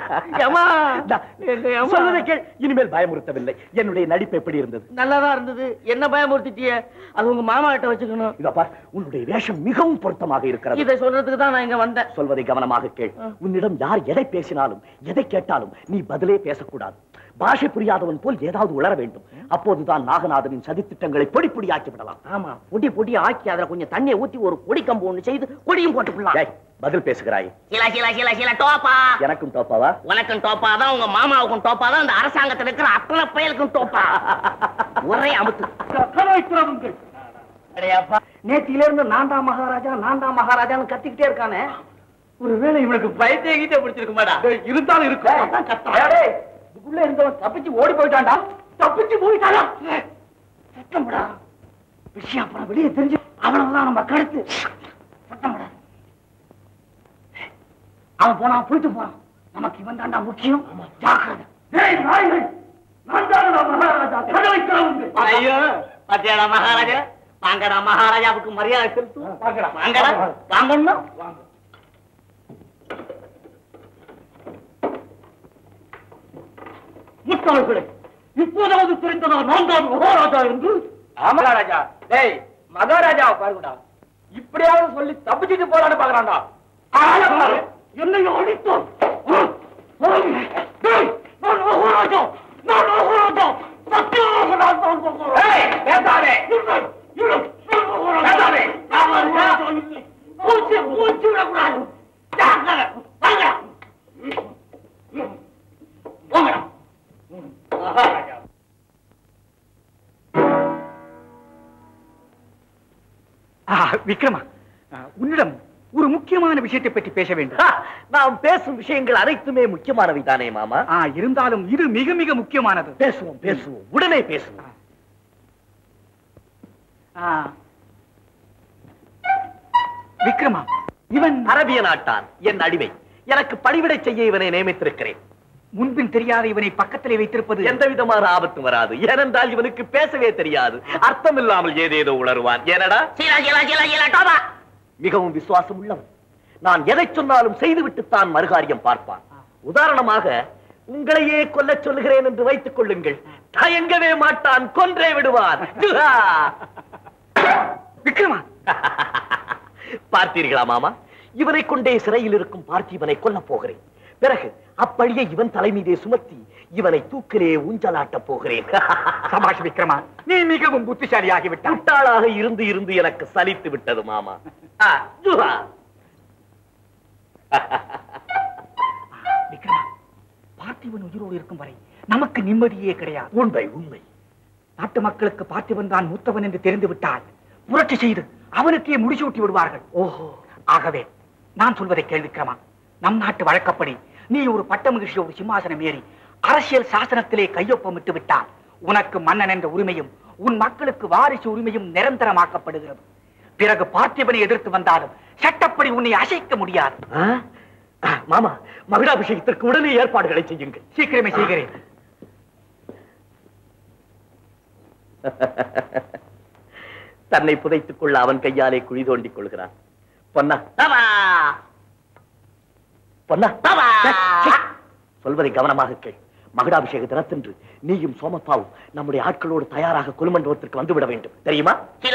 இனிமேல் பயமுறுத்தவில்லை. என்னுடைய நடிப்பு எப்படி இருந்தது? நல்லாதான் இருந்தது. என்ன பயமுறுத்திட்டிய? அது உங்க மாமா கிட்ட வச்சுக்கணும். இதப்பா, உன்னுடைய வேஷம் மிகவும் பொருத்தமாக இருக்கிறது. இதை சொல்றதுக்கு தான் நான் இங்க வந்தேன். சொல்வதை கவனமாக கேள். உன்னிடம் யார் எதை பேசினாலும் எதை கேட்டாலும் நீ பதிலே பேசக்கூடாது. பாஷை புரியாதவன் போல் ஏதாவது உளர வேண்டும். அப்போதுதான் நாகநாதனின் சதித்திட்டங்களை பொடி பொடியாக்கி விடலாம். ஆமா, பொடி பொடி ஆக்கி அதுல கொஞ்சம் தண்ணியை ஊத்தி ஒரு கொடி கம்பு ஒண்ணு செய்து கொடியும் போட்டுக்கலாம். பதில் பேசுகிறாய். டோப்பா. எனக்கும் டோப்பாவா? உனக்கும் டோப்பா தான், உங்க மாமாவுக்கும் டோப்பா தான், அந்த அரசாங்கத்தில் இருக்கிற அத்தனை பயலுக்கும் டோப்பா. ஒரே அமுத்து. நேத்தில இருந்து நான்டா மகாராஜான்னு கத்திக்கிட்டே இருக்கானே. ஒருவேளை இவனுக்கு பயத்தேகிட்டே பிடிச்சிருக்க மாட்டா. இருந்தாலும் இருக்கும். உள்ள இருந்தவன் தப்பிச்சு ஓடி போயிட்டான்டா. தப்பிச்சு போயிட்டானா? சத்தம்டா. விஷயம் அப்புறம் வெளியே தெரிஞ்சு அவனெல்லாம் நம்ம கடுத்து சத்தம்டா. அவன் போனா புளித்து போறான். நமக்கு இவன் தாண்டா முக்கியம். ஜாக்கிரதை. ஐயோ, பாத்தியாடா மகாராஜா? வாங்கடா, மகாராஜாவுக்கு மரியாதை செலுத்தும். வாங்கடா, வாங்கணும். முட்டாள்களே, இப்போதாவது தெரிந்ததா நான் தான் மகாராஜா என்று? ராஜா, டேய் மகாராஜாவை பாருங்கடா, இப்படியாவது சொல்லி தப்பிச்சுட்டு போறான்னு பாக்குறான்டா. என்னை அடித்தான். நான் மகாராஜா, சத்தியமாக நான் தான் பேசாதே. பூச்சி விடக்கூடாது. விக்ரமா, உன்னிடம் ஒரு முக்கியமான விஷயத்தை பற்றி பேச வேண்டும். நாம் பேசும் விஷயங்கள் அனைத்துமே முக்கியமானவை தானே மாமா? இருந்தாலும் இது மிக மிக முக்கியமானது. பேசுவோம், உடனே பேசுவோம். விக்ரமா, இவன் அரபிய நாட்டான், என் அடிமை. எனக்கு பணிவிடை செய்ய இவனை நியமித்திருக்கிறேன். முன்பின் தெரியாத இவனை பக்கத்திலே வைத்திருப்பது எந்த விதமான ஆபத்தும் வராது. ஏனென்றால் இவனுக்கு பேசவே தெரியாது. அர்த்தம் இல்லாமல் ஏதேதோ உணர்வான். ஏனடா? மிகவும் விசுவாசம் உள்ளவன். நான் எதை சொன்னாலும் செய்துவிட்டுத்தான் மறுகாரியம் பார்ப்பான். உதாரணமாக, உங்களையே கொல்ல சொல்லுகிறேன் என்று வைத்துக் கொள்ளுங்கள். தயங்கவே மாட்டான், கொன்றே விடுவான். விக்ரமா, பார்த்தீர்களா மாமா? இவனை கொண்டே சிறையில் இருக்கும் பார்த்திபனை கொல்ல போகிறேன். பிறகு அப்படியே இவன் தலைமீதே சுமத்தி இவனை தூக்கிலே ஊஞ்சலாட்ட போகிறேன். சபாஷ் விக்ரமா, நீ மிகவும் புத்திசாலியாகிவிட்டாய். முட்டாளாக இருந்து இருந்து எனக்கு சலித்து விட்டது மாமா. விக்ரமா, பார்த்திபன் உயிரோடு இருக்கும் வரை நமக்கு நிம்மதியே கிடையாது. உண்மை. நாட்டு மக்களுக்கு பார்த்திபன் தான் மூத்தவன் என்று தெரிந்து விட்டால் புரட்சி செய்து அவனுக்கே முடிசூட்டி விடுவார்கள். ஓஹோ. ஆகவே நான் சொல்வதை கேள் விக்ரமா. நம் நாட்டு வழக்கப்படி நீ ஒரு பட்ட மகிழ்ச்சி ஒரு சிம்மாசனம் ஏறி அரசியல் சாசனத்திலே கையொப்பமிட்டு விட்டால் உனக்கு மன்னன் என்ற உரிமையும் உன் மக்களுக்கு வாரிசு உரிமையும் நிரந்தரமாக்கப்படுகிறது. பிறகு பார்த்திபனை எதிர்த்து வந்தாலும் சட்டப்படி உன்னை அசைக்க முடியாது. மாமா, மகுடாபிஷேகத்திற்கு உடனே ஏற்பாடுகளை செய்யுங்கள். சீக்கிரமே செய்கிறேன். தன்னை புதைத்துக் கொள்ள அவன் கையாலே குழி தோண்டிக் கொள்கிறான். பொன்னா, சொல்வதை கவனமாக கேள். மகுடாபிஷேக தினத்தன்று நீயும் சோமப்பாவும் நம்முடைய ஆட்களோடு தயாராக குலுமண்டபத்திற்கு வந்துவிட வேண்டும். தெரியுமா?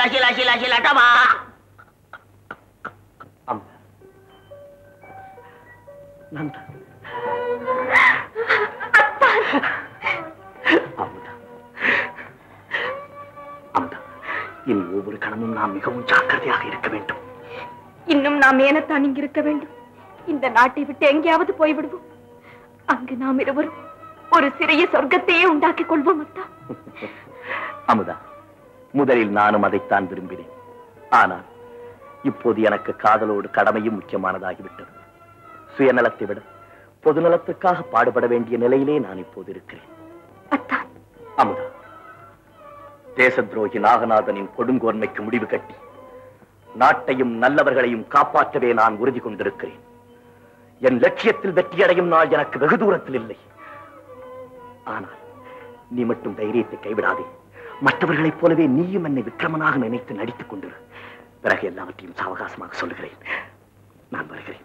இனி ஒவ்வொரு கணமும் நாம் மிகவும் ஜாக்கிரதையாக இருக்க வேண்டும். இன்னும் நாம் ஏனத்தான் இங்கு இருக்க வேண்டும்? இந்த நாட்டை விட்டு எங்கேயாவது போய்விடுவோம். அங்கு நாம் இருவரும் ஒரு சிறிய சொர்க்கத்தையே உண்டாக்கிக் கொள்வோம். அமுதா, முதலில் நானும் அதைத்தான் விரும்பினேன். ஆனால் இப்போது எனக்கு காதலோடு கடமையும் முக்கியமானதாகிவிட்டது. சுயநலத்தை விட பொதுநலத்துக்காக பாடுபட வேண்டிய நிலையிலே நான் இப்போது இருக்கிறேன். அமுதா, தேச துரோகி நாகநாதனின் கொடுங்கோன்மைக்கு முடிவு கட்டி நாட்டையும் நல்லவர்களையும் காப்பாற்றவே நான் உறுதி கொண்டிருக்கிறேன். என் லட்சியத்தில் வெற்றியடையும் நாள் எனக்கு வெகு தூரத்தில் இல்லை. ஆனால் நீ மட்டும் தைரியத்தை கைவிடாதே. மற்றவர்களைப் போலவே நீயும் என்னை விக்ரமனாக நினைத்து நடித்துக் கொண்டிரு. பிறகு எல்லாவற்றையும் சாவகாசமாக சொல்லுகிறேன். நான் வருகிறேன்.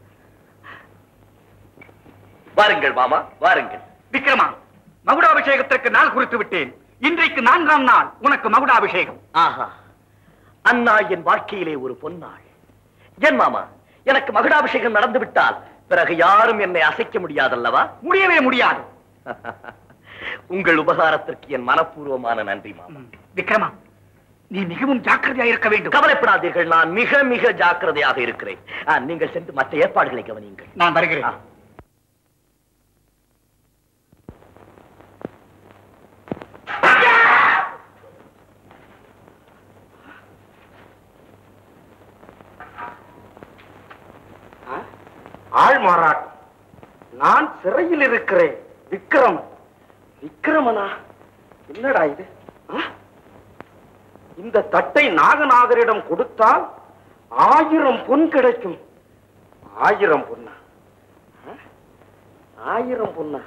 வாருங்கள் மாமா, வாருங்கள். விக்ரமா, மகுடாபிஷேகத்திற்கு நாள் குறித்து விட்டேன். இன்றைக்கு 4ஆம் நாள் உனக்கு மகுடாபிஷேகம். ஆஹா, அந்நாள் என் வாழ்க்கையிலே ஒரு பொன்னாள். ஏன் மாமா, எனக்கு மகுடாபிஷேகம் நடந்து விட்டால் பிறகு யாரும் என்னை அசைக்க முடியாதல்லவா? முடியவே முடியாது. உங்கள் உபகாரத்திற்கு என் மனப்பூர்வமான நன்றி மாமா. விக்ரமா, நீ மிகவும் ஜாக்கிரதையாக இருக்க வேண்டும். கவலைப்படாதீர்கள், நான் மிக மிக ஜாக்கிரதையாக இருக்கிறேன். நீங்கள் சென்று மற்ற ஏற்பாடுகளை கவனியுங்கள். நான் வருகிறேன். ஆள் மாறாட்டம். நான் சிறையில் இருக்கிறேன். விக்ரமனா? என்னடா இது? இந்த தட்டை நாகநாகரிடம் கொடுத்தால் 1000 பொன் கிடைக்கும். 1000 பொன்னா? 1000 பொன்னா?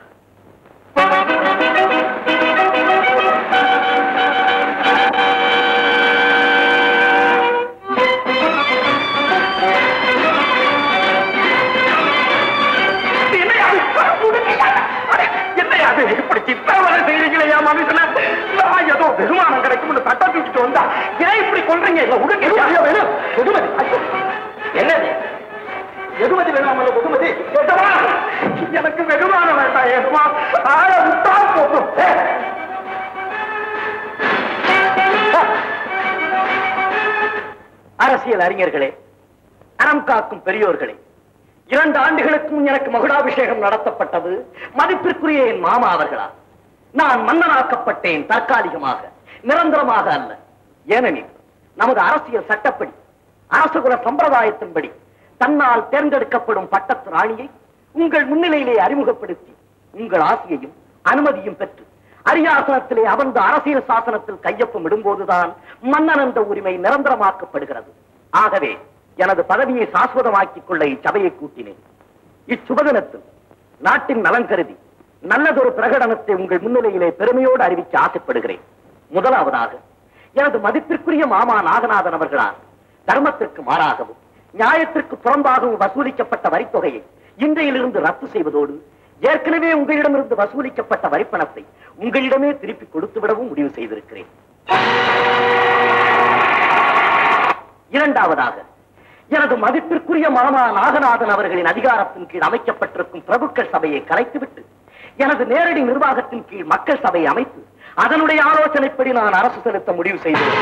ஏதோ வெகுமானம் கிடைக்கும் தட்டை தூக்கிட்டு வந்தா ஏன் இப்படி கொள்றீங்க? என்னது வெகுமதி வேணாம்? வெகுமதி எனக்கு வெகுமானம் வேண்டாம். ஏதுமா ஆள விட்டா போதும். அரசியல் அறிஞர்களே, அறம் காக்கும் பெரியோர்களே, 2 ஆண்டுகளுக்கு முன் எனக்கு மகுடாபிஷேகம் நடத்தப்பட்டது மதிப்பிற்குரிய என் மாமா அவர்களால். நான் மன்னனாக்கப்பட்டேன், தற்காலிகமாக, நிரந்தரமாக அல்ல. ஏனெனில் நமது அரசியல் சட்டப்படி, அரசகுல சம்பிரதாயத்தின்படி தன்னால் தேர்ந்தெடுக்கப்படும் பட்டத்து ராணியை உங்கள் முன்னிலையிலே அறிமுகப்படுத்தி உங்கள் ஆசையையும் அனுமதியும் பெற்று அரியாசனத்திலே அமர்ந்த அரசியல் சாசனத்தில் கையொப்பம் இடும்போதுதான் மன்னன் என்ற உரிமை நிரந்தரமாக்கப்படுகிறது. ஆகவே எனது பதவியை சாஸ்வதமாக்கிக் கொள்ள இச்சபையை கூட்டினேன். இச்சுபதினத்தில் நாட்டின் நலன் கருதி நல்லதொரு பிரகடனத்தை உங்கள் முன்னிலையிலே பெருமையோடு அறிவிக்க ஆசைப்படுகிறேன். முதலாவதாக, எனது மதிப்பிற்குரிய மாமா நாகநாதன் அவர்களால் தர்மத்திற்கு மாறாகவும் நியாயத்திற்கு புறம்பாகவும் வசூலிக்கப்பட்ட வரித்தொகையை இன்றையிலிருந்து ரத்து செய்வதோடு ஏற்கனவே உங்களிடமிருந்து வசூலிக்கப்பட்ட வரிப்பணத்தை உங்களிடமே திருப்பி கொடுத்து விடவும் முடிவு செய்திருக்கிறேன். இரண்டாவதாக, எனது மதிப்பிற்குரிய மாமா நாகநாதன் அவர்களின் அதிகாரத்தின் கீழ் அமைக்கப்பட்டிருக்கும் பிரபுக்கள் சபையை கலைத்துவிட்டு எனது நேரடி நிர்வாகத்தின் கீழ் மக்கள் சபை அமைத்து அதனுடைய ஆலோசனைப்படி நான் அரசு செலுத்த முடிவு செய்தேன்.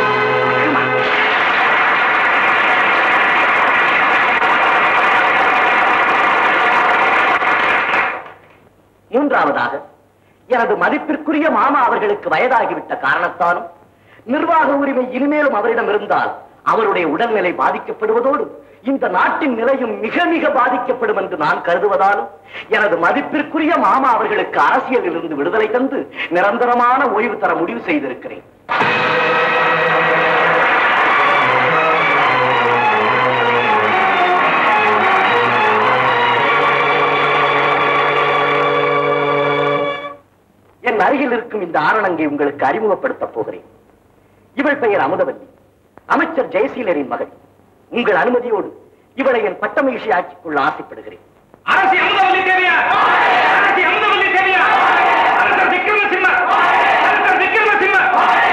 மூன்றாவதாக, எனது மதிப்பிற்குரிய மாமா அவர்களுக்கு வயதாகிவிட்ட காரணத்தாலும் நிர்வாக உரிமை இனிமேலும் அவரிடம் இருந்தால் அவருடைய உடல்நிலை பாதிக்கப்படுவதோடு இந்த நாட்டின் நிலையும் மிக மிக பாதிக்கப்படும் என்று நான் கருதுவதாலும் எனது மதிப்பிற்குரிய மாமா அவர்களுக்கு அரசியலில் இருந்து விடுதலை தந்து நிரந்தரமான ஓய்வு தர முடிவு செய்திருக்கிறேன். என் அருகில் இருக்கும் இந்த ஆரணங்கை உங்களுக்கு அறிமுகப்படுத்தப் போகிறேன். இவள் பெயர் அமுதவல்லி, அமைச்சர் ஜெயசீலரின் மகள். உங்கள் அனுமதியோடு இவளை என் பட்டமகிழ்ச்சி ஆக்கிக் கொள்ள ஆசைப்படுகிறேன். அரசி அமுதவல்லி தேவியார், அரசி அமுதவல்லி தேவியார், அரசர் விக்ரமசிம்மர், அரசர் விக்ரமசிம்மர்.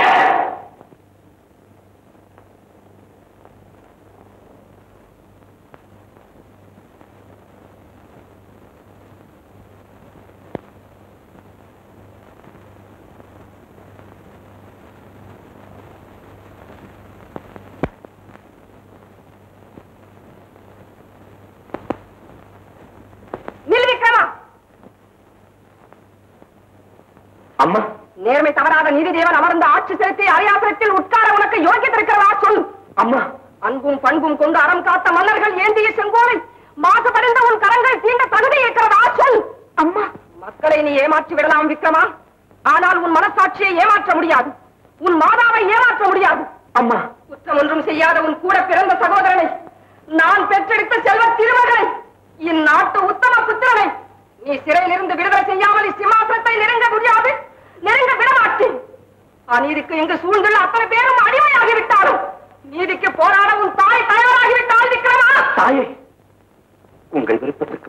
அம்மா, நேர்மை தவறாத நீதி தேவன் அமர்ந்த ஆட்சி செலுத்தி அரியாசனத்தில் உட்கார உனக்கு யோகித்திருக்கிறதா சொல். அம்மா, அன்பும் பண்பும் கொண்டு அறம் காத்த மன்னர்கள் ஏந்திய செங்கோலை மாசுபடைந்த உன் கரங்கள் தீண்ட தகுதி இருக்கிறதா சொல். அம்மா, மக்களை நீ ஏமாற்றி விடலாம் விக்ரமா, ஆனால் உன் மனசாட்சியை ஏமாற்ற முடியாது, உன் மாதாவை ஏமாற்ற முடியாது. அம்மா, குற்றம் ஒன்றும் செய்யாத உன் கூட பிறந்த சகோதரனை, நான் பெற்றெடுத்த செல்வ திருமகனை, இந்நாட்டு உத்தம புத்திரனை நீ சிறையிலிருந்து விடுதலை செய்யாமல் இச்சிம்மாசனத்தை நெருங்க முடியாது, நெருங்க விடமாட்டேன். அநீதிக்கு இங்கு சூழ்ந்துள்ள அத்தனை பேரும் அடிமையாகிவிட்டாலும் நீதிக்கு போராட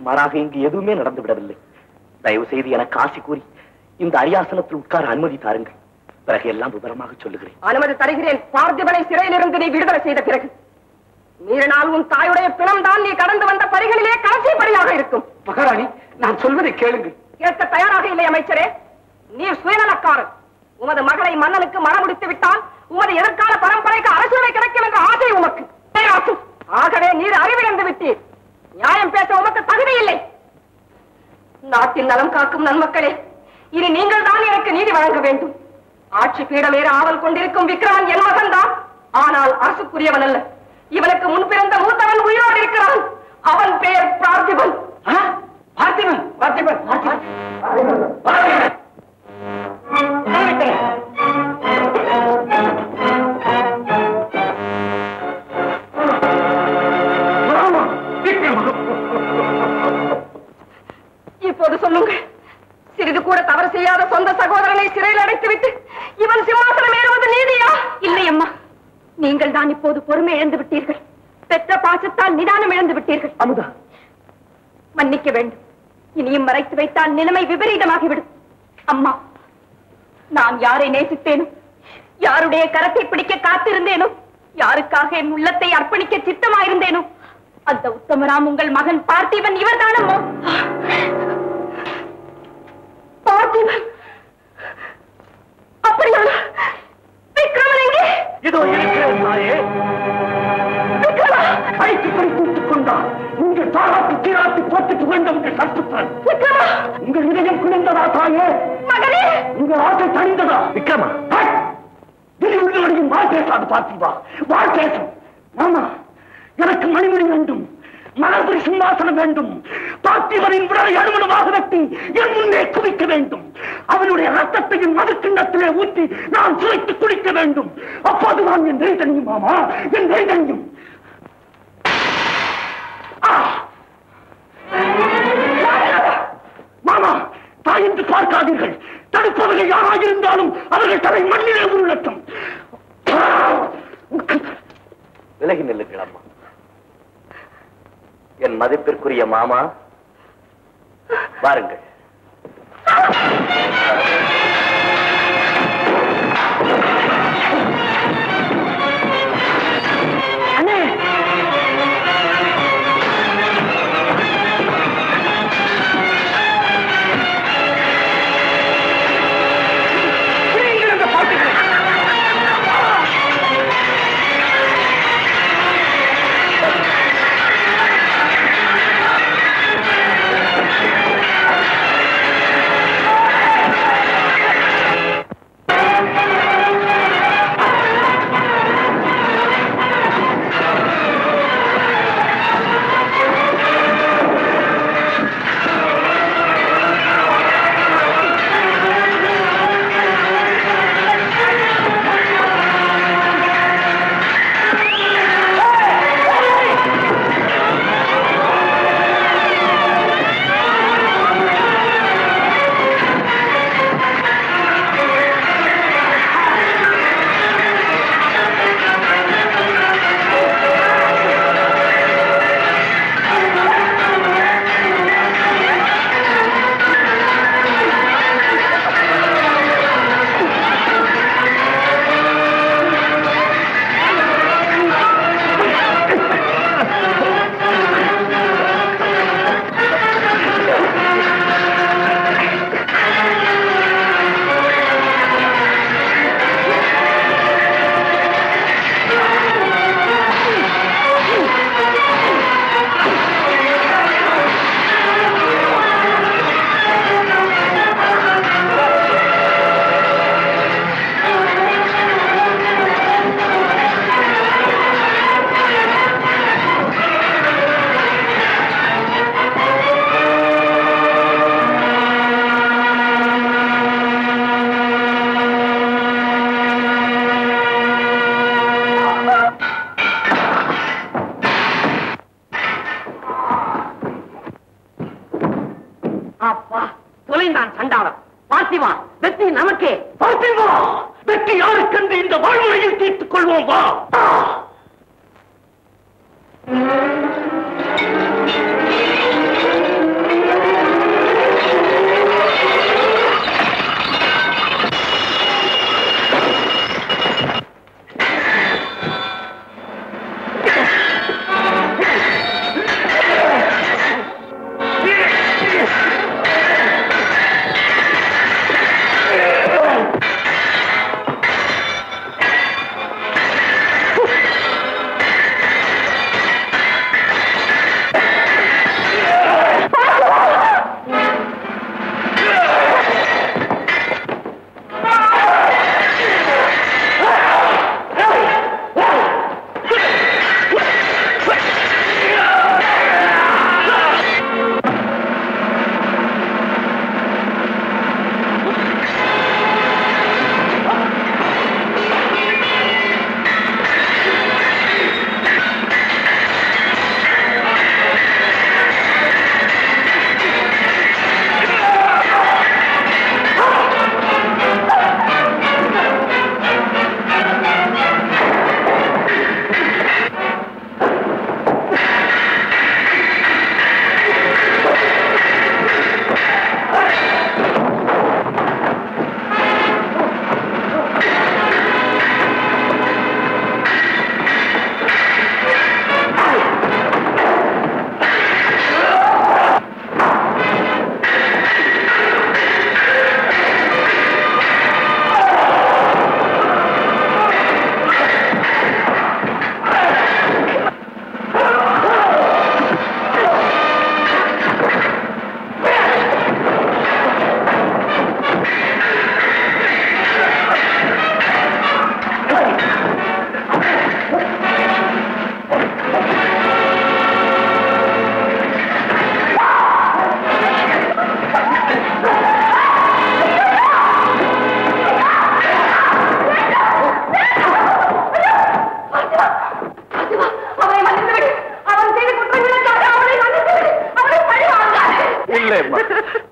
மாறாக இங்கு எதுவுமே நடந்து விடவில்லை. தயவு செய்து எனக்கு ஆசி கூறி இந்த அரியாசனத்தில் உட்கார அனுமதி தாருங்கள். பிறகு எல்லாம் விவரமாக சொல்லுகிறேன். அனுமதி தருகிறேன். பார்த்திபனை சிறையிலிருந்து நீ விடுதலை செய்த பிறகு மீறினால் உன் தாயுடைய பிணம் தான் நீ கடந்து வந்த பரிகளிலே கடைசி படியாக இருக்கும். மகாராணி, நான் சொல்வதை கேளுங்கள். கேட்க தயாராக இல்லை அமைச்சரே. நீர் சுயநலக்காரர். உமது மகளை மன்னனுக்கு மணமுடித்து விட்டால் உமது எதிர்கால பரம்பரைக்கு அரசுரை கிடைக்கும் என்ற ஆசை உமக்கு. ஆகவே நீர் அறிவிழந்து விட்டீர். நியாயம் பேச உமக்கு தகுதி இல்லை. நாட்டின் நலம் காக்கும் நன்மக்களே, இனி நீங்கள் தான் எனக்கு நீதி வழங்க வேண்டும். ஆட்சி பீடமேற ஆவல் கொண்டிருக்கும் விக்ரமன் என் மகன் தான். ஆனால் அரசுக்குரியவன் அல்ல. இவனுக்கு முன் பிறந்த மூத்தவன் உயிரோடு இருக்கிறான். அவன் பெயர் பார்த்திபன். பார்த்திபன், பார்த்திபன், பார்த்திபன். இப்போது சொல்லுங்கள், சிறிது கூட தவறு செய்யாத சொந்த சகோதரனை சிறையில் அடைத்துவிட்டு இவன் சிம்மாசனம் ஏறுவது நீதியா? இல்லை அம்மா, நீங்கள் தான் இப்போது பொறுமை இழந்து விட்டீர்கள். பெற்ற பாசத்தால் நிதானம் இழந்து விட்டீர்கள். அமுதா, மன்னிக்க வேண்டும். இனியும் மறைத்து வைத்தால் நிலைமை விபரீதமாகிவிடும். அம்மா, நான் யாரை நேசித்தேனோ, யாருடைய கரத்தை பிடிக்க காத்திருந்தேனோ, யாருக்காக என் உள்ளத்தை அர்ப்பணிக்க சித்தமாயிருந்தேனோ, அந்த உத்தமராம் உங்கள் மகன் பார்த்திபன் இவர்தானம்மோ? பார்த்திபன் அப்படியான விக்ரமன் எங்கே? இதோ இருக்கிறேன் தாயே. விக்ரமா, கைக்கு பிடித்துக் கொண்டார். உங்கள் தாராட்டு தீராட்டு போட்டு புகழ்ந்த உங்கள் சத்துப்பன். விக்ரமா, உங்கள் இதயம் குளிர்ந்ததா தாயே? மகனே, உங்கள் ஆசை தணிந்ததா? விக்ரமா, உள்ளவரையும் வாழ் பேசாது. பார்த்திபா, வாழ் பேசும். மாமா, எனக்கு மணிமணி வேண்டும். மலர்புரி சிம்மாசனம் வேண்டும். பார்த்திபனின் விடலை அனுமணமாக வெட்டி என் முன்னே குவிக்க வேண்டும். அவனுடைய ரத்தத்தையும் மதுக்கிண்ணத்திலே ஊற்றி நான் சுவைத்து குடிக்க வேண்டும். அப்போதுதான் என் நெய்தனியும். மாமா, என் நெய்தனியும். மாமா, தாய் என்று பார்க்காதீர்கள். தடுப்பவர்கள் யாராக இருந்தாலும் அவர்கள் தலை மண்ணிலே உருளட்டும். விலகி நில்லுங்கள் அம்மா. என் மதிப்பிற்குரிய மாமா, வாருங்கள். அண்ணே,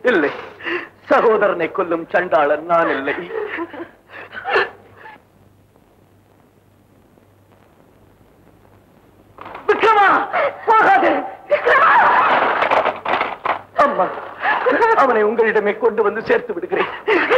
இல்லை, சகோதரனை கொல்லும் சண்டாளன் நான் இல்லை. விக்ரமா, போகாதே. அம்மா, அவனை உங்களிடமே கொண்டு வந்து சேர்த்து விடுகிறேன்.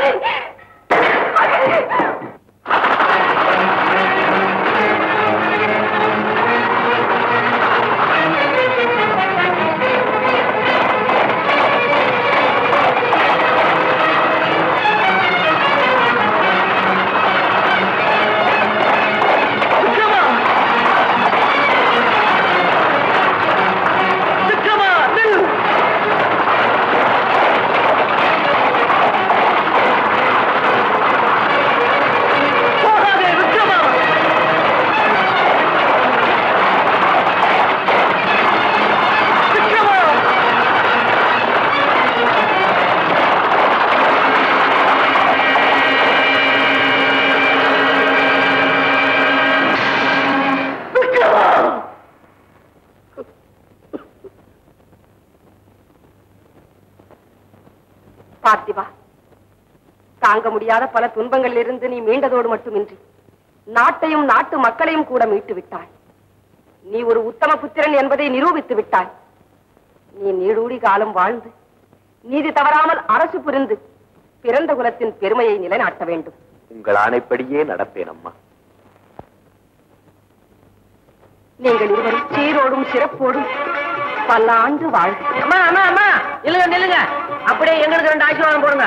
பார்த்திபா, தாங்க முடியாத பல துன்பங்களில் இருந்து நீ மீண்டதோடு மட்டுமின்றி நாட்டையும் நாட்டு மக்களையும் கூட மீட்டு விட்டாய். நீ ஒரு உத்தம புத்திரன் என்பதை நிரூபித்து விட்டாய். நீ நீடூடி காலம் வாழ்ந்து நீதி தவறாமல் அரசு புரிந்து பிறந்த குலத்தின் பெருமையை நிலைநாட்ட வேண்டும். உங்கள் ஆணைப்படியே நடப்பேன் அம்மா. நீங்கள் இருவரும் சீரோடும் சிறப்போடும் பல ஆண்டு வாழ்க. அம்மா அம்மா அம்மா, இல்லங்க நில்லுங்க, அப்படியே எங்களுக்கு 2 ஆசீர்வாதம் போடுங்க.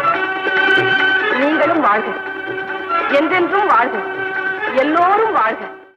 நீங்களும் வாழ்க, என்றென்றும் வாழ்க, எல்லோரும் வாழ்க.